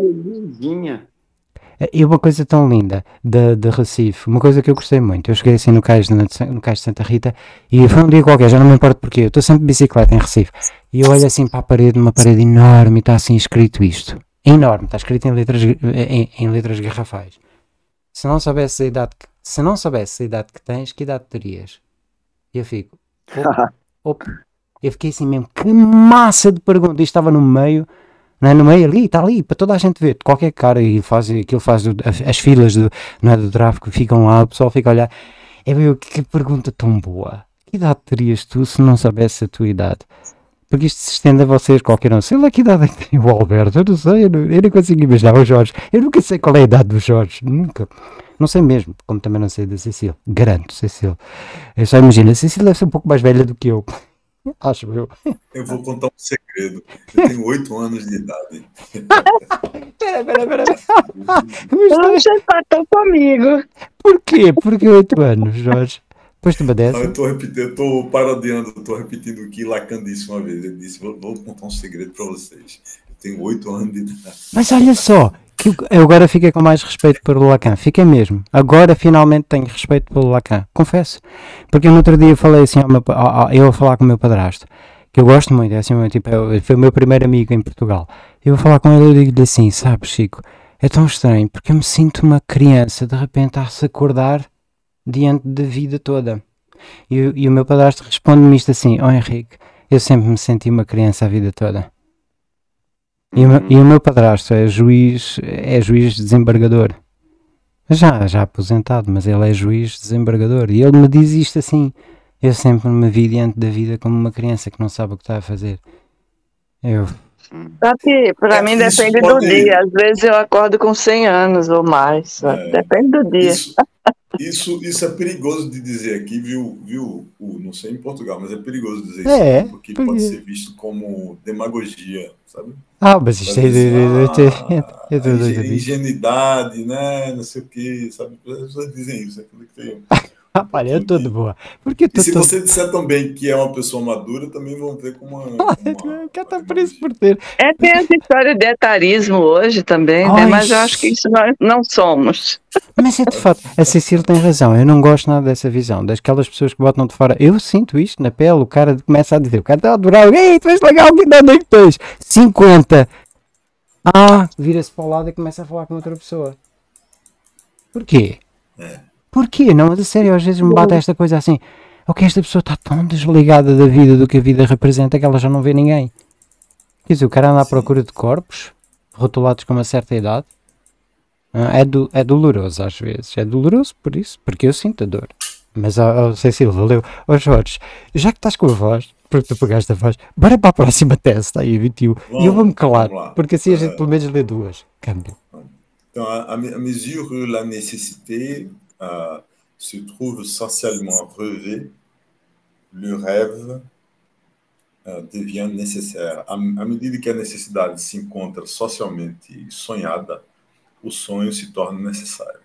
[SPEAKER 1] E uma coisa tão linda de Recife, uma coisa que eu gostei muito, eu cheguei assim no cais de Santa Rita e foi um dia qualquer, já não me importa porquê, eu estou sempre de bicicleta em Recife e eu olho assim para a parede, uma parede enorme e está assim escrito isto, enorme, está escrito em letras garrafais. Se não soubesse a idade que tens, que idade terias? E eu fico, eu fiquei assim mesmo, que massa de pergunta, e estava no meio. Não é? No meio ali, está ali, para toda a gente ver, qualquer cara, e faz as filas do tráfego ficam lá, o pessoal fica a olhar. Que pergunta tão boa. Que idade terias tu se não soubesse a tua idade? Porque isto se estende a vocês, qualquer um. Sei lá que idade é que tem o Alberto, eu não sei, eu não consigo imaginar o Jorge. Eu nunca sei qual é a idade do Jorge, nunca. Não sei mesmo, como também não sei da Cecília. Garanto, Cecília. Eu só imagino, a Cecília deve ser um pouco mais velha do que eu. Acho eu.
[SPEAKER 3] Eu vou contar um segredo. Eu tenho 8 anos de idade.
[SPEAKER 1] Pera.
[SPEAKER 5] Você empatou comigo.
[SPEAKER 1] Por quê? Por que 8 anos, Jorge? Depois tu me desse.
[SPEAKER 3] Eu estou parodiando, estou repetindo o que Lacan disse uma vez. Ele disse, vou contar um segredo para vocês. Eu tenho 8 anos de idade.
[SPEAKER 1] Mas olha só, que eu agora fiquei com mais respeito pelo Lacan. Fiquei mesmo. Agora finalmente tenho respeito pelo Lacan. Confesso. Porque no outro dia falei assim, eu a falar com o meu padrasto, que eu gosto muito, é assim, tipo, foi o meu primeiro amigo em Portugal. Eu a falar com ele e digo-lhe assim, sabes, Chico, é tão estranho, porque eu me sinto uma criança, de repente, a se acordar diante da vida toda. E o meu padrasto responde-me isto assim, Henrique, eu sempre me senti uma criança a vida toda. E o meu padrasto é juiz desembargador. Já aposentado, mas ele é juiz desembargador. E ele me diz isto assim, eu sempre me vi diante da vida como uma criança que não sabe o que está a fazer.
[SPEAKER 5] Para mim depende do dia. Às vezes eu acordo com 100 anos ou mais. Depende do dia.
[SPEAKER 3] Isso é perigoso de dizer aqui, viu? Não sei em Portugal, mas é perigoso dizer isso, porque pode ser visto como demagogia, sabe?
[SPEAKER 1] Mas isto é
[SPEAKER 3] ingenuidade, né? Não sei o que, sabe? As pessoas dizem isso, aquilo que tem.
[SPEAKER 1] Olha, eu estou de boa. Porque
[SPEAKER 3] se você disser também que é uma pessoa madura, também vão ver como uma
[SPEAKER 1] quer estar preso por ter.
[SPEAKER 5] Tem essa história de etarismo hoje também, né? Mas eu acho que isso nós não somos.
[SPEAKER 1] Mas é de fato, a Cecília tem razão, eu não gosto nada dessa visão, daquelas pessoas que botam de fora. Eu sinto isto na pele, o cara começa a dizer, o cara está a adorar, ei, tu és legal, que idade é que tens? 50. Vira-se para o lado e começa a falar com outra pessoa. Porquê?
[SPEAKER 3] É.
[SPEAKER 1] Porquê? Não, a sério, às vezes me bate esta coisa assim. Ok, esta pessoa está tão desligada da vida, do que a vida representa, que ela já não vê ninguém. Quer dizer, o cara anda à procura de corpos, rotulados com uma certa idade. É doloroso às vezes. É doloroso por isso, porque eu sinto a dor. Mas, Cecília, valeu. Jorge, já que estás com a voz, porque tu pegaste a voz, bora para a próxima tese, está aí 21. E eu vou-me calar, porque assim a gente pelo menos lê duas. Câmbio.
[SPEAKER 3] Donc, à mesure où la nécessité se trouve socialement relevée, le rêve devient nécessaire. À medida que a necessidade se encontra socialmente sonhada, o sonho se torna necessário.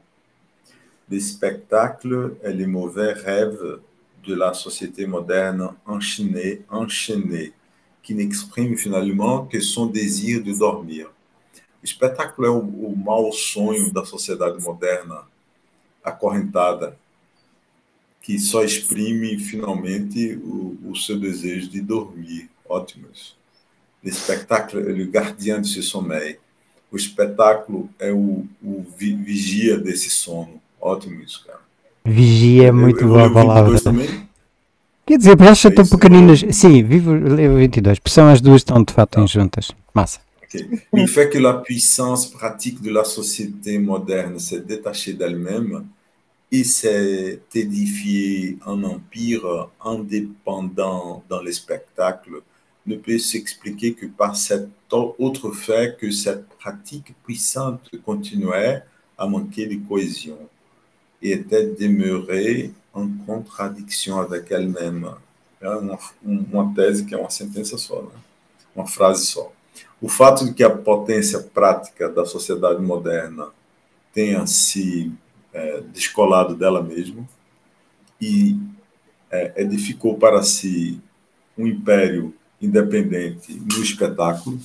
[SPEAKER 3] Les spectacles et les mauvais rêves de la société moderne enchaînée, qui n'expriment finalement que son désir de dormir. O espetáculo é o mau sonho da sociedade moderna, acorrentada, que só exprime finalmente o seu desejo de dormir. Ótimos. O espetáculo é o gardien de seu sommeil. O espetáculo é o vigia desse sono. Ótimo isso, cara.
[SPEAKER 1] Vigia é muito boa a palavra. Quer dizer, parece que estão pequeninas. Sim, vivo 22. São as duas estão de fato juntas. Massa.
[SPEAKER 3] Okay. Le fait que la puissance pratique de la société moderne s'est détachée d'elle-même et s'est édifiée un empire indépendant dans les spectacles ne peut s'expliquer que par cet autre fait que cette pratique puissante continuait à manquer de cohésion et était demeurée en contradiction avec elle-même. É uma tese que é uma sentença só, né? Uma frase só. O fato de que a potência prática da sociedade moderna tenha se descolado dela mesma e edificou para si um império independente no espetáculo,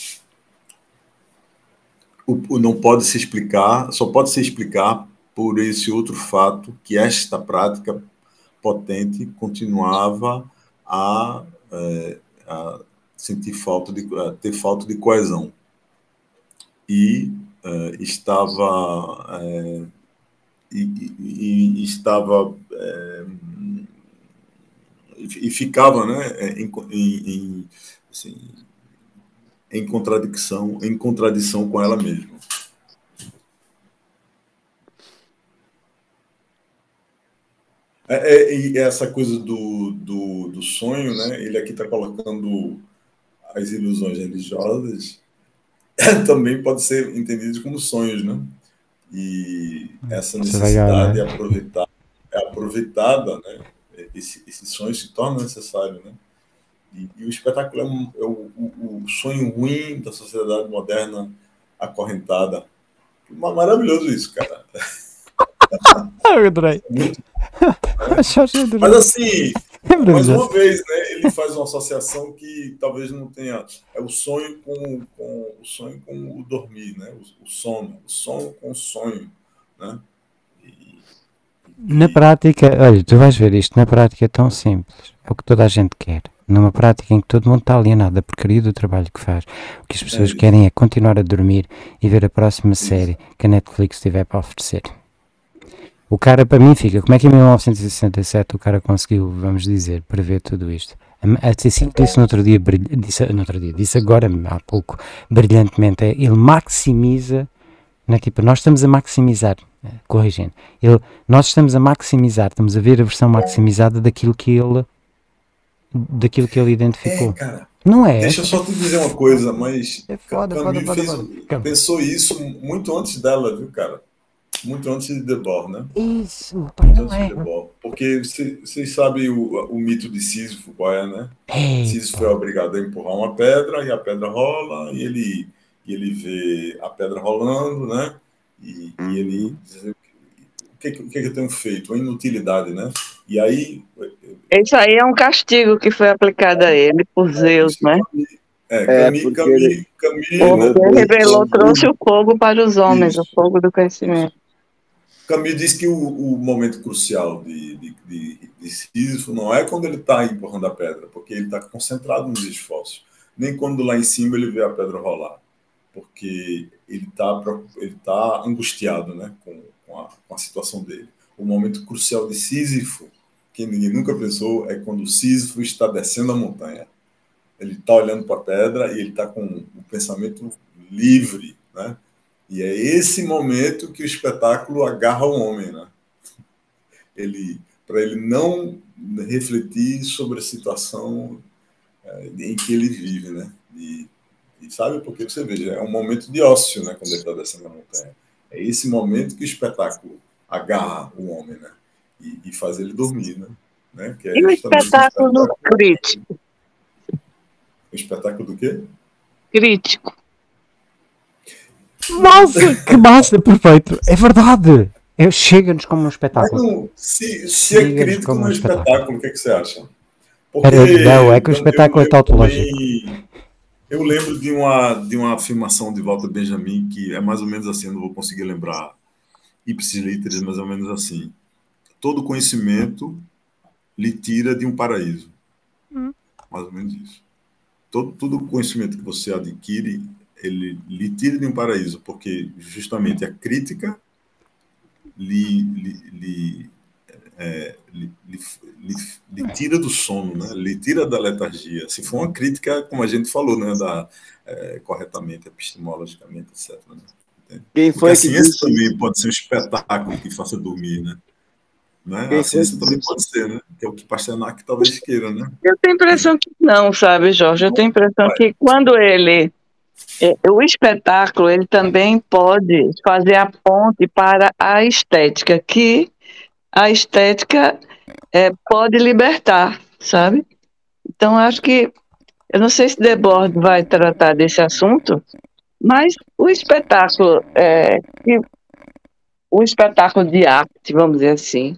[SPEAKER 3] não pode se explicar, só pode se explicar por esse outro fato, que esta prática potente continuava a sentir ter falta de coesão e ficava, né, em contradição com ela mesma. E essa coisa do sonho, né? Ele aqui está colocando as ilusões religiosas, também pode ser entendido como sonhos, né? E essa necessidade é aproveitada, né? Esse sonho se torna necessário, né? E o espetáculo é o sonho ruim da sociedade moderna acorrentada. Maravilhoso isso, cara.
[SPEAKER 1] Eu adorei.
[SPEAKER 3] Mas assim, mais uma vez, né, ele faz uma associação que talvez não tenha. É o sonho com o dormir, né? O sono com o sonho, né?
[SPEAKER 1] Na prática, olha, tu vais ver isto, na prática é tão simples. É o que toda a gente quer. Numa prática em que todo mundo está alienado da porcaria do trabalho que faz. O que as pessoas querem é continuar a dormir e ver a próxima série que a Netflix tiver para oferecer. O cara, para mim, fica... Como é que em 1967 o cara conseguiu, vamos dizer, prever tudo isto? A Cecília disse agora, há pouco, brilhantemente, ele maximiza... Não é, tipo, nós estamos a maximizar, corrigindo, nós estamos a maximizar, estamos a ver a versão maximizada daquilo que ele identificou.
[SPEAKER 3] Cara,
[SPEAKER 1] não é?
[SPEAKER 3] Deixa eu só te dizer uma coisa, mas
[SPEAKER 1] foda.
[SPEAKER 3] pensou isso muito antes dela, viu, cara? Muito antes de Debord, né?
[SPEAKER 1] Isso,
[SPEAKER 3] muito antes de Debord. Porque vocês sabem o mito de Sísifo, qual é, né? Sísifo foi obrigado a empurrar uma pedra e a pedra rola e ele vê a pedra rolando, né? E ele diz, o que eu tenho feito? Uma inutilidade, né? E aí...
[SPEAKER 5] Isso aí é um castigo que foi aplicado a ele por Zeus, né?
[SPEAKER 3] Camille
[SPEAKER 5] revelou, trouxe o fogo para os homens, o fogo do conhecimento.
[SPEAKER 3] Camille diz que o momento crucial de Sísifo não é quando ele está empurrando a pedra, porque ele está concentrado nos esforços. Nem quando lá em cima ele vê a pedra rolar. porque ele tá angustiado, né, com a situação dele. O momento crucial de Sísifo, que ninguém nunca pensou, é quando Sísifo está descendo a montanha. Ele está olhando para a pedra e ele está com o pensamento livre, né? E é esse momento que o espetáculo agarra o homem, né? Para ele não refletir sobre a situação em que ele vive, né? E sabe, porque você veja, é um momento de ócio, né? Quando ele está descendo a montanha. É esse momento que o espetáculo agarra o homem, né? E faz ele dormir, né? Que é
[SPEAKER 5] E o espetáculo crítico?
[SPEAKER 3] O espetáculo do quê?
[SPEAKER 5] Crítico.
[SPEAKER 1] Nossa, que massa, perfeito. É verdade. Chega-nos como um espetáculo.
[SPEAKER 3] Mas não, se é crítico no espetáculo, o que é que você acha?
[SPEAKER 1] Porque não, é que o espetáculo é tautológico.
[SPEAKER 3] Eu lembro de uma afirmação de Walter Benjamin que é mais ou menos assim, não vou conseguir lembrar ipsis literis, mais ou menos assim. Todo conhecimento lhe tira de um paraíso. Mais ou menos isso. Todo conhecimento que você adquire, ele lhe tira de um paraíso, porque justamente a crítica lhe tira do sono, né? Lhe tira da letargia. Se for uma crítica, como a gente falou, né? Corretamente, epistemologicamente, etc. Né? Porque a ciência também pode ser um espetáculo que faça dormir, né? A ciência também pode ser, né? Que é o que Pasternak talvez queira, né?
[SPEAKER 5] Eu tenho a impressão que não, sabe, Jorge? Eu tenho a impressão que quando o espetáculo, ele também pode fazer a ponte para a estética, que a estética pode libertar, sabe? Então, acho que, eu não sei se Debord vai tratar desse assunto, mas o espetáculo de arte, vamos dizer assim,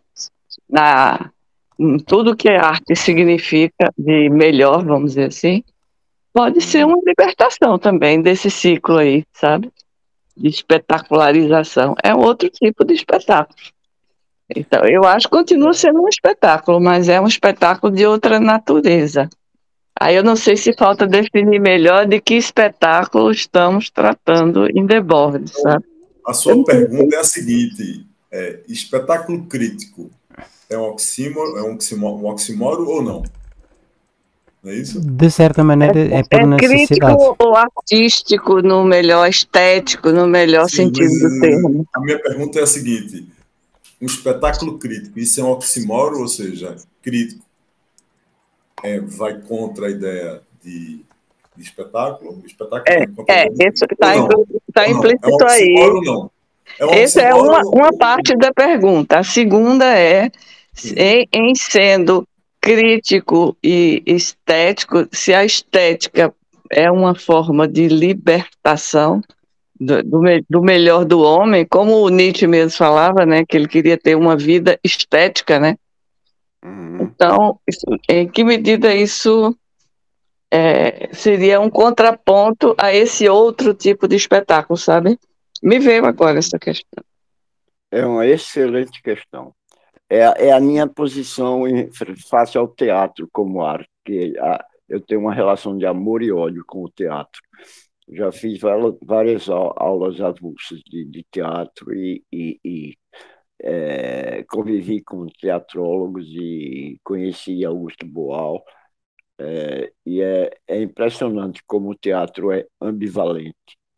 [SPEAKER 5] em tudo que a arte significa de melhor, vamos dizer assim, pode ser uma libertação também desse ciclo aí, sabe? De espetacularização. É outro tipo de espetáculo. Então, eu acho que continua sendo um espetáculo, mas é um espetáculo de outra natureza. Aí eu não sei se falta definir melhor de que espetáculo estamos tratando em Debord, sabe?
[SPEAKER 3] A sua pergunta é a seguinte: espetáculo crítico é um oxímoro ou não? Não é isso?
[SPEAKER 1] De certa maneira é por necessidade.
[SPEAKER 5] Crítico ou artístico no melhor, estético no melhor sentido do termo.
[SPEAKER 3] A minha pergunta é a seguinte: um espetáculo crítico, isso é um oxímoro, ou seja, crítico vai contra a ideia de espetáculo?
[SPEAKER 5] Isso que está implícito aí.
[SPEAKER 3] Não.
[SPEAKER 5] Essa é uma parte da pergunta. A segunda em sendo crítico e estético, se a estética é uma forma de libertação do melhor do homem, como o Nietzsche mesmo falava, né, que ele queria ter uma vida estética, né? Então, em que medida isso seria um contraponto a esse outro tipo de espetáculo, sabe? Me veio agora essa questão.
[SPEAKER 2] É uma excelente questão. É a minha posição face ao teatro como arte, que eu tenho uma relação de amor e ódio com o teatro. Já fiz várias aulas avulsas de teatro e convivi com teatrólogos e conheci Augusto Boal. E é impressionante como o teatro é ambivalente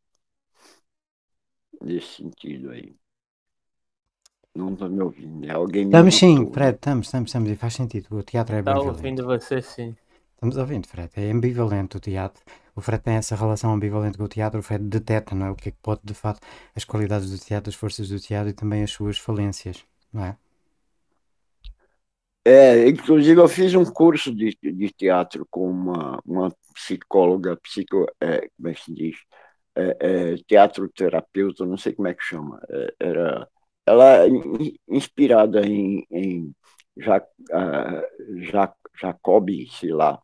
[SPEAKER 2] nesse sentido aí. Não estou me ouvindo, né? Alguém me
[SPEAKER 1] Estamos sim,
[SPEAKER 2] notou,
[SPEAKER 1] Fred, estamos, e faz sentido. O teatro é ambivalente.
[SPEAKER 4] Está ouvindo você, sim.
[SPEAKER 1] Estamos ouvindo, Fred. É ambivalente o teatro. O Fred tem essa relação ambivalente com o teatro. O Fred detecta, não é? O que é que pode, de fato, as qualidades do teatro, as forças do teatro e também as suas falências, não é?
[SPEAKER 2] Inclusive eu fiz um curso de teatro com uma psicóloga, como é que se diz? Teatro terapeuta, não sei como é que chama. Ela é inspirada em Jacob, sei lá,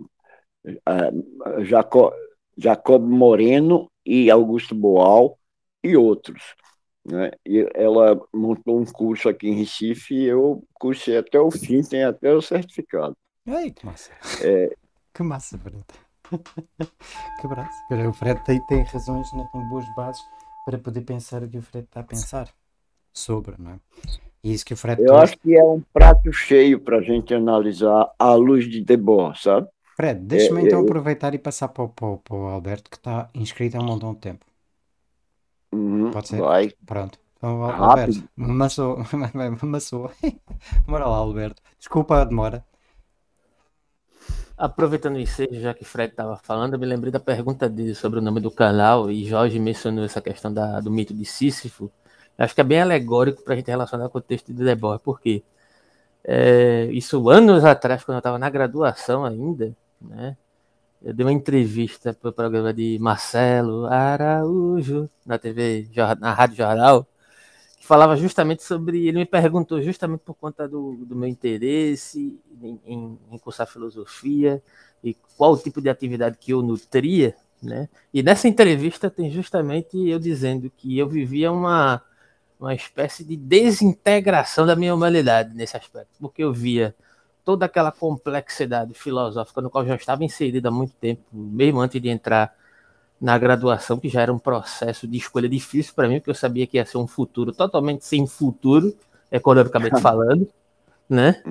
[SPEAKER 2] Jacob Moreno e Augusto Boal e outros, né? E ela montou um curso aqui em Recife e eu cursei até o fim, tem até o certificado.
[SPEAKER 1] Ai, que massa. Que massa, Fred. Que braço. Cara, o Fred tem razões, não tem boas bases para poder pensar o que o Fred está a pensar sobre, não é? E isso que o Fred
[SPEAKER 2] Eu acho que é um prato cheio para a gente analisar à luz de Debord, sabe?
[SPEAKER 1] Fred, deixa-me então aproveitar e passar para o Alberto, que está inscrito há um montão de tempo. Pode ser?
[SPEAKER 2] Vai.
[SPEAKER 1] Pronto. Então,
[SPEAKER 2] Rápido.
[SPEAKER 1] Alberto, amassou. Bora lá, Alberto. Desculpa a demora.
[SPEAKER 4] Aproveitando o ensejo, já que o Fred estava falando, eu me lembrei da pergunta dele sobre o nome do canal, e Jorge mencionou essa questão do mito de Sísifo. Acho que é bem alegórico para a gente relacionar com o texto de Debord, porque isso anos atrás, quando eu estava na graduação ainda, né, eu dei uma entrevista para o programa de Marcelo Araújo, na TV, na Rádio Jornal, que falava justamente sobre. Ele me perguntou justamente por conta do meu interesse em cursar filosofia e qual o tipo de atividade que eu nutria, né? E nessa entrevista tem justamente eu dizendo que eu vivia uma espécie de desintegração da minha humanidade nesse aspecto, porque eu via toda aquela complexidade filosófica no qual eu já estava inserido há muito tempo, mesmo antes de entrar na graduação, que já era um processo de escolha difícil para mim, porque eu sabia que ia ser um futuro totalmente sem futuro, economicamente falando, né?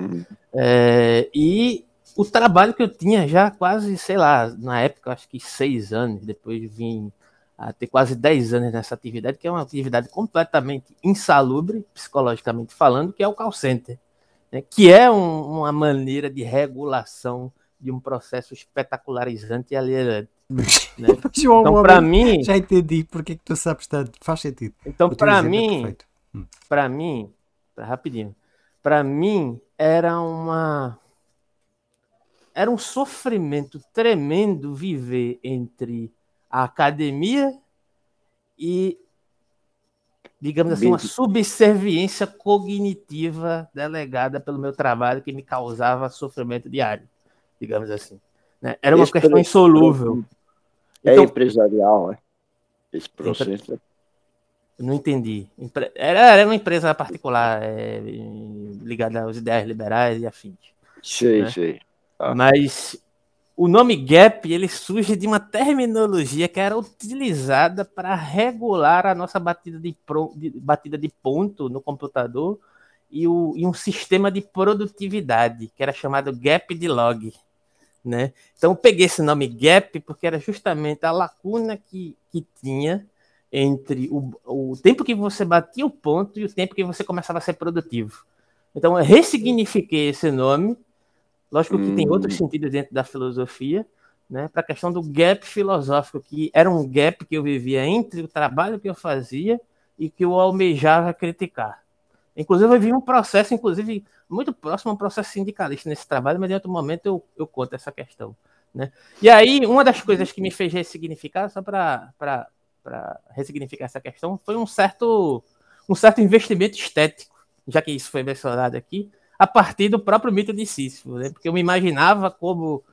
[SPEAKER 4] E o trabalho que eu tinha já quase, sei lá, na época, acho que 6 anos, depois vim a ter quase 10 anos nessa atividade, que é uma atividade completamente insalubre, psicologicamente falando, que é o call center, né? Que é uma maneira de regulação de um processo espetacularizante e alienante. Né?
[SPEAKER 1] Então, para mim, já entendi porque que tu sabes tanto. Faz sentido.
[SPEAKER 4] Então, para mim, rapidinho, para mim era um sofrimento tremendo viver entre a academia e, digamos assim, uma subserviência cognitiva delegada pelo meu trabalho que me causava sofrimento diário, digamos assim. Né? Era uma questão insolúvel.
[SPEAKER 2] Então, empresarial, esse processo?
[SPEAKER 4] Não entendi. Era uma empresa particular, ligada aos ideais liberais e afins.
[SPEAKER 2] Sei.
[SPEAKER 4] Mas o nome gap, ele surge de uma terminologia que era utilizada para regular a nossa batida de ponto no computador e um sistema de produtividade, que era chamado gap de log. Né? Então eu peguei esse nome gap porque era justamente a lacuna que tinha entre o tempo que você batia o ponto e o tempo que você começava a ser produtivo. Então eu ressignifiquei esse nome, lógico que tem outros sentidos dentro da filosofia, né, para a questão do gap filosófico, que era um gap que eu vivia entre o trabalho que eu fazia e que eu almejava criticar. Inclusive, eu vivi um processo, muito próximo a um processo sindicalista nesse trabalho, mas em outro momento eu conto essa questão. Né? E aí, uma das coisas que me fez ressignificar, só para ressignificar essa questão, foi um certo investimento estético, já que isso foi mencionado aqui, a partir do próprio mito de Sísifo, né? Porque eu me imaginava como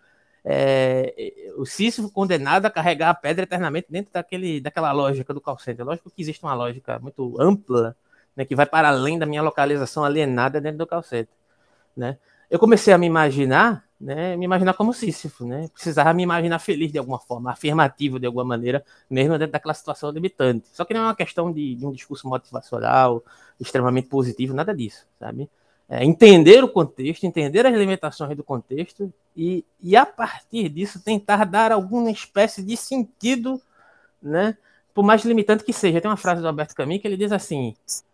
[SPEAKER 4] o Sísifo condenado a carregar a pedra eternamente dentro daquela lógica do call center. Lógico que existe uma lógica muito ampla, né, que vai para além da minha localização alienada dentro do call center, né? Eu comecei a me imaginar como Sísifo, né? Precisava me imaginar feliz de alguma forma, afirmativo de alguma maneira, mesmo dentro daquela situação limitante. Só que não é uma questão de um discurso motivacional, extremamente positivo, nada disso, sabe? Entender o contexto, entender as limitações do contexto e a partir disso tentar dar alguma espécie de sentido, né? Por mais limitante que seja. Tem uma frase do Alberto Camus que ele diz assim: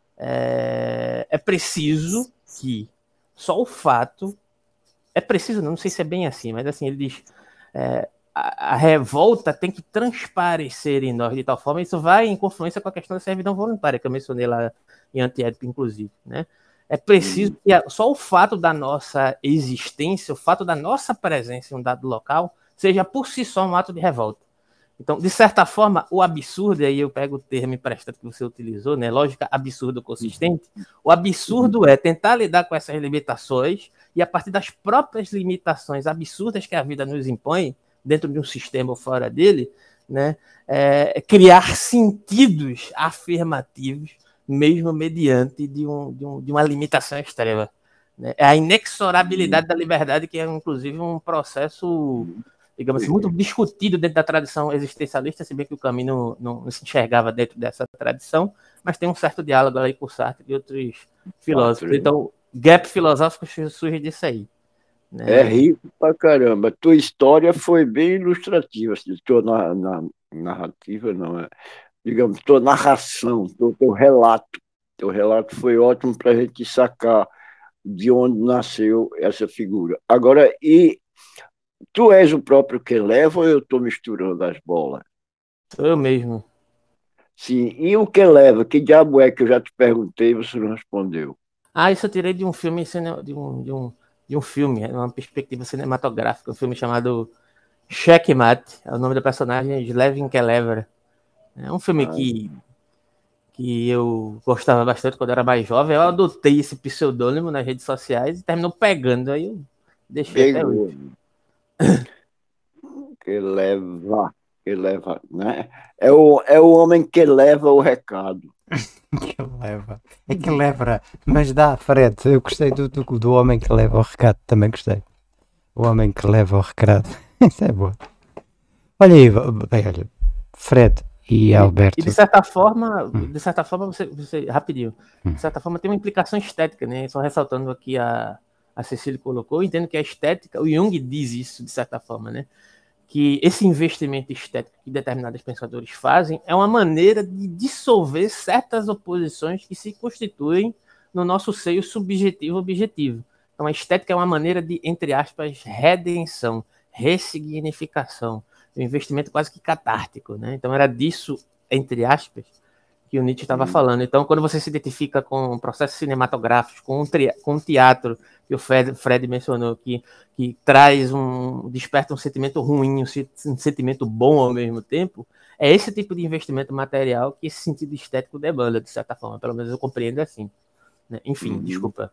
[SPEAKER 4] é preciso que só o fato, não sei se é bem assim, mas assim, ele diz, a revolta tem que transparecer em nós de tal forma, isso vai em confluência com a questão da servidão voluntária, que eu mencionei lá em Antiético, inclusive, né? É preciso que só o fato da nossa existência, o fato da nossa presença em um dado local, seja por si só um ato de revolta. Então, de certa forma, o absurdo, e aí eu pego o termo emprestado que você utilizou, né? Lógica absurdo consistente. O absurdo é tentar lidar com essas limitações e, a partir das próprias limitações absurdas que a vida nos impõe, dentro de um sistema ou fora dele, né? Criar sentidos afirmativos, mesmo mediante de uma limitação extrema. Né? É a inexorabilidade da liberdade, que é, inclusive, um processo digamos assim, muito discutido dentro da tradição existencialista, se bem que o Camus não se enxergava dentro dessa tradição, mas tem um certo diálogo aí com Sartre e outros filósofos. Então, gap filosófico surge disso aí. Né?
[SPEAKER 2] É rico pra caramba. Tua história foi bem ilustrativa, assim, tua narrativa, não é? Digamos, tua narração, teu relato. Teu relato foi ótimo para a gente sacar de onde nasceu essa figura. Agora, e tu és o próprio Keleva ou eu estou misturando as bolas?
[SPEAKER 4] Sou eu mesmo.
[SPEAKER 2] Sim, e o Keleva, que diabo é que eu já te perguntei e você não respondeu?
[SPEAKER 4] Isso eu tirei de um filme, de um filme, uma perspectiva cinematográfica, um filme chamado Checkmate, é o nome do personagem de Levin Kelever. É um filme que eu gostava bastante quando eu era mais jovem. Eu adotei esse pseudônimo nas redes sociais e terminou pegando, aí eu deixei até hoje. Que leva, né? É o homem que leva o recado.
[SPEAKER 1] Que leva. Mas dá, Fred, eu gostei do homem que leva o recado, também gostei. O homem que leva o recado. Isso é bom. Olha aí, olha, Fred e Alberto.
[SPEAKER 4] E de certa forma você rapidinho, de certa forma tem uma implicação estética, né? Só ressaltando aqui a Cecília colocou, eu entendo que a estética, o Jung diz isso de certa forma, né? Que esse investimento estético que determinados pensadores fazem é uma maneira de dissolver certas oposições que se constituem no nosso seio subjetivo-objetivo. Então, a estética é uma maneira de, entre aspas, redenção, ressignificação, um investimento quase que catártico, né? Então, era disso, entre aspas, que o Nietzsche estava falando. Então, quando você se identifica com processos cinematográficos, com um teatro que o Fred mencionou, que desperta um sentimento ruim, um sentimento bom ao mesmo tempo, é esse tipo de investimento material que esse sentido estético demanda, de certa forma. Pelo menos eu compreendo assim. Né? Enfim, desculpa.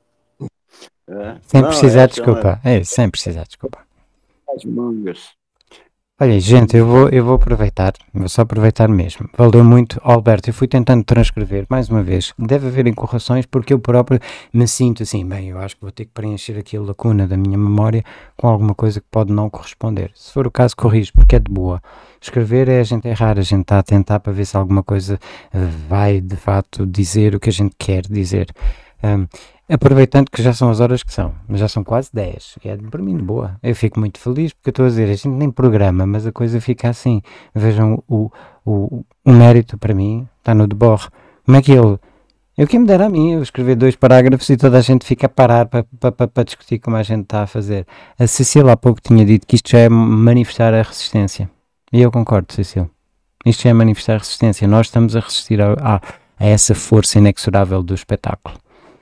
[SPEAKER 1] Sem precisar desculpa. Sem precisar desculpa.
[SPEAKER 2] As mangas.
[SPEAKER 1] Olha, gente, eu vou aproveitar, vou só aproveitar mesmo. Valeu muito, Alberto. Eu fui tentando transcrever, mais uma vez. Deve haver incorreções porque eu próprio me sinto assim, bem, eu acho que vou ter que preencher aqui a lacuna da minha memória com alguma coisa que pode não corresponder. Se for o caso, corrijo, porque é de boa. Escrever é a gente errar, a gente está a tentar para ver se alguma coisa vai, de fato, dizer o que a gente quer dizer. Aproveitando que já são as horas que são, mas já são quase 10, e é para mim de boa. Eu fico muito feliz porque eu estou a dizer, a gente nem programa, mas a coisa fica assim. Vejam, o mérito para mim está no Debord. Como é que eu quem me dera a mim, eu escrever 2 parágrafos e toda a gente fica a parar para discutir como a gente está a fazer. A Cecília há pouco tinha dito que isto já é manifestar a resistência, e eu concordo, Cecília. Isto já é manifestar a resistência. Nós estamos a resistir a essa força inexorável do espetáculo.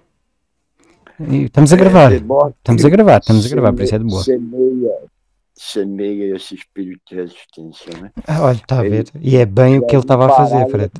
[SPEAKER 1] E estamos a gravar, estamos a gravar, por isso é de boa.
[SPEAKER 2] Semeia esse espírito de resistência, né?
[SPEAKER 1] Olha, está a ver? E é bem o que ele estava a fazer, Fred.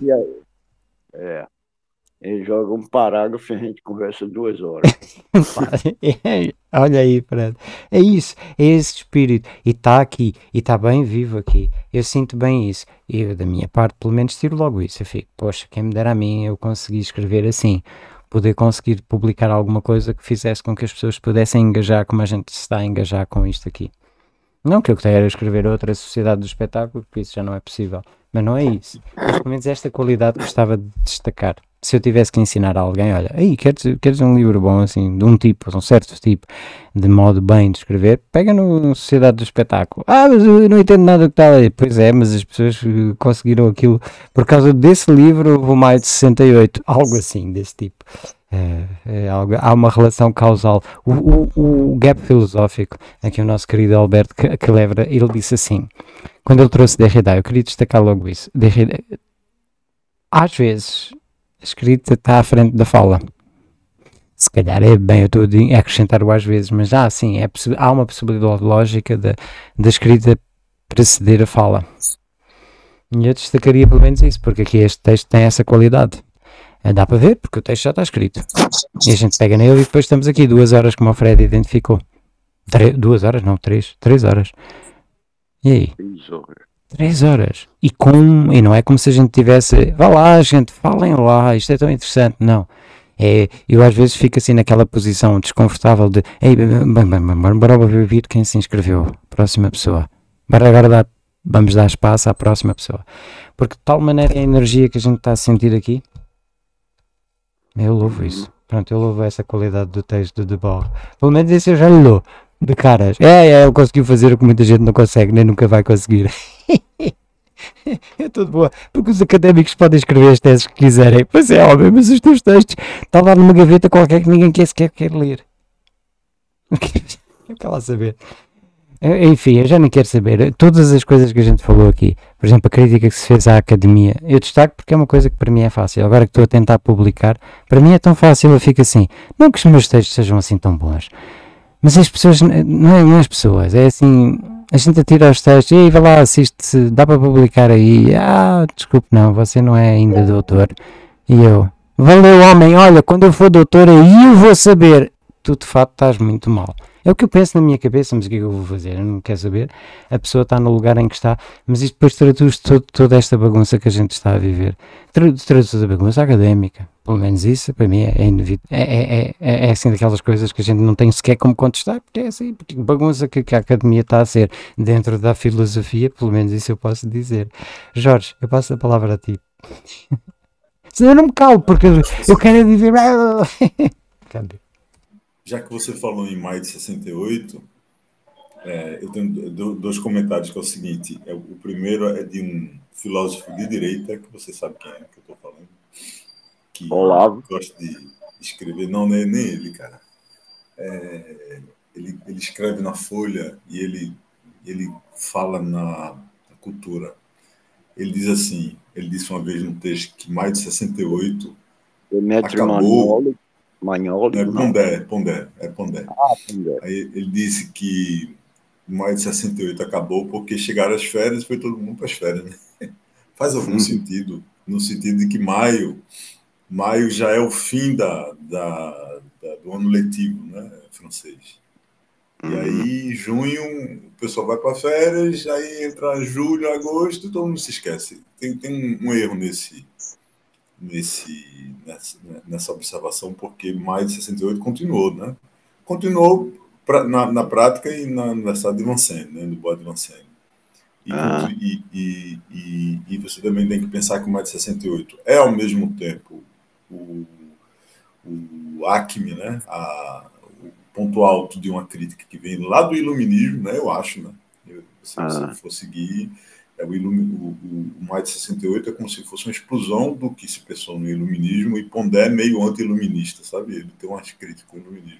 [SPEAKER 2] Ele joga um parágrafo e a gente conversa 2 horas.
[SPEAKER 1] Olha aí, Fred. É isso, é esse espírito. E está aqui, e está bem vivo aqui. Eu sinto bem isso. Eu, da minha parte, pelo menos, tiro logo isso. Eu fico, poxa, quem me dera a mim, eu consegui escrever assim. Poder conseguir publicar alguma coisa que fizesse com que as pessoas pudessem engajar como a gente está a engajar com isto aqui. Não que eu queira escrever outra sociedade do espetáculo, porque isso já não é possível. Mas não é isso. Mas pelo menos esta qualidade gostava de destacar. Se eu tivesse que ensinar a alguém, olha, aí queres um livro bom assim, de um certo tipo, de modo bem de escrever, pega no Sociedade do Espetáculo. Mas eu não entendo nada do que está ali. Pois é, mas as pessoas conseguiram aquilo por causa desse livro, o Maio de 68, algo assim, desse tipo. Há uma relação causal. O gap filosófico, aqui o nosso querido Alberto Kelever, ele disse assim, quando ele trouxe Derrida, eu queria destacar logo isso, Derrida, às vezes a escrita está à frente da fala. Se calhar é bem, eu estou a acrescentar o às vezes, mas já assim, há uma possibilidade lógica da escrita preceder a fala. E eu destacaria pelo menos isso, porque aqui este texto tem essa qualidade. Dá para ver, porque o texto já está escrito. E a gente pega nele e depois estamos aqui 2 horas, como o Fred identificou. 2 horas? Não, 3 horas. E aí? 3 horas. E não é como se a gente tivesse, vá lá, gente, falem lá, isto é tão interessante. Não. Eu às vezes fico assim naquela posição desconfortável de, bora ouvir quem se inscreveu. Próxima pessoa. Agora vamos dar espaço à próxima pessoa. Porque de tal maneira é a energia que a gente está a sentir aqui. Eu louvo isso. Pronto, eu louvo essa qualidade do texto de Borg. Pelo menos isso eu já lhe dou. De caras. Ele conseguiu fazer o que muita gente não consegue, nem nunca vai conseguir. É tudo boa. Porque os académicos podem escrever as teses que quiserem. Pois é, óbvio, mas os teus textos estão lá numa gaveta qualquer que ninguém sequer quer ler. Eu quero lá saber. Enfim, eu já nem quero saber. Todas as coisas que a gente falou aqui, por exemplo, a crítica que se fez à academia, eu destaco porque é uma coisa que para mim é fácil. Agora que estou a tentar publicar, para mim é tão fácil, eu fico assim. Não que os meus textos sejam assim tão bons, mas as pessoas, não é as pessoas, é assim, a gente atira os textos, e aí vai lá, assiste-se, dá para publicar aí, desculpe, não, você não é ainda doutor. E eu, valeu homem, olha, quando eu for doutor aí eu vou saber. Tu de facto estás muito mal. É o que eu penso na minha cabeça, mas o que é que eu vou fazer? Eu não quero saber. A pessoa está no lugar em que está, mas isto depois traduz toda esta bagunça que a gente está a viver. Traduz toda a bagunça académica. Pelo menos isso, para mim, é inevitável. É assim daquelas coisas que a gente não tem sequer como contestar, porque é assim, porque bagunça que a academia está a ser dentro da filosofia, pelo menos isso eu posso dizer. Jorge, eu passo a palavra a ti. Senão eu não me calo, porque eu quero dizer. Câmbio.
[SPEAKER 3] Já que você falou em maio de 68, eu tenho dois comentários que é o seguinte. O primeiro é de um filósofo de direita, que você sabe quem é que eu estou falando, que
[SPEAKER 2] Olavo.
[SPEAKER 3] gosta de escrever. Não, nem ele, cara. Ele escreve na Folha e ele fala na cultura. Ele diz assim, ele disse uma vez no texto que maio de 68 acabou...
[SPEAKER 2] Magnoli,
[SPEAKER 3] é Pondé.
[SPEAKER 2] Pondé.
[SPEAKER 3] Aí ele disse que maio de 68 acabou porque chegaram as férias e foi todo mundo para as férias, né? Faz algum sentido, no sentido de que maio já é o fim do ano letivo, né, francês. E aí, junho, o pessoal vai para férias, aí entra julho, agosto, todo mundo se esquece. Tem um erro nessa observação, porque maio de 68 continuou, né? Continuou na prática e na Universidade de Vincennes, né? No Bois de Vincennes. E você também tem que pensar que o maio de 68 é, ao mesmo tempo, o acme, né? O ponto alto de uma crítica que vem lá do iluminismo, né? Eu acho, né? Se você for seguir... O maio de 68 é como se fosse uma explosão do que se pensou no iluminismo, e Pondé é meio anti-iluminista, sabe? Ele tem umas críticas com o iluminismo.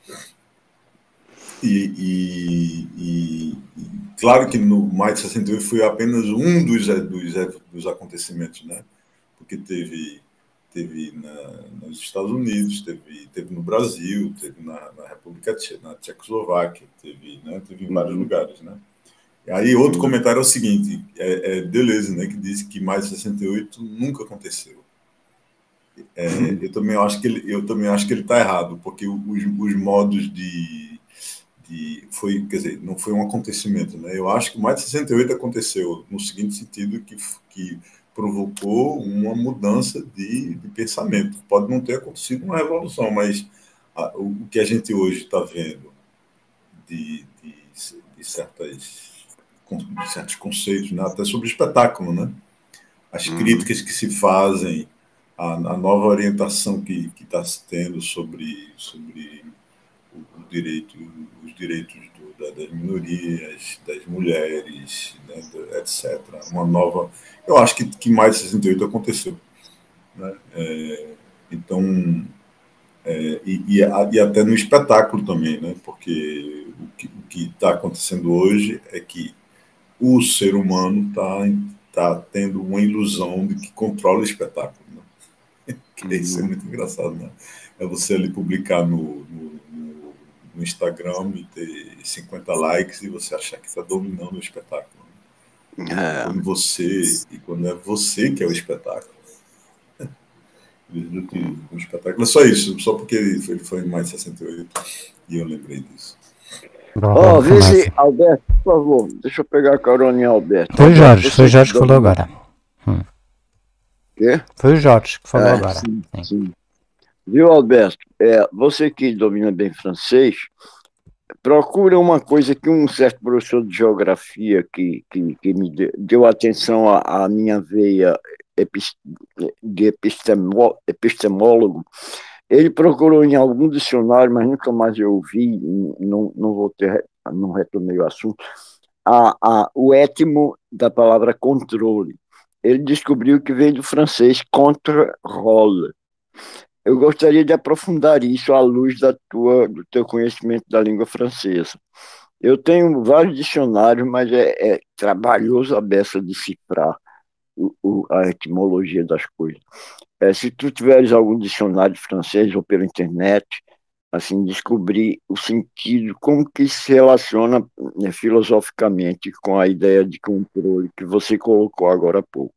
[SPEAKER 3] E claro que no maio de 68 foi apenas um dos acontecimentos, né? Porque teve nos Estados Unidos, teve no Brasil, teve na República Tcheca, na Tchecoslováquia, teve em vários lugares, né? Aí outro comentário é o seguinte, Deleuze, né, que disse que maio de 68 nunca aconteceu. Eu também acho que ele está errado, porque os modos quer dizer, não foi um acontecimento, né? Eu acho que maio de 68 aconteceu no seguinte sentido, que provocou uma mudança de pensamento. Pode não ter acontecido uma revolução, mas o que a gente hoje está vendo de certos conceitos, né? Até sobre espetáculo, né? As críticas que se fazem, a nova orientação que está se tendo sobre os direitos das minorias, das mulheres, né? Etc. Uma nova... Eu acho que mais de 68 aconteceu, né? Então... E até no espetáculo também, né? Porque o que está acontecendo hoje é que o ser humano está tendo uma ilusão de que controla o espetáculo, né? Que isso é muito engraçado, né? É você ali publicar no Instagram e ter 50 likes e você achar que está dominando o espetáculo, né? Quando é você que é o espetáculo. O espetáculo é só isso, só porque ele foi em maio de 68 e eu lembrei disso.
[SPEAKER 2] Vê se, Alberto, por favor, deixa eu pegar a carona em Alberto.
[SPEAKER 1] Foi o Jorge que falou agora.
[SPEAKER 2] Quê?
[SPEAKER 1] Foi o Jorge que falou agora.
[SPEAKER 2] Sim. Viu, Alberto? Você que domina bem francês, procura uma coisa que um certo professor de geografia que me deu atenção à minha veia de epistemólogo. Ele procurou em algum dicionário, mas nunca mais eu ouvi, não retomei o assunto, o étimo da palavra controle. Ele descobriu que veio do francês contrôle. Eu gostaria de aprofundar isso à luz do teu conhecimento da língua francesa. Eu tenho vários dicionários, mas é trabalhoso a beça decifrar a etimologia das coisas. Se tu tiveres algum dicionário francês ou pela internet, assim, descobrir o sentido, como que se relaciona, né, filosoficamente com a ideia de controle que você colocou agora há pouco.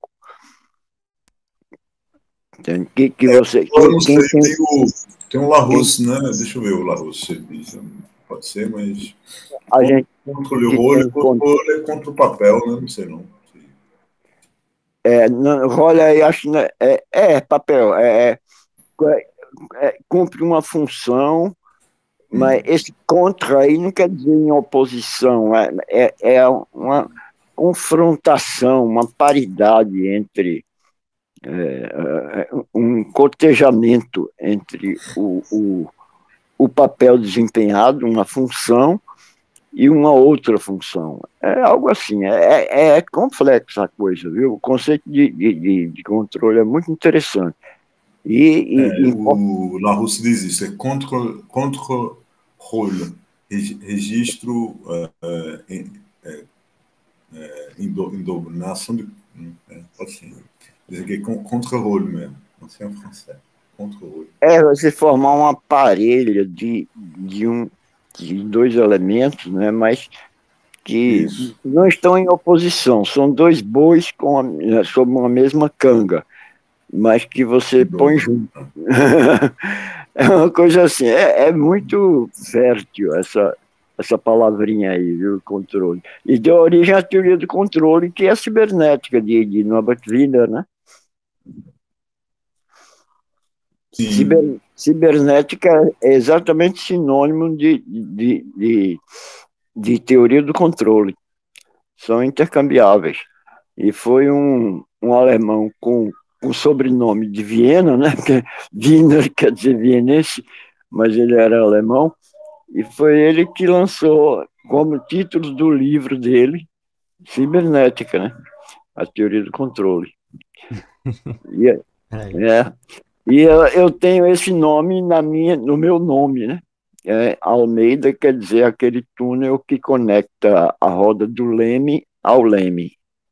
[SPEAKER 2] Entende?
[SPEAKER 3] Eu não sei, tem um Larousse, né? Deixa eu ver o Larousse. Pode ser, mas...
[SPEAKER 2] A gente
[SPEAKER 3] controle é contra o papel, né? Não sei não.
[SPEAKER 2] Olha aí, acho que papel, cumpre uma função, mas esse contra aí não quer dizer em oposição, é uma confrontação, uma paridade entre um cotejamento entre o papel desempenhado, uma função, e uma outra função. É algo assim, é complexa a coisa, viu? O conceito de controle é muito interessante.
[SPEAKER 3] O Larousse diz isso, é controle, registro em dominação de... pode ser. Diz aqui, contrôle mesmo, não sei em francês. Contrôle.
[SPEAKER 2] Você formar um aparelho de dois elementos, né, mas que não estão em oposição, são dois bois sob uma mesma canga, mas que você põe junto. É uma coisa assim, é muito fértil essa palavrinha aí, viu, controle. E deu origem à teoria do controle, que é a cibernética de Norbert Wiener, né? Cibernética é exatamente sinônimo de teoria do controle. São intercambiáveis. E foi um alemão com o sobrenome de Viena, né? Porque Wiener quer dizer vienense, mas ele era alemão, e foi ele que lançou como título do livro dele, Cibernética, né? A teoria do controle. E eu tenho esse nome no meu nome, né? Almeida quer dizer aquele túnel que conecta a roda do leme ao leme,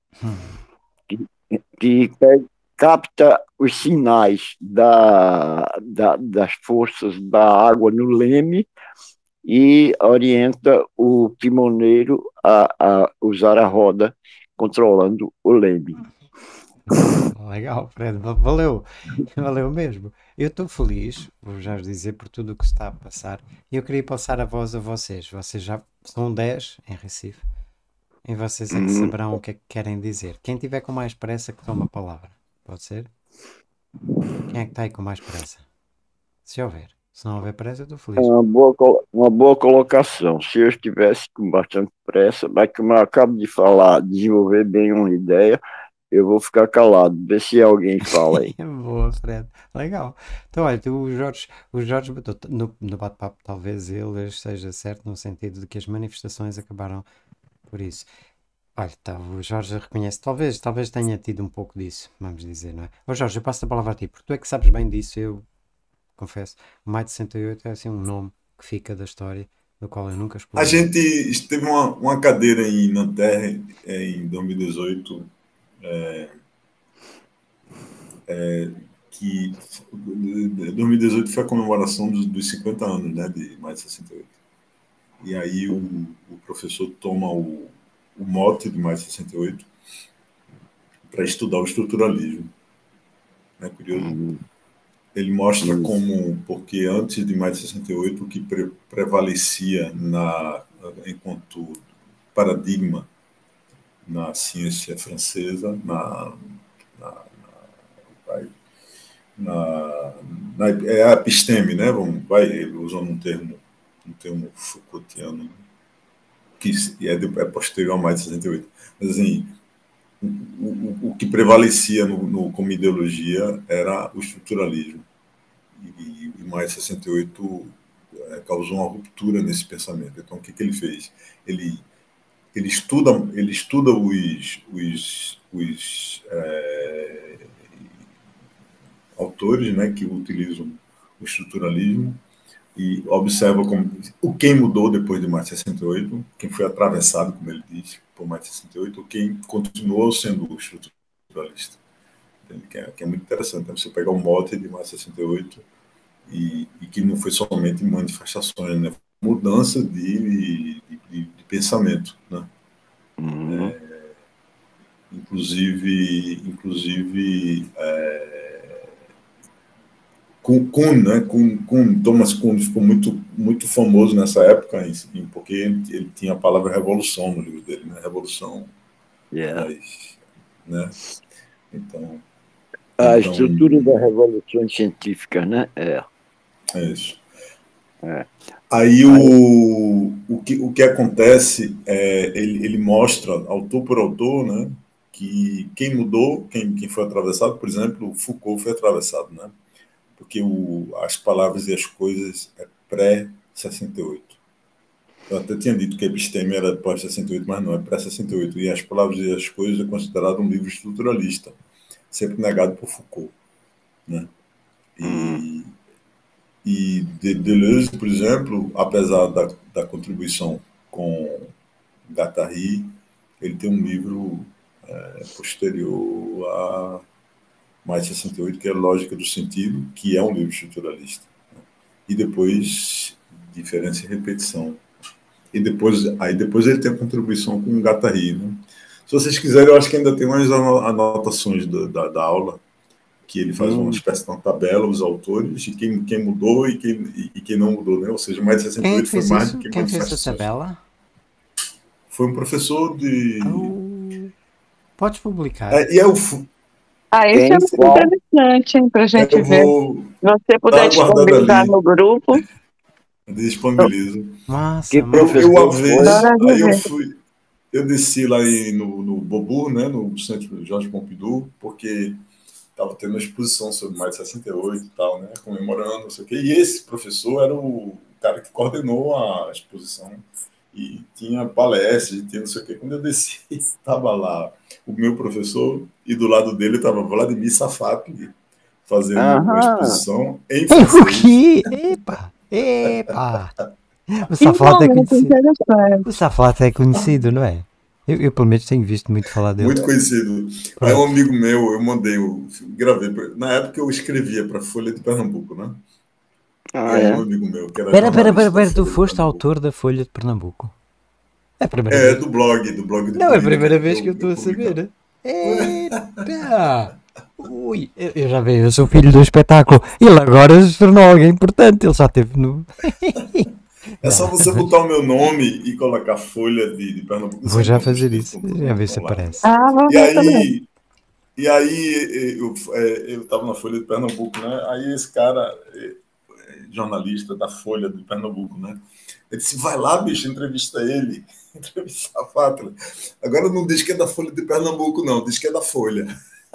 [SPEAKER 2] que capta os sinais das forças da água no leme e orienta o timoneiro a usar a roda controlando o leme.
[SPEAKER 1] Legal, Fred, valeu mesmo. Eu estou feliz, vou já dizer, por tudo o que está a passar, e eu queria passar a voz a vocês. Vocês já são 10 em Recife, e vocês é que saberão o que é que querem dizer. Quem tiver com mais pressa, que toma a palavra. Pode ser? Quem é que está aí com mais pressa? Se houver. Se não houver pressa, eu estou feliz.
[SPEAKER 2] Uma boa colocação. Se eu estivesse com bastante pressa, mas como eu acabo de falar, desenvolver bem uma ideia, eu vou ficar calado, ver se alguém fala aí.
[SPEAKER 1] Boa, Fred. Legal. Então, olha, o Jorge no bate-papo, talvez ele esteja certo no sentido de que as manifestações acabaram por isso. Olha, tá, o Jorge reconhece, talvez tenha tido um pouco disso, vamos dizer, não é? Ô Jorge, eu passo a palavra a ti, porque tu é que sabes bem disso, eu confesso. O Maio de 68 é assim um nome que fica da história, do qual eu nunca explorei.
[SPEAKER 3] A gente teve uma cadeira em Nanterre em 2018, que 2018 foi a comemoração dos 50 anos, né, de Maio de 68. E aí o professor toma o mote de Maio de 68 para estudar o estruturalismo. É curioso. Ele mostra porque antes de Maio de 68, o que prevalecia enquanto paradigma na ciência francesa, é a episteme, né? Usando um termo um termo Foucaultiano, que é posterior a mais de 68. Mas, assim, o que prevalecia como ideologia era o estruturalismo. E mais 68 causou uma ruptura nesse pensamento. Então, o que ele fez? Ele estuda os autores, né, que utilizam o estruturalismo e observa quem mudou depois de mais de 68, quem foi atravessado, como ele diz, por mais de 68, ou quem continuou sendo o estruturalista. Que é muito interessante, né? Você pegar o mote de mais de 68 e que não foi somente manifestações, né? Mudança de pensamento, né? Inclusive Thomas Kuhn ficou muito famoso nessa época, porque ele tinha a palavra revolução no livro dele, né? Revolução. Né? Então,
[SPEAKER 2] a estrutura da revolução científica, né?
[SPEAKER 3] É isso. Aí o que acontece ele mostra, autor por autor, né, que quem mudou, quem foi atravessado, por exemplo, Foucault foi atravessado, né? Porque as palavras e as coisas é pré-68. Eu até tinha dito que a episteme era pós-68, mas não, é pré-68. E as palavras e as coisas é considerado um livro estruturalista, sempre negado por Foucault, né? E Deleuze, por exemplo, apesar da contribuição com Guattari, ele tem um livro posterior a mais 68, que é Lógica do Sentido, que é um livro estruturalista. Né? E depois, Diferença e Repetição. E depois ele tem a contribuição com Guattari. Né? Se vocês quiserem, eu acho que ainda tem umas anotações da aula, que ele faz uma espécie de uma tabela, os autores, de quem mudou e quem não mudou. Né? Ou seja, mais de 68 foi mais do que
[SPEAKER 1] quem fez essa tabela?
[SPEAKER 3] Foi um professor de...
[SPEAKER 1] Pode publicar.
[SPEAKER 3] E é o...
[SPEAKER 5] Isso é muito interessante, hein, para a gente ver. Se você puder disponibilizar no grupo.
[SPEAKER 3] Disponibilizo.
[SPEAKER 1] Massa,
[SPEAKER 3] que eu desci lá no Beaubourg, né, no Centro Georges Pompidou, porque estava tendo uma exposição sobre mais de 68 e tal, né, comemorando, não sei o quê. E esse professor era o cara que coordenou a exposição e tinha palestras, e tinha não sei o quê. Quando eu desci, estava lá o meu professor e do lado dele estava Vladimir Safat fazendo uma exposição em francês.
[SPEAKER 1] O quê? Epa! O Safat é conhecido, não é? Eu pelo menos tenho visto muito falar dele.
[SPEAKER 3] Muito conhecido. Aí um amigo meu, eu gravei. Na época eu escrevia para a Folha de Pernambuco, né? Um amigo meu que era
[SPEAKER 1] Pera, tu foste autor da Folha de Pernambuco? É a primeira vez.
[SPEAKER 3] Do blog do
[SPEAKER 1] Não, é a primeira vez que eu estou a saber. Eita! Ui, eu já vejo, eu sou filho do espetáculo. Ele agora se tornou alguém importante, ele já esteve no...
[SPEAKER 3] É só você botar o meu nome e colocar Folha de Pernambuco.
[SPEAKER 1] Vou já fazer isso, já ver se aparece.
[SPEAKER 3] E aí eu estava na Folha de Pernambuco, né? Aí esse cara, jornalista da Folha de Pernambuco, né? Ele disse, vai lá, bicho, entrevista ele. Entrevista a Fátila. Agora não diz que é da Folha de Pernambuco, não, diz que é da Folha.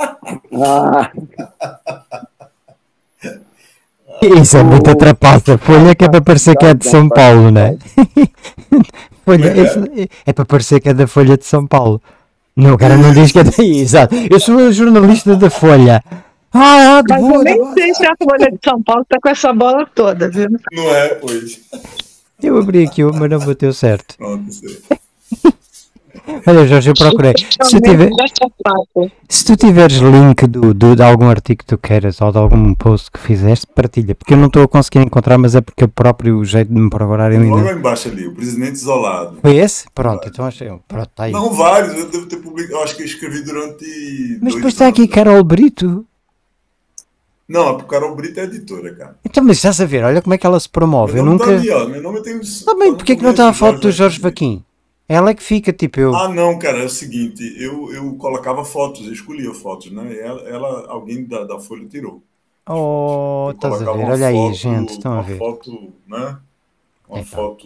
[SPEAKER 1] Isso é muito atrapalha. Folha que é para parecer que é de São Paulo, não é? Folha, é para parecer que é da Folha de São Paulo. Não, o cara não diz que é daí, exato. Eu sou jornalista da Folha.
[SPEAKER 5] Mas eu nem sei se a Folha de São Paulo está com essa bola toda, viu?
[SPEAKER 3] Não é, pois.
[SPEAKER 1] Eu abri aqui, mas não bateu certo.
[SPEAKER 3] Pronto, sei.
[SPEAKER 1] Olha, Jorge, eu procurei. Se tu tiveres link de algum artigo que tu queiras ou de algum post que fizeste, partilha, porque eu não estou a conseguir encontrar, mas é porque o próprio jeito de me procurar eu ainda...
[SPEAKER 3] Logo embaixo ali, o Presidente Isolado.
[SPEAKER 1] Foi esse? Pronto, então achei. Pronto, tá aí.
[SPEAKER 3] Não, vários, eu devo ter publicado, eu acho que eu escrevi durante...
[SPEAKER 1] Mas depois está aqui Carol Brito.
[SPEAKER 3] Não, a Carol Brito é editora, cara.
[SPEAKER 1] Então, mas estás a ver, olha como é que ela se promove.
[SPEAKER 3] Meu
[SPEAKER 1] nome
[SPEAKER 3] tá ali, ó. Meu nome tem...
[SPEAKER 1] Também, porque é que não está a foto do Jorge Vaquim? Ela é que fica, tipo, eu...
[SPEAKER 3] não, cara, é o seguinte, eu colocava fotos, eu escolhia fotos, né? E alguém da Folha tirou.
[SPEAKER 1] Oh, estás a ver, olha aí, gente, estão a ver.
[SPEAKER 3] Foto, né? uma foto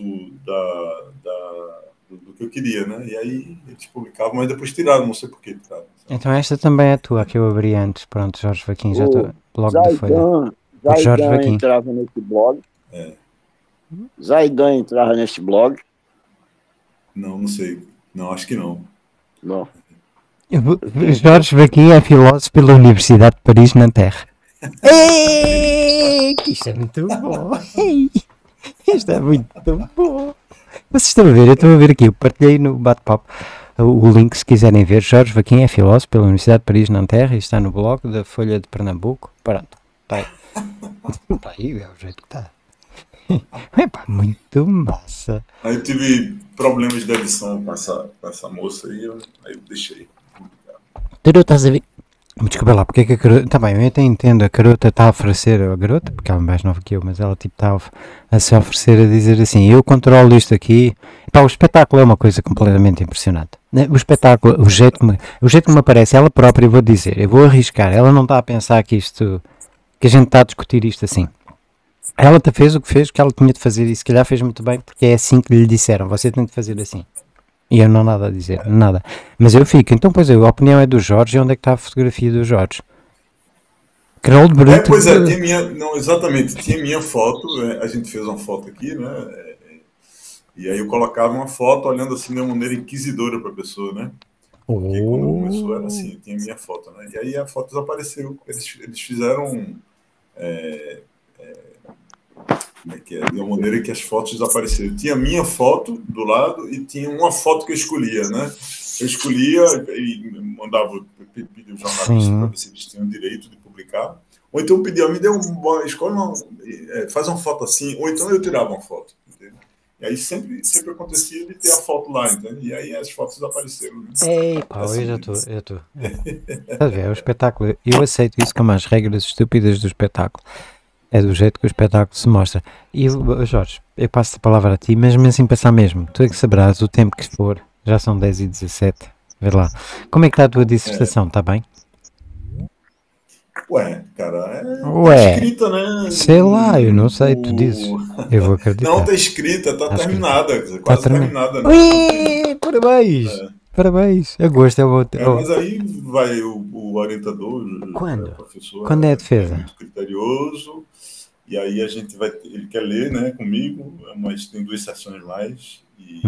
[SPEAKER 3] do que eu queria, né? E aí eles publicavam, mas depois tiraram, não sei por que tiraram.
[SPEAKER 1] Então esta também é a tua, que eu abri antes. Pronto, Jorge Vaquim, já estou. Blog da Folha. Por Jorge
[SPEAKER 2] Zaidan
[SPEAKER 1] Vaquim.
[SPEAKER 2] entrava nesse blog.
[SPEAKER 3] É.
[SPEAKER 2] Zaidan entrava nesse blog.
[SPEAKER 3] Não sei. Não, acho que não.
[SPEAKER 2] Não.
[SPEAKER 1] Jorge Vaquim é filósofo pela Universidade de Paris, na Terra. Ei, isto é muito bom. Ei, isto é muito bom. Vocês estão a ver? Eu estou a ver aqui. Eu partilhei no bate-papo o link, se quiserem ver. Jorge Vaquim é filósofo pela Universidade de Paris, na Terra. E está no blog da Folha de Pernambuco. Pronto. Está aí. Está aí, é o jeito que está. É pá, muito massa.
[SPEAKER 3] Aí eu tive problemas de edição com essa moça aí eu deixei.
[SPEAKER 1] Tu não estás a ver? Desculpa lá, porque é que a garota. Tá bem, eu até entendo, a garota está a oferecer, a garota, porque ela é mais nova que eu, mas ela tipo está a se oferecer a dizer assim: eu controlo isto aqui. Pá, o espetáculo é uma coisa completamente impressionante. O espetáculo, o jeito que me aparece, ela própria, eu vou dizer, eu vou arriscar, ela não está a pensar que a gente está a discutir isto assim. Ela fez o que fez, o que ela tinha de fazer, e se calhar fez muito bem, porque é assim que lhe disseram: você tem de fazer assim. E eu não nada a dizer, nada. Mas eu fico, então, pois é, a opinião é do Jorge, e onde é que está a fotografia do Jorge? Carol de Brito.
[SPEAKER 3] Pois é, tinha minha, não, exatamente, tinha minha foto, a gente fez uma foto aqui, né? E aí eu colocava uma foto olhando assim de uma maneira inquisidora para a pessoa, né? Porque quando começou era assim, tinha minha foto, né? E aí a foto desapareceu. Eles fizeram. Como é que é? De uma maneira que as fotos desapareceram. Tinha minha foto do lado e tinha uma foto que eu escolhia, né? Eu escolhia e mandava pedir os jornalistas para ver se eles tinham direito de publicar. Ou então eu pedia, me dê uma escolha, faz uma foto assim, ou então eu tirava uma foto. Entendeu? E aí sempre acontecia de ter a foto lá, entendeu? E aí as fotos desapareceram. Né?
[SPEAKER 1] Ei, pá, eu já estou. Estás a ver, é o espetáculo. Eu aceito isso como as regras estúpidas do espetáculo. É do jeito que o espetáculo se mostra. E, Jorge, eu passo a palavra a ti, mas assim passar mesmo. Tu é que saberás o tempo que for. Já são 10h17. Vê lá. Como é que está a tua dissertação? Está bem?
[SPEAKER 3] Ué, cara,
[SPEAKER 1] tá
[SPEAKER 3] escrita, né?
[SPEAKER 1] Sei lá, eu não sei, tu dizes. Eu vou acreditar.
[SPEAKER 3] Não, está escrita, está terminada. Quase terminada. Né?
[SPEAKER 1] Ui, parabéns! Parabéns! Agosto é o outro.
[SPEAKER 3] Mas aí vai o orientador,
[SPEAKER 1] quando?
[SPEAKER 3] O professor.
[SPEAKER 1] Quando é a defesa?
[SPEAKER 3] É muito criterioso. E aí a gente vai, ele quer ler, né, comigo, mas tem 2 sessões mais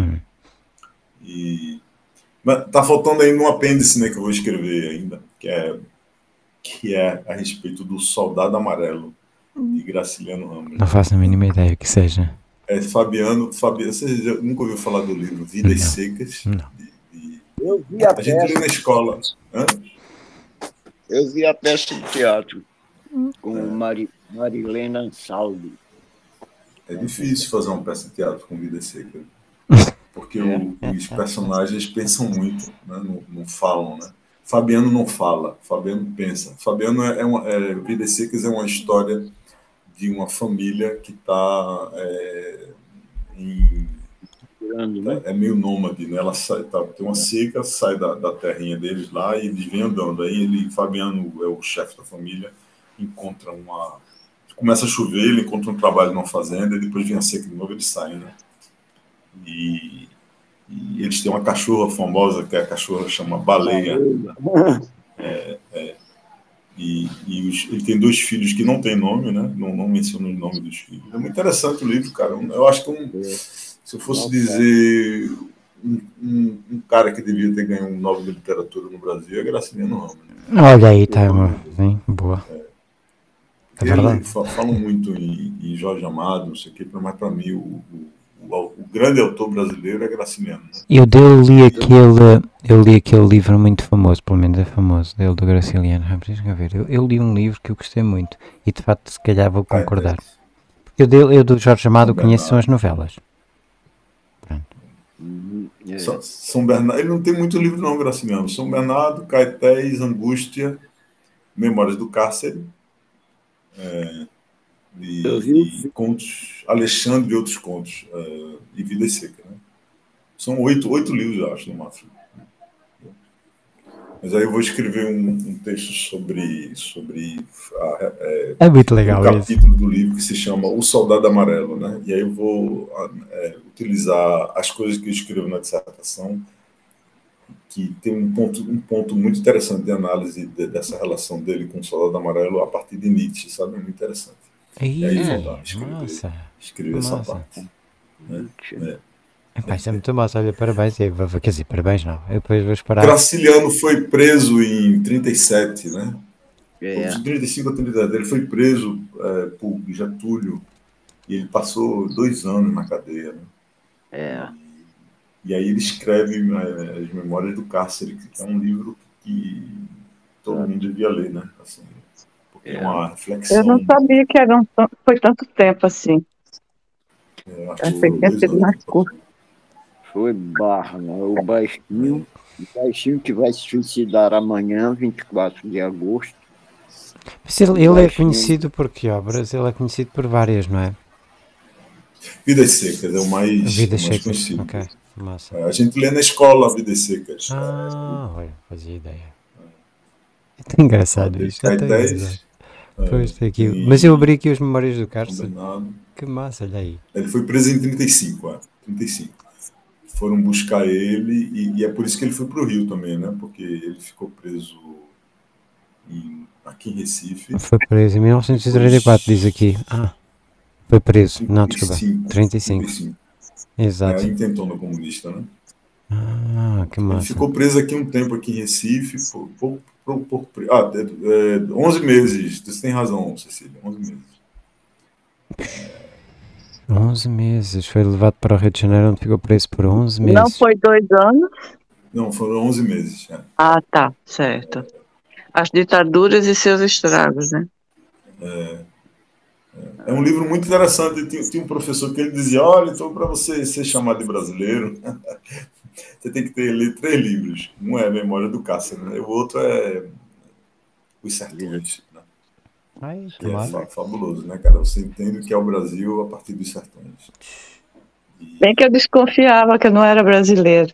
[SPEAKER 3] mas tá faltando ainda um apêndice, né, que eu vou escrever ainda, que é a respeito do Soldado Amarelo de Graciliano Ramos.
[SPEAKER 1] Não faço a mínima ideia o que seja.
[SPEAKER 3] Fabiano, você nunca ouviu falar do livro Vidas Secas?
[SPEAKER 1] Não.
[SPEAKER 2] Eu vi a
[SPEAKER 3] gente lê na escola. Hã?
[SPEAKER 2] Eu vi a peça de teatro com Marilena Ansaldo.
[SPEAKER 3] É difícil fazer uma peça de teatro com Vida Seca, porque os personagens pensam muito, né? Não falam, né? Fabiano não fala, Fabiano pensa. Fabiano Vidas Secas é uma história de uma família que está é meio nômade, né? Ela tem uma seca, sai da terrinha deles lá e eles vêm andando. Aí Fabiano é o chefe da família, encontra começa a chover, ele encontra um trabalho numa fazenda, e depois vem a seca de novo, eles saem, né? E eles têm uma cachorra famosa, que a cachorra chama Baleia. Ele tem 2 filhos que não tem nome, né? Não menciona o nome dos filhos. É muito interessante o livro, cara. Eu acho que se eu fosse dizer um cara que devia ter ganho um Nobel de Literatura no Brasil, é Graciliano Ramos. Né?
[SPEAKER 1] Olha aí, tá, bem, boa.
[SPEAKER 3] Eles falam muito em Jorge Amado, não sei o quê, mas para mim o grande autor brasileiro é Graciliano. Né?
[SPEAKER 1] Eu li aquele livro muito famoso, pelo menos é famoso, dele do Graciliano Ramos. Deixa eu ver. Eu li um livro que eu gostei muito e de facto se calhar vou concordar. Porque eu do Jorge Amado conheço são as novelas.
[SPEAKER 3] São Bernardo, ele não tem muito livro não, Graciliano. São Bernardo, Caetés, Angústia, Memórias do Cárcere, e contos, Alexandre e outros contos, e Vida Seca. Né? São 8 livros, eu acho, no máximo. Mas aí eu vou escrever um texto sobre
[SPEAKER 1] É muito legal
[SPEAKER 3] um
[SPEAKER 1] isso.
[SPEAKER 3] capítulo do livro que se chama O Soldado Amarelo, né? E aí eu vou utilizar as coisas que eu escrevo na dissertação, que tem um ponto muito interessante de análise dessa relação dele com o Soldado Amarelo a partir de Nietzsche, sabe? É muito interessante. E aí eu vou escrever essa parte. Né?
[SPEAKER 1] Isso é muito massa, olha, parabéns. Quer dizer, parabéns não. Eu depois vou esperar.
[SPEAKER 3] Graciliano foi preso em 37, né?
[SPEAKER 2] É.
[SPEAKER 3] 35 ou 37. Ele foi preso por Getúlio e ele passou 2 anos na cadeia. Né? E aí ele escreve as Memórias do Cárcere, que é um livro que todo mundo devia ler, né? Assim, porque é uma reflexão.
[SPEAKER 5] Eu não sabia que foi tanto tempo assim.
[SPEAKER 3] Acho que
[SPEAKER 5] tinha sido mais curto.
[SPEAKER 2] Foi barra, né? O baixinho que vai se suicidar amanhã, 24 de agosto.
[SPEAKER 1] Mas ele é conhecido por que obras? Ele é conhecido por várias, não é?
[SPEAKER 3] Vidas Secas é o mais conhecido.
[SPEAKER 1] Okay. Massa.
[SPEAKER 3] A gente lê na escola Vidas Secas.
[SPEAKER 1] Olha, fazia ideia. É tão engraçado isso. Mas eu abri aqui as Memórias do Cárcere. Que massa, olha aí.
[SPEAKER 3] Ele foi preso em 35. Foram buscar ele e é por isso que ele foi para o Rio também, né? Porque ele ficou preso aqui em Recife.
[SPEAKER 1] Foi preso em 1934, diz aqui. Foi preso. Não, desculpa. 35. Exato.
[SPEAKER 3] É a intentona comunista, né?
[SPEAKER 1] Que massa.
[SPEAKER 3] Ele ficou preso aqui um tempo aqui em Recife, 11 meses. Você tem razão, Cecília, 11 meses.
[SPEAKER 1] 11 meses. Foi levado para o Rio de Janeiro, onde ficou preso por 11 meses.
[SPEAKER 5] Não foi 2 anos?
[SPEAKER 3] Não, foram 11 meses.
[SPEAKER 5] Tá, certo. As ditaduras e seus estragos, né?
[SPEAKER 3] É um livro muito interessante. Tinha um professor que ele dizia: olha, então para você ser chamado de brasileiro, você tem que ler 3 livros. Um é Memória do Cárcere, né? O outro é Os Sertões. Né? Que é fabuloso, né, cara? Você entende o que é o Brasil a partir dos sertões.
[SPEAKER 5] Bem que eu desconfiava que eu não era brasileiro.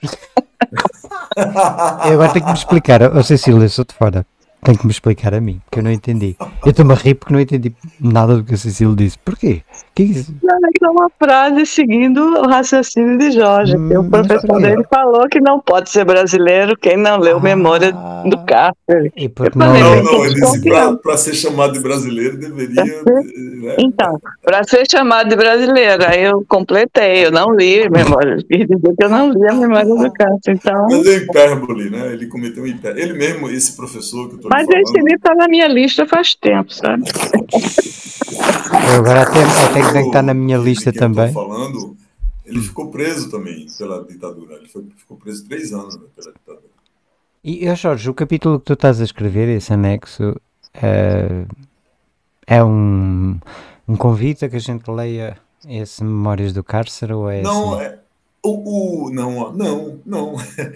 [SPEAKER 1] Eu agora tenho que me explicar. Cecília, sou de fora. Tem que me explicar a mim, porque eu não entendi. Eu estou-me a rir porque não entendi nada do que a Cecília disse. Porquê? Que é isso?
[SPEAKER 5] É uma frase seguindo o raciocínio de Jorge. O professor dele falou que não pode ser brasileiro quem não leu Memória do Cárcere.
[SPEAKER 3] Não, ele disse para ser chamado de brasileiro deveria...
[SPEAKER 5] Né? Então, para ser chamado de brasileiro, aí eu completei, eu não li Memória, quer dizer que eu não li a Memória do Cárcere. Então...
[SPEAKER 3] Mas é hipérbole, né? Ele cometeu um hipérbole. Ele mesmo, esse professor que eu estou
[SPEAKER 5] Mas esse livro está na minha lista faz tempo, sabe?
[SPEAKER 1] Eu agora até que está na minha lista também.
[SPEAKER 3] Falando, ele ficou preso também pela ditadura. Ele ficou preso 3 anos pela ditadura.
[SPEAKER 1] E, Jorge, o capítulo que tu estás a escrever, esse anexo, é um convite a que a gente leia esse Memórias do Cárcere ou é
[SPEAKER 3] não,
[SPEAKER 1] assim?
[SPEAKER 3] Não.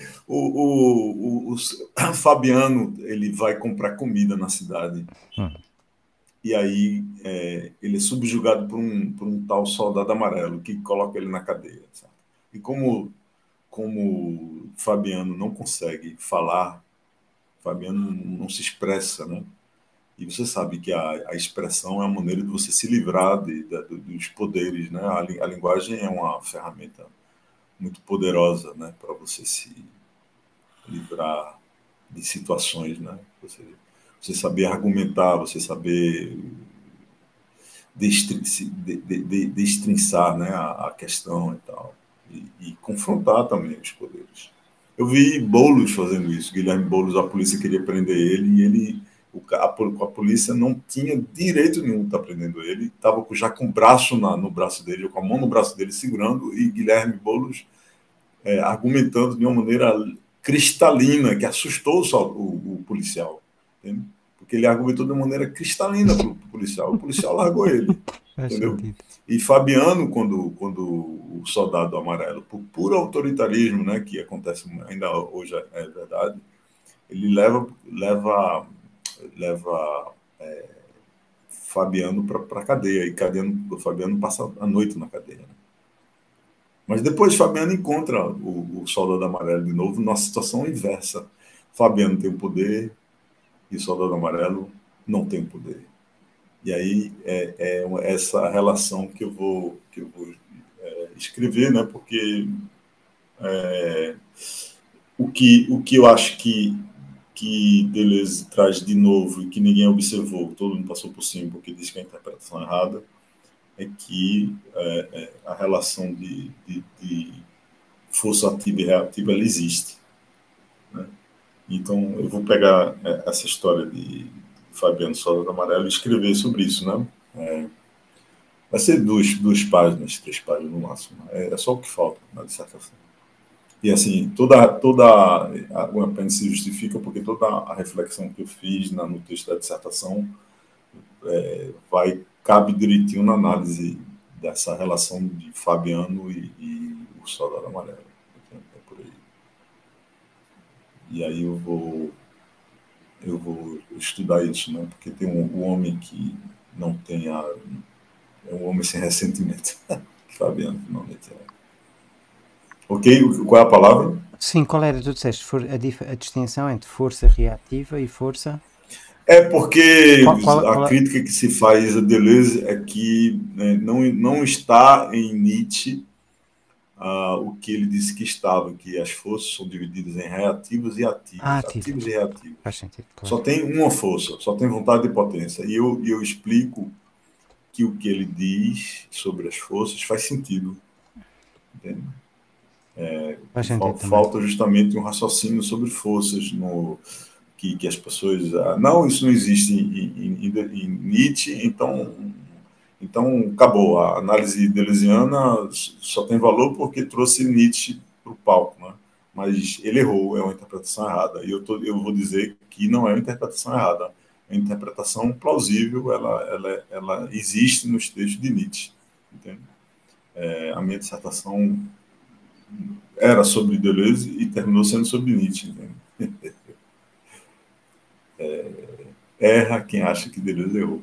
[SPEAKER 3] O Fabiano, ele vai comprar comida na cidade. E aí ele é subjugado por um tal soldado amarelo que coloca ele na cadeia. Sabe? E como Fabiano não consegue falar, Fabiano não se expressa, né? E você sabe que a expressão é a maneira de você se livrar dos poderes, né? A linguagem é uma ferramenta muito poderosa, né? Para você se livrar de situações, né? Você saber argumentar, você saber destrinçar, né, a questão e tal, e confrontar também os poderes. Eu vi Boulos fazendo isso. Guilherme Boulos, a polícia queria prender ele e a polícia não tinha direito nenhum de estar prendendo ele, estava já com o braço no braço dele, com a mão no braço dele segurando, e Guilherme Boulos argumentando de uma maneira cristalina que assustou o policial, entende? Porque ele argumentou de uma maneira cristalina para o policial. O policial largou ele, entendeu? E Fabiano, quando o soldado amarelo, por puro autoritarismo, né, que acontece ainda hoje, é verdade, ele leva Fabiano para a cadeia, e Fabiano passa a noite na cadeia. Né? Mas depois Fabiano encontra o soldado amarelo de novo numa situação inversa. Fabiano tem o poder e o Soldado Amarelo não tem o poder. E aí essa relação que eu vou escrever, né? Porque o que eu acho que Deleuze traz de novo e que ninguém observou, todo mundo passou por cima porque diz que é a interpretação errada, é que a relação de força ativa e reativa ela existe, né? Então eu vou pegar essa história de Fabiano Soldado Amarelo e escrever sobre isso, né? Vai ser 2 páginas, 3 páginas no máximo. É só o que falta na dissertação. E assim, o apêndice se justifica porque toda a reflexão que eu fiz no texto da dissertação cabe direitinho na análise dessa relação de Fabiano e o Soldado Amarelo. É por aí. E aí eu vou estudar isso, né? Porque tem um homem que não tem é um homem sem ressentimento. Fabiano, finalmente é. Ok? Qual é a palavra?
[SPEAKER 1] Sim, qual era? Tu disseste a distinção entre força reativa e força...
[SPEAKER 3] Porque a crítica que se faz a Deleuze é que não está em Nietzsche o que ele disse que estava, que as forças são divididas em reativas e ativas. Ativos e reativos.
[SPEAKER 1] Faz sentido, claro.
[SPEAKER 3] Só tem uma força, só tem vontade e potência. E eu explico que o que ele diz sobre as forças faz sentido. Entende? Falta justamente um raciocínio sobre forças que as pessoas... não, isso não existe em Nietzsche, então acabou. A análise deleuziana só tem valor porque trouxe Nietzsche para o palco, né? Mas ele errou, é uma interpretação errada. E eu vou dizer que não é uma interpretação errada. É uma interpretação plausível, ela existe nos textos de Nietzsche. Entende? A minha dissertação era sobre Deleuze e terminou sendo sobre Nietzsche. Erra quem acha que Deleuze errou.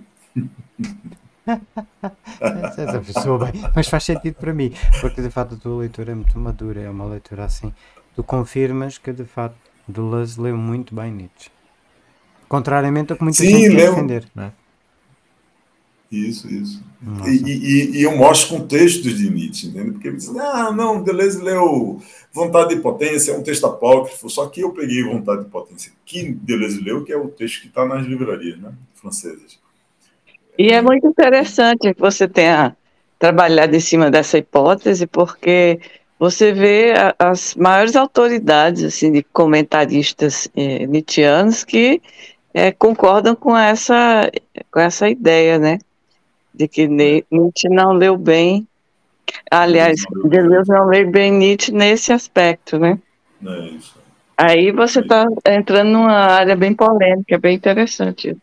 [SPEAKER 1] Essa pessoa bem, mas faz sentido para mim, porque de facto a tua leitura é muito madura, é uma leitura assim. Tu confirmas que de facto Deleuze leu muito bem Nietzsche. Contrariamente ao que muita gente quer defender, não é?
[SPEAKER 3] Isso. E eu mostro contextos de Nietzsche, entende? Porque me dizem, não, Deleuze leu Vontade e Potência, é um texto apócrifo, só que eu peguei Vontade e Potência, que Deleuze leu, que é o texto que está nas livrarias, né, francesas.
[SPEAKER 5] E é muito interessante que você tenha trabalhado em cima dessa hipótese, porque você vê as maiores autoridades assim, de comentaristas nietzschianos que concordam com essa ideia, né? De que Nietzsche não leu bem. Aliás, Deleuze não leu bem Nietzsche nesse aspecto, né?
[SPEAKER 3] É isso.
[SPEAKER 5] Aí você está entrando numa área bem polêmica, bem interessante.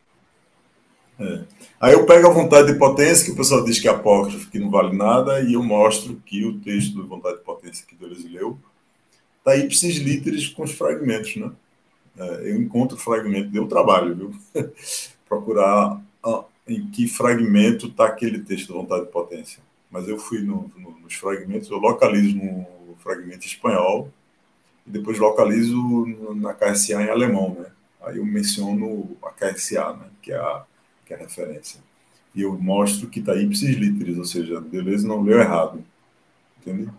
[SPEAKER 3] Aí eu pego a Vontade de Potência, que o pessoal diz que é apócrifo, que não vale nada, e eu mostro que o texto do Vontade de Potência que Deleuze leu está ipsis literis com os fragmentos, né? Eu encontro fragmento, deu trabalho, viu? Procurar em que fragmento está aquele texto da Vontade de Potência. Mas eu fui nos fragmentos, eu localizo no fragmento espanhol e depois localizo na KSA em alemão, né? Aí eu menciono a KSA, né? Que é a referência. E eu mostro que está ipsis literis, ou seja, Deleuze não leu errado. Entende?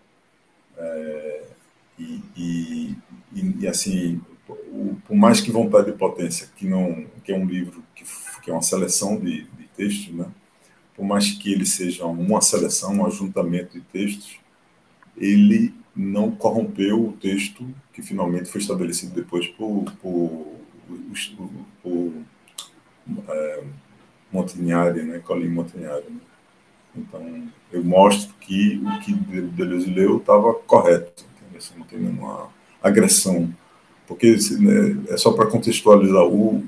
[SPEAKER 3] E assim, por mais que Vontade de Potência, que é um livro que é uma seleção de textos, né? Por mais que ele seja uma seleção, um ajuntamento de textos, ele não corrompeu o texto que finalmente foi estabelecido depois por Montagnard, né? Colin Montagnard. Né? Então, eu mostro que o que Deleuze leu estava correto, assim, não tem nenhuma agressão. Porque, é só para contextualizar,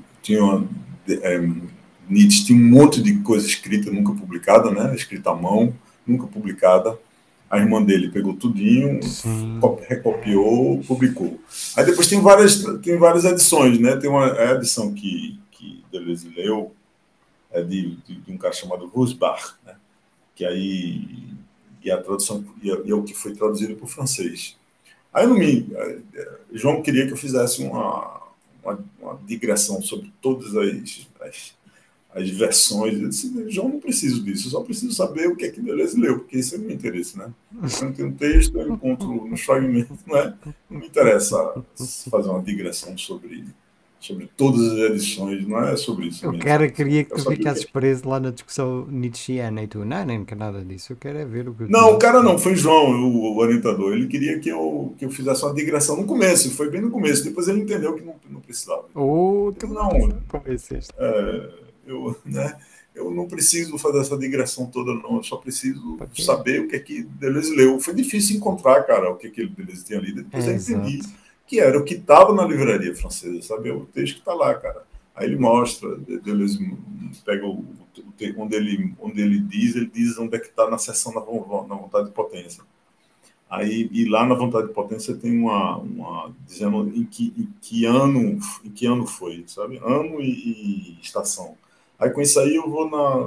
[SPEAKER 3] Nietzsche tinha um monte de coisa escrita, nunca publicada, né? Escrita à mão, nunca publicada. A irmã dele pegou tudinho, recopiou, publicou. Aí depois tem várias edições, né? Tem a edição que Deleuze leu, de um cara chamado Rusbach, né? Que aí a tradução é o que foi traduzido para o francês. Aí João queria que eu fizesse uma digressão sobre todas as versões. Eu disse, João, não preciso disso, eu só preciso saber o que é que Deleuze leu, porque isso é o meu interesse, né? Quando tem um texto, eu encontro nos fragmentos, não me interessa fazer uma digressão sobre todas as edições, não é sobre isso.
[SPEAKER 1] O cara queria que tu ficasses preso lá na discussão nietzschiana e tu, não, nem nada disso, eu quero é ver o que...
[SPEAKER 3] Não, o cara não, foi João, o orientador, ele queria que eu fizesse uma digressão no começo, foi bem no começo, depois ele entendeu que não precisava.
[SPEAKER 1] Tu
[SPEAKER 3] não
[SPEAKER 1] convenceste.
[SPEAKER 3] Eu não preciso fazer essa digressão toda, não. Eu só preciso saber o que é que Deleuze leu. Foi difícil encontrar, cara, o que Deleuze tinha lido. Depois eu entendi que era o que estava na livraria francesa, sabe? O texto que está lá, cara. Aí ele mostra, Deleuze pega onde ele diz onde é que está na seção na vontade de potência. Aí, e lá na vontade de potência tem uma dizendo em que ano foi, sabe? Ano e estação. Aí com isso aí eu vou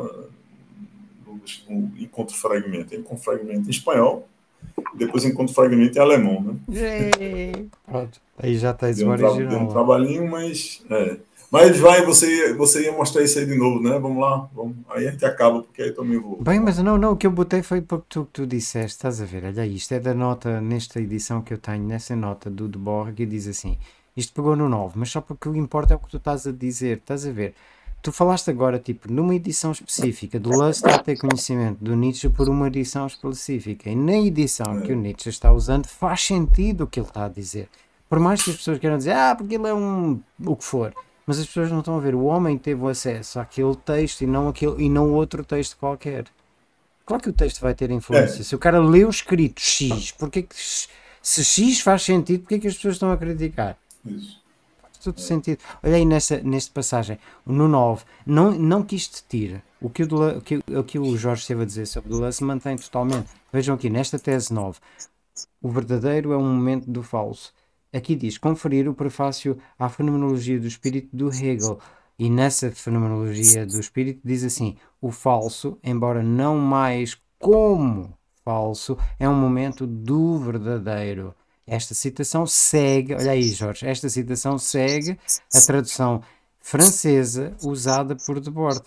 [SPEAKER 3] no encontro fragmento. Encontro fragmento em espanhol, depois encontro fragmento em alemão, né?
[SPEAKER 1] Pronto, aí já tens o original.
[SPEAKER 3] Deu um trabalhinho, mas... Mas você ia mostrar isso aí de novo, né? Vamos lá, aí a gente acaba, porque aí eu também vou...
[SPEAKER 1] Bem, mas não, o que eu botei foi porque tu disseste, estás a ver, olha isto, é da nota, nesta edição que eu tenho, nessa nota do Debord, que diz assim, isto pegou no 9, mas só porque o que importa é o que tu estás a dizer, estás a ver? Tu falaste agora, tipo, numa edição específica, do Deleuze está a ter conhecimento do Nietzsche por uma edição específica, e na edição que o Nietzsche está usando faz sentido o que ele está a dizer. Por mais que as pessoas queiram dizer, porque ele é o que for, mas as pessoas não estão a ver, o homem teve o acesso àquele texto e não outro texto qualquer. Claro que o texto vai ter influência. Se o cara leu escrito X, se X faz sentido, porque é que as pessoas estão a criticar?
[SPEAKER 3] Isso.
[SPEAKER 1] Faz todo sentido. Olha aí nesta passagem, no 9, não que isto tire. O que o Jorge esteve a dizer sobre o Deleuze se mantém totalmente. Vejam aqui, nesta tese 9, o verdadeiro é um momento do falso. Aqui diz, conferir o prefácio à fenomenologia do espírito do Hegel. E nessa fenomenologia do espírito diz assim, o falso, embora não mais como falso, é um momento do verdadeiro. Esta citação segue, olha aí Jorge, esta citação segue a tradução francesa usada por Debord.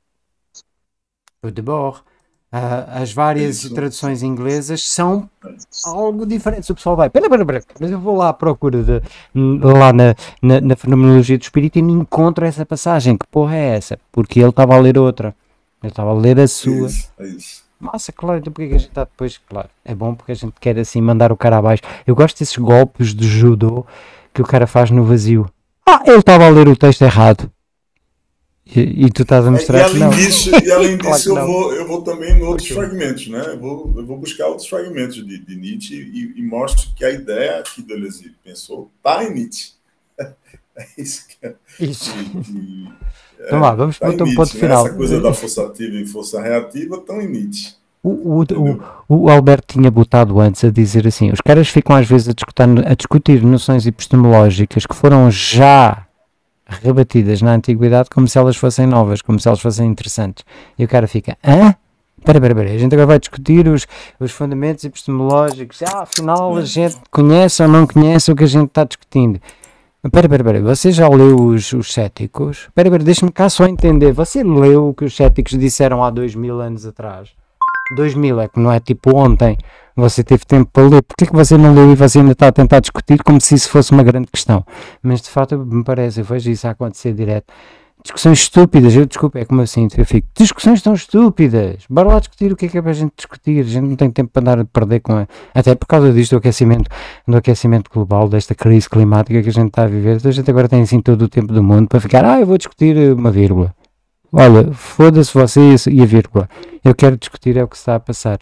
[SPEAKER 1] As várias traduções inglesas são algo diferente. O pessoal vai, pera, mas eu vou lá à procura lá na fenomenologia do espírito e não encontro essa passagem. Que porra é essa? Porque ele estava a ler outra. Ele estava a ler a sua.
[SPEAKER 3] Isso.
[SPEAKER 1] Massa, claro, então porque a gente está depois, claro, é bom porque a gente quer assim mandar o cara abaixo. Eu gosto desses golpes de judô que o cara faz no vazio. Ele estava a ler o texto errado. E tu estás a mostrar que não.
[SPEAKER 3] E além disso,
[SPEAKER 1] Claro
[SPEAKER 3] eu vou também em outros fragmentos, né? Eu vou buscar outros fragmentos de Nietzsche e mostro que a ideia que Deleuze pensou está em Nietzsche. É isso que é.
[SPEAKER 1] Isso. Então lá, vamos para um ponto final.
[SPEAKER 3] Essa coisa da força ativa e força reativa estão em Nietzsche.
[SPEAKER 1] O Alberto tinha botado antes a dizer assim, os caras ficam às vezes a discutir noções epistemológicas que foram já rebatidas na antiguidade como se elas fossem novas, como se elas fossem interessantes. E o cara fica, Espera, a gente agora vai discutir os fundamentos epistemológicos. Afinal a gente conhece ou não conhece o que a gente está discutindo. Espera, você já leu os céticos? Espera, deixa-me cá só entender. Você leu o que os céticos disseram há 2000 anos atrás? 2000 é que não é tipo ontem. Você teve tempo para ler. Porquê que você não leu e você ainda está a tentar discutir como se isso fosse uma grande questão? Mas de fato me parece, eu vejo isso a acontecer direto. Discussões estúpidas, desculpa, é como eu sinto, eu fico, discussões tão estúpidas, bora lá discutir o que é para a gente discutir, a gente não tem tempo para andar a perder com até por causa disto do aquecimento global, desta crise climática que a gente está a viver, então a gente agora tem assim todo o tempo do mundo para ficar, eu vou discutir uma vírgula, olha, foda-se você e a vírgula, eu quero discutir é o que se está a passar.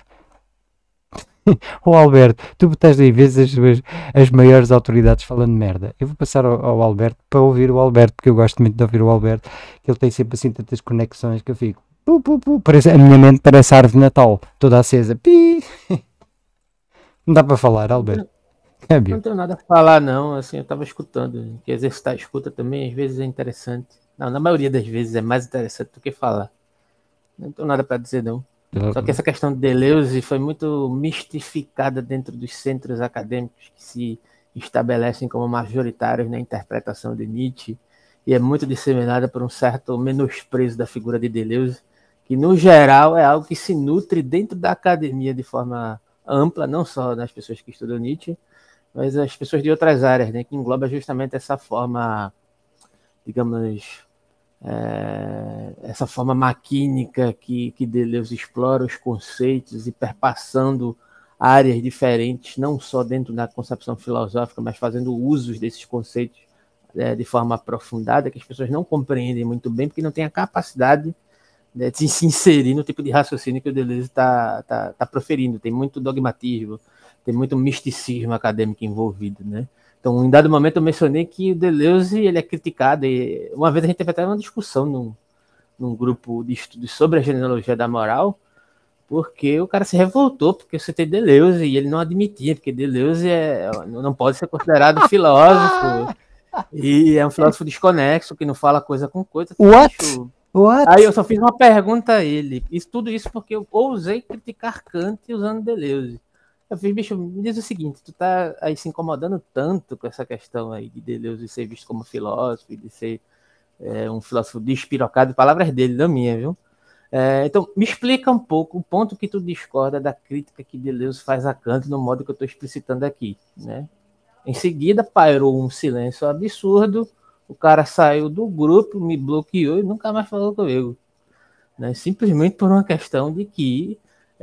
[SPEAKER 1] Alberto, tu botaste aí vezes as maiores autoridades falando merda. Eu vou passar ao Alberto para ouvir o Alberto, porque eu gosto muito de ouvir o Alberto, que ele tem sempre assim tantas conexões que eu fico parece, a minha mente parece a árvore de Natal, toda acesa. Não dá para falar, Alberto.
[SPEAKER 4] Não tenho nada a falar não, assim, eu estava escutando, que exercitar a escuta também às vezes é interessante. Não, na maioria das vezes é mais interessante do que falar. Não tenho nada para dizer não. Só que essa questão de Deleuze foi muito mistificada dentro dos centros acadêmicos que se estabelecem como majoritários na interpretação de Nietzsche, e é muito disseminada por um certo menosprezo da figura de Deleuze, que, no geral, é algo que se nutre dentro da academia de forma ampla, não só das pessoas que estudam Nietzsche, mas as pessoas de outras áreas, né, que engloba justamente essa forma, digamos, essa forma maquínica que Deleuze explora os conceitos e perpassando áreas diferentes, não só dentro da concepção filosófica, mas fazendo usos desses conceitos de forma aprofundada, que as pessoas não compreendem muito bem, porque não têm a capacidade de se inserir no tipo de raciocínio que o Deleuze está proferindo. Tem muito dogmatismo, tem muito misticismo acadêmico envolvido, né? Então, em dado momento, eu mencionei que o Deleuze ele é criticado. E uma vez a gente teve até uma discussão num grupo de estudos sobre a genealogia da moral, porque o cara se revoltou, porque você tem Deleuze, e ele não admitia, porque Deleuze não pode ser considerado filósofo, e é um filósofo desconexo, que não fala coisa com coisa.
[SPEAKER 1] What?
[SPEAKER 4] Aí eu só fiz uma pergunta a ele, tudo isso porque eu ousei criticar Kant usando Deleuze. Eu fiz, bicho, me diz o seguinte, tu tá aí se incomodando tanto com essa questão aí de Deleuze ser visto como filósofo, de ser um filósofo despirocado, palavras dele, não minha, viu? Então, me explica um pouco o ponto que tu discorda da crítica que Deleuze faz a Kant no modo que eu estou explicitando aqui, né? Em seguida, pairou um silêncio absurdo, o cara saiu do grupo, me bloqueou e nunca mais falou comigo, né? Simplesmente por uma questão de que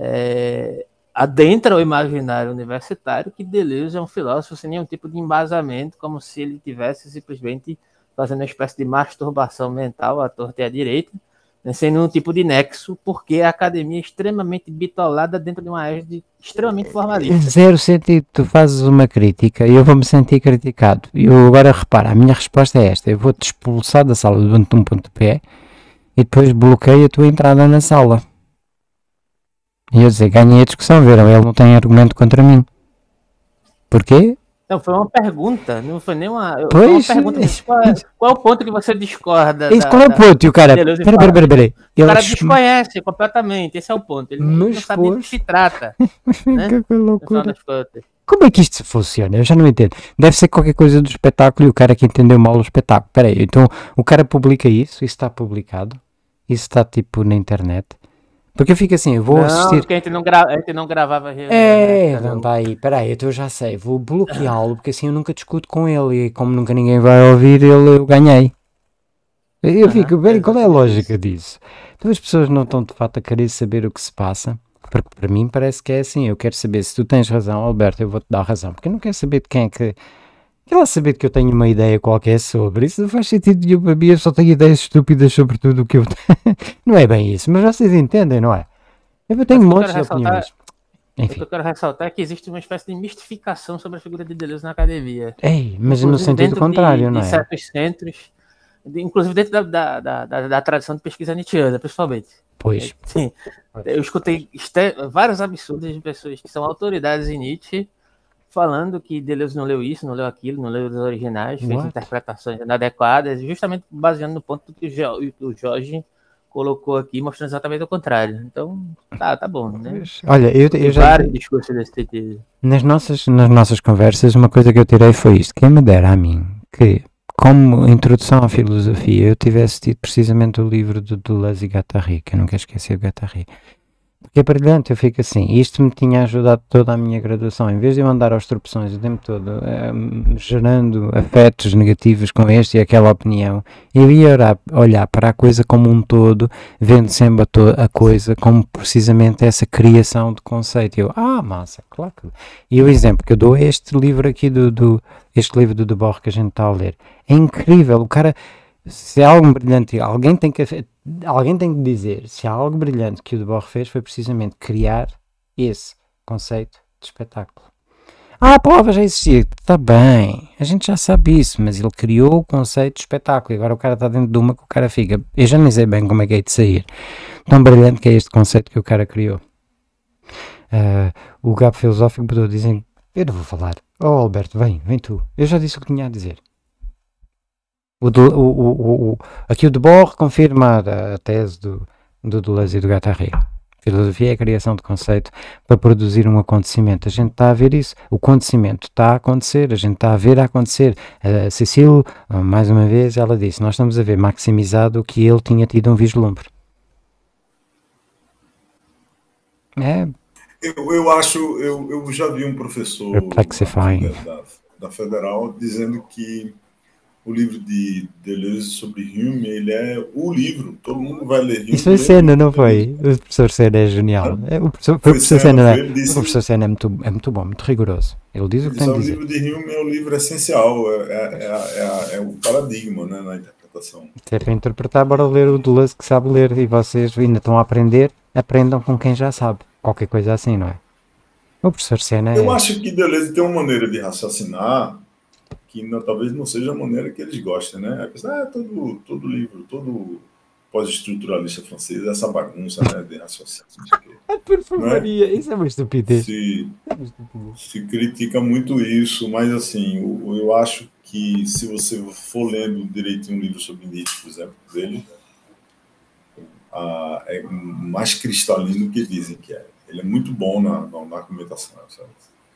[SPEAKER 4] adentra o imaginário universitário que Deleuze é um filósofo sem nenhum tipo de embasamento, como se ele tivesse simplesmente fazendo uma espécie de masturbação mental à torta e à direita, né, sem nenhum tipo de nexo, porque a academia é extremamente bitolada dentro de uma égide extremamente formalista.
[SPEAKER 1] Zero sentido, tu fazes uma crítica e eu vou me sentir criticado. E eu agora, repara, a minha resposta é esta: eu vou-te expulsar da sala do Ubuntu.p e depois bloqueio a tua entrada na sala. E eu dizer, ganhei a discussão, viram? Ele não tem argumento contra mim. Porquê?
[SPEAKER 4] Não, foi uma pergunta, não foi nem uma...
[SPEAKER 1] Pois,
[SPEAKER 4] foi uma pergunta, qual é o ponto que você discorda?
[SPEAKER 1] Qual é o ponto? E o cara, peraí.
[SPEAKER 4] O cara desconhece completamente, esse é o ponto. Ele não sabe do que se trata. Né?
[SPEAKER 1] Que loucura. Como é que isto funciona? Eu já não entendo. Deve ser qualquer coisa do espetáculo e o cara que entendeu mal o espetáculo. Peraí, então o cara publica isso está publicado? Isso está tipo na internet? Porque eu fico assim, eu vou assistir...
[SPEAKER 4] Não, porque a gente não gravava reunião.
[SPEAKER 1] Não está aí, peraí, eu já sei, vou bloqueá-lo, porque assim eu nunca discuto com ele, e como nunca ninguém vai ouvir, eu ganhei. Eu fico, bem, qual é a lógica disso? Então as pessoas não estão de fato a querer saber o que se passa, porque para mim parece que é assim, eu quero saber se tu tens razão, Alberto, eu vou-te dar razão, porque eu não quero saber de quem é que... Quero saber que eu tenho uma ideia qualquer sobre isso, não faz sentido nenhum para mim, eu só tenho ideias estúpidas sobre tudo o que eu tenho. Não é bem isso, mas vocês entendem, não é? Eu tenho montes de opiniões.
[SPEAKER 4] Enfim. O que eu quero ressaltar é que existe uma espécie de mistificação sobre a figura de Deleuze na academia.
[SPEAKER 1] Mas no sentido contrário, não é?
[SPEAKER 4] De certos centros, inclusive dentro da tradição de pesquisa nietzschiana, principalmente.
[SPEAKER 1] Pois.
[SPEAKER 4] Sim, eu escutei vários absurdos de pessoas que são autoridades em Nietzsche, falando que Deleuze não leu isso, não leu aquilo, não leu os originais, fez interpretações inadequadas, justamente baseando no ponto que o Jorge colocou aqui, mostrando exatamente o contrário. Então, tá bom, né?
[SPEAKER 1] Olha, eu já...
[SPEAKER 4] vários discursos desse sentido.
[SPEAKER 1] Nas nossas conversas, uma coisa que eu tirei foi isto: quem me dera a mim que, como introdução à filosofia, eu tivesse tido precisamente o livro de Deleuze e Guattari, que eu não quero esquecer de Guattari. Porque é brilhante, eu fico assim, isto me tinha ajudado toda a minha graduação, em vez de eu andar aos tropeções o tempo todo, gerando afetos negativos com esta e aquela opinião, eu ia olhar para a coisa como um todo, vendo sempre a coisa como precisamente essa criação de conceito. Eu, massa, claro que... E o exemplo que eu dou é este livro aqui, este livro do Debord que a gente está a ler. É incrível, o cara... Se há algo brilhante, alguém tem que dizer, se há algo brilhante que o Debord fez, foi precisamente criar esse conceito de espetáculo. A palavra já existia, está bem, a gente já sabe isso, mas ele criou o conceito de espetáculo e agora o cara está dentro de uma que o cara fica, eu já nem sei bem como é que é de sair. Tão brilhante que é este conceito que o cara criou. O Gabo Filosófico botou, dizem, eu não vou falar, Alberto, vem tu, eu já disse o que tinha a dizer. Aqui o Debord confirma a tese do Deleuze e do Guattari. Filosofia é a criação de conceito para produzir um acontecimento. A gente está a ver isso. O acontecimento está a acontecer. A gente está a ver a acontecer. A Cecília, mais uma vez, ela disse, nós estamos a ver maximizado o que ele tinha tido um vislumbre.
[SPEAKER 3] Eu acho, eu já vi um professor da Federal dizendo que o livro de Deleuze sobre Hume, ele é o livro, todo mundo vai ler Hume.
[SPEAKER 1] Isso foi Senna, não foi? O professor Senna é genial. O professor Senna é muito bom, muito rigoroso. Ele diz o que tem a dizer.
[SPEAKER 3] O livro de Hume é o livro essencial, é o paradigma, né, na interpretação.
[SPEAKER 1] Se é para interpretar, bora ler o Deleuze que sabe ler, e vocês ainda estão a aprender, aprendam com quem já sabe. Qualquer coisa assim, não é? O professor Senna
[SPEAKER 3] Eu acho que Deleuze tem uma maneira de raciocinar que talvez não seja a maneira que eles gostem, né? Todo livro, todo pós-estruturalista francês, essa bagunça, né, de raciocínio.
[SPEAKER 1] Por favor, isso é uma estupidez.
[SPEAKER 3] Se critica muito isso, mas assim, eu acho que se você for lendo direitinho um livro sobre Nietzsche, por exemplo, dele, é mais cristalino do que dizem que é. Ele é muito bom na argumentação, sabe?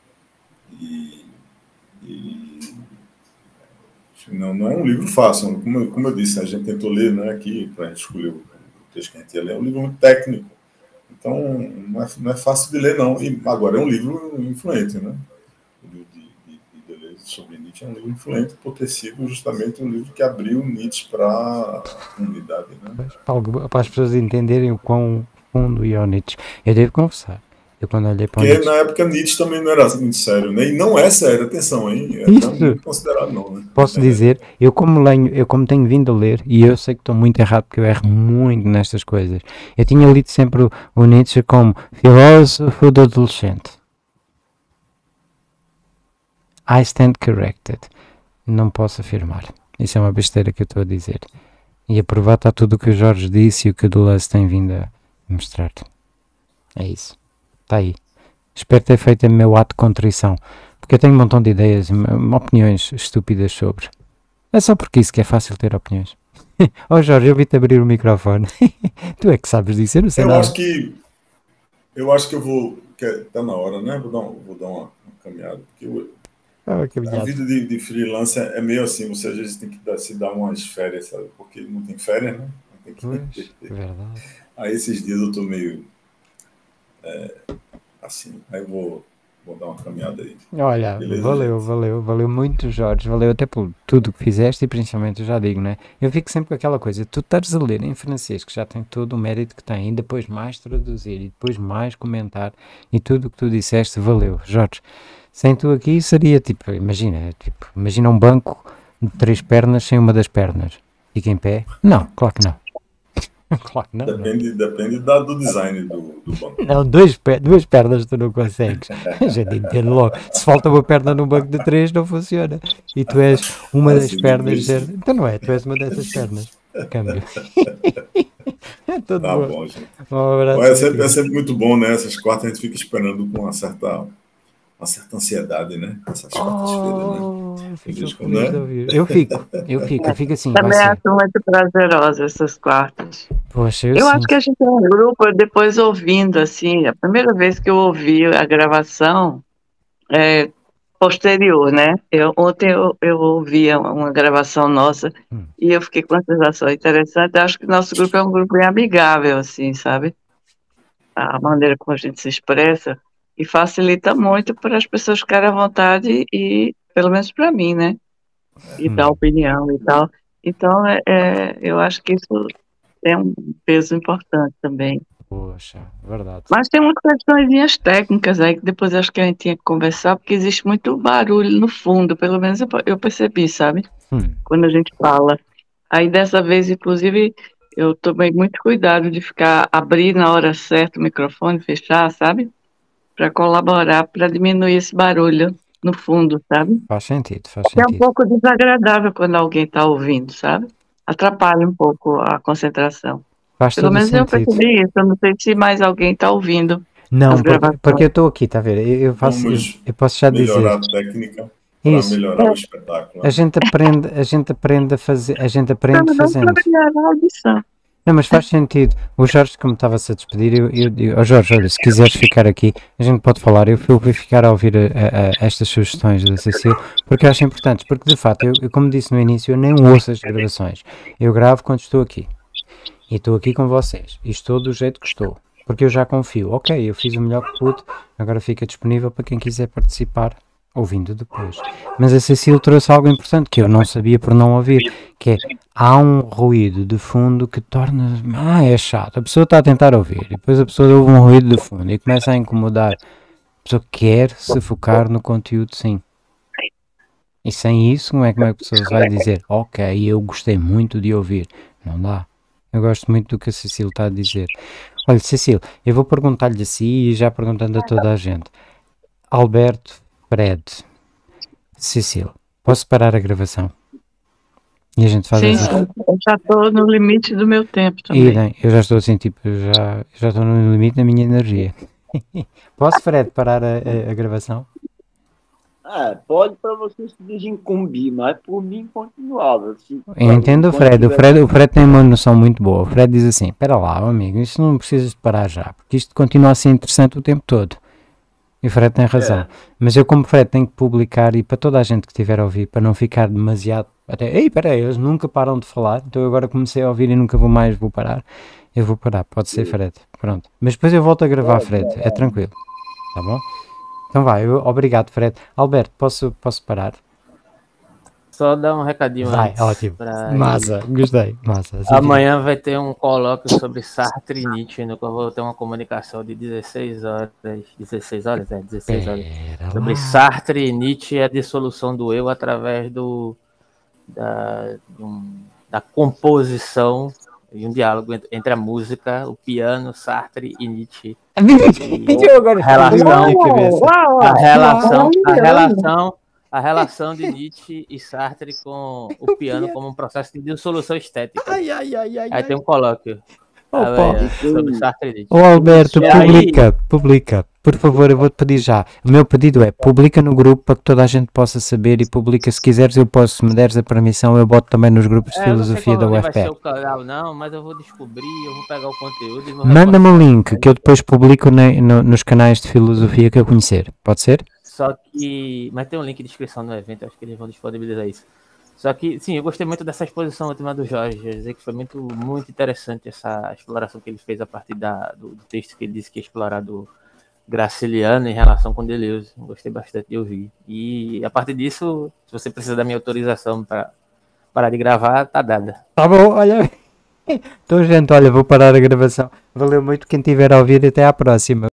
[SPEAKER 3] Não é um livro fácil, como eu disse, a gente tentou ler, né, aqui, para a gente escolher o texto que a gente ia ler, é um livro muito técnico, então não é fácil de ler, não, e agora é um livro influente, né? O livro de Deleuze sobre Nietzsche é um livro influente por ter sido justamente um livro que abriu Nietzsche para a comunidade, né?
[SPEAKER 1] Para as pessoas entenderem o quão fundo ia o Nietzsche, eu devo confessar. Quando olhei para
[SPEAKER 3] porque na época Nietzsche também não era muito sério, né? E não é sério, atenção, hein?
[SPEAKER 1] Isso.
[SPEAKER 3] Não é considerado, não, né?
[SPEAKER 1] Posso dizer, eu como tenho vindo a ler, e eu sei que estou muito errado porque eu erro muito nestas coisas, eu tinha lido sempre o Nietzsche como filósofo do adolescente. I stand corrected. Não posso afirmar. Isso é uma besteira que eu estou a dizer. E a provar está tudo o que o Jorge disse e o que o Deleuze tem vindo a mostrar. É isso. Está aí. Espero ter feito o meu ato de contrição, porque eu tenho um montão de ideias e opiniões estúpidas sobre. É só porque isso que é fácil ter opiniões. Jorge, eu vi-te abrir o microfone. Tu é que sabes disso, eu não sei nada.
[SPEAKER 3] Eu acho que eu vou... Está na hora, né? Vou dar uma caminhada, porque a vida de freelancer é meio assim, você às vezes tem que se dar umas férias, sabe? Porque não tem férias, né? Tem que...
[SPEAKER 1] Verdade.
[SPEAKER 3] Aí esses dias eu estou meio... assim, aí vou dar uma caminhada aí.
[SPEAKER 1] Olha, beleza, valeu muito, Jorge, valeu até por tudo que fizeste e principalmente, eu já digo, né? Eu fico sempre com aquela coisa, tu estás a ler em francês, que já tem todo o mérito que tem, e depois mais traduzir, e depois mais comentar, e tudo o que tu disseste, valeu, Jorge. Sem tu aqui seria imagina um banco de 3 pernas sem uma das pernas. Fica em pé? Não, claro que não. Claro, não,
[SPEAKER 3] depende do design do banco.
[SPEAKER 1] Não, duas pernas tu não consegues. A gente entende logo. Se falta uma perna num banco de 3, não funciona. E tu és uma das pernas. Então não é, tu és uma dessas pernas. Câmbio. É todo
[SPEAKER 3] bom, gente.
[SPEAKER 1] Um abraço.
[SPEAKER 3] É sempre muito bom, né? Essas quartas a gente fica esperando com uma certa ansiedade, né? Essas quartas-feiras, né?
[SPEAKER 1] Eu fico assim.
[SPEAKER 5] Também acho muito prazerosa essas quartas.
[SPEAKER 1] Poxa,
[SPEAKER 5] eu acho que a gente é um grupo, depois ouvindo, assim, a primeira vez que eu ouvi a gravação posterior, né? Ontem eu ouvi uma gravação nossa e eu fiquei com uma sensação interessante. Acho que nosso grupo é um grupo bem amigável, assim, sabe? A maneira como a gente se expressa. E facilita muito para as pessoas ficarem à vontade e, pelo menos para mim, né? E dar opinião e tal. Então, eu acho que isso tem um peso importante também.
[SPEAKER 1] Poxa, verdade.
[SPEAKER 5] Mas tem muitas questões técnicas aí que depois acho que a gente tinha que conversar, porque existe muito barulho no fundo, pelo menos eu percebi, sabe? Quando a gente fala. Aí dessa vez, inclusive, eu tomei muito cuidado de abrir na hora certa o microfone, fechar, sabe? Para colaborar, para diminuir esse barulho no fundo, sabe?
[SPEAKER 1] Faz sentido.
[SPEAKER 5] É um pouco desagradável quando alguém está ouvindo, sabe? Atrapalha um pouco a concentração. Pelo menos eu percebi isso, eu não sei se mais alguém está ouvindo.
[SPEAKER 1] Não, porque eu estou aqui, está a ver? Eu posso já dizer.
[SPEAKER 3] Melhorar a técnica para melhorar o espetáculo.
[SPEAKER 1] A gente aprende a fazer, a gente aprende fazendo.
[SPEAKER 5] Melhorar a audição.
[SPEAKER 1] Não, mas faz sentido. O Jorge, como estava-se a despedir, eu digo, oh Jorge, olha, se quiseres ficar aqui, a gente pode falar. Eu vou ficar a ouvir estas sugestões da Cecília, porque eu acho importantes. Porque, de facto, eu, como disse no início, eu nem ouço as gravações. Eu gravo quando estou aqui. E estou aqui com vocês. E estou do jeito que estou. Porque eu já confio. Ok, eu fiz o melhor que pude, agora fica disponível para quem quiser participar, ouvindo depois. Mas a Cecília trouxe algo importante que eu não sabia por não ouvir, que é, há um ruído de fundo que torna... é chato. A pessoa está a tentar ouvir, e depois a pessoa ouve um ruído de fundo e começa a incomodar. A pessoa quer se focar no conteúdo, sim. E sem isso, como é que a pessoa vai dizer, ok, eu gostei muito de ouvir? Não dá. Eu gosto muito do que a Cecília está a dizer. Olha, Cecília, eu vou perguntar-lhe assim e já perguntando a toda a gente. Alberto, Fred, Cecília, posso parar a gravação? E a gente faz
[SPEAKER 5] Sim, eu já estou no limite do meu tempo também.
[SPEAKER 1] Idem, eu já estou assim, tipo, já estou no limite da minha energia. Posso, Fred, parar a gravação?
[SPEAKER 2] Pode para você se desincumbir, mas por mim continuava.
[SPEAKER 1] Eu entendo o Fred. O Fred tem uma noção muito boa. O Fred diz assim, espera lá, amigo, isto não precisas de parar já, porque isto continua a ser interessante o tempo todo. E o Fred tem razão. Mas eu, como Fred, tenho que publicar, e para toda a gente que estiver a ouvir, para não ficar demasiado... Ei, peraí, eles nunca param de falar, então eu agora comecei a ouvir e nunca vou parar. Eu vou parar, pode ser, Fred. Pronto. Mas depois eu volto a gravar, Fred. É tranquilo. Tá bom? Então vai, obrigado, Fred. Alberto, posso parar?
[SPEAKER 4] Só dar um recadinho
[SPEAKER 1] Vai,
[SPEAKER 4] antes.
[SPEAKER 1] ótimo. Massa, gostei. Massa. Assim
[SPEAKER 4] Amanhã vai ter um colóquio sobre Sartre e Nietzsche, no qual eu vou ter uma comunicação de 16 horas. 16 horas? 16 horas. Sobre Sartre e Nietzsche e a dissolução do eu através da composição e um diálogo entre a música, o piano, Sartre e Nietzsche. A relação de Nietzsche e Sartre com o piano como um processo de dissolução estética. Aí tem um colóquio sobre Sartre e Nietzsche.
[SPEAKER 1] Ô Alberto, publica. Por favor, eu vou-te pedir já. O meu pedido é, publica no grupo para que toda a gente possa saber e publica. Se quiseres, eu posso, se me deres a permissão, eu boto também nos grupos de filosofia da UFPE.
[SPEAKER 4] Vai ser o canal, não, mas eu vou descobrir, eu vou pegar o conteúdo e vou...
[SPEAKER 1] Manda-me um link que eu depois publico nos canais de filosofia que eu conhecer. Pode ser?
[SPEAKER 4] Só que... Mas tem um link de inscrição no evento, acho que eles vão disponibilizar isso. Só que, sim, eu gostei muito dessa exposição última do Jorge. Eu dizer que foi muito, muito interessante essa exploração que ele fez a partir do texto que ele disse que ia explorar do Graciliano em relação com Deleuze. Gostei bastante de ouvir. E a partir disso, se você precisa da minha autorização para parar de gravar, tá dada.
[SPEAKER 1] Tá bom, olha. Então, gente, olha, vou parar a gravação. Valeu muito quem estiver a ouvir e até à próxima.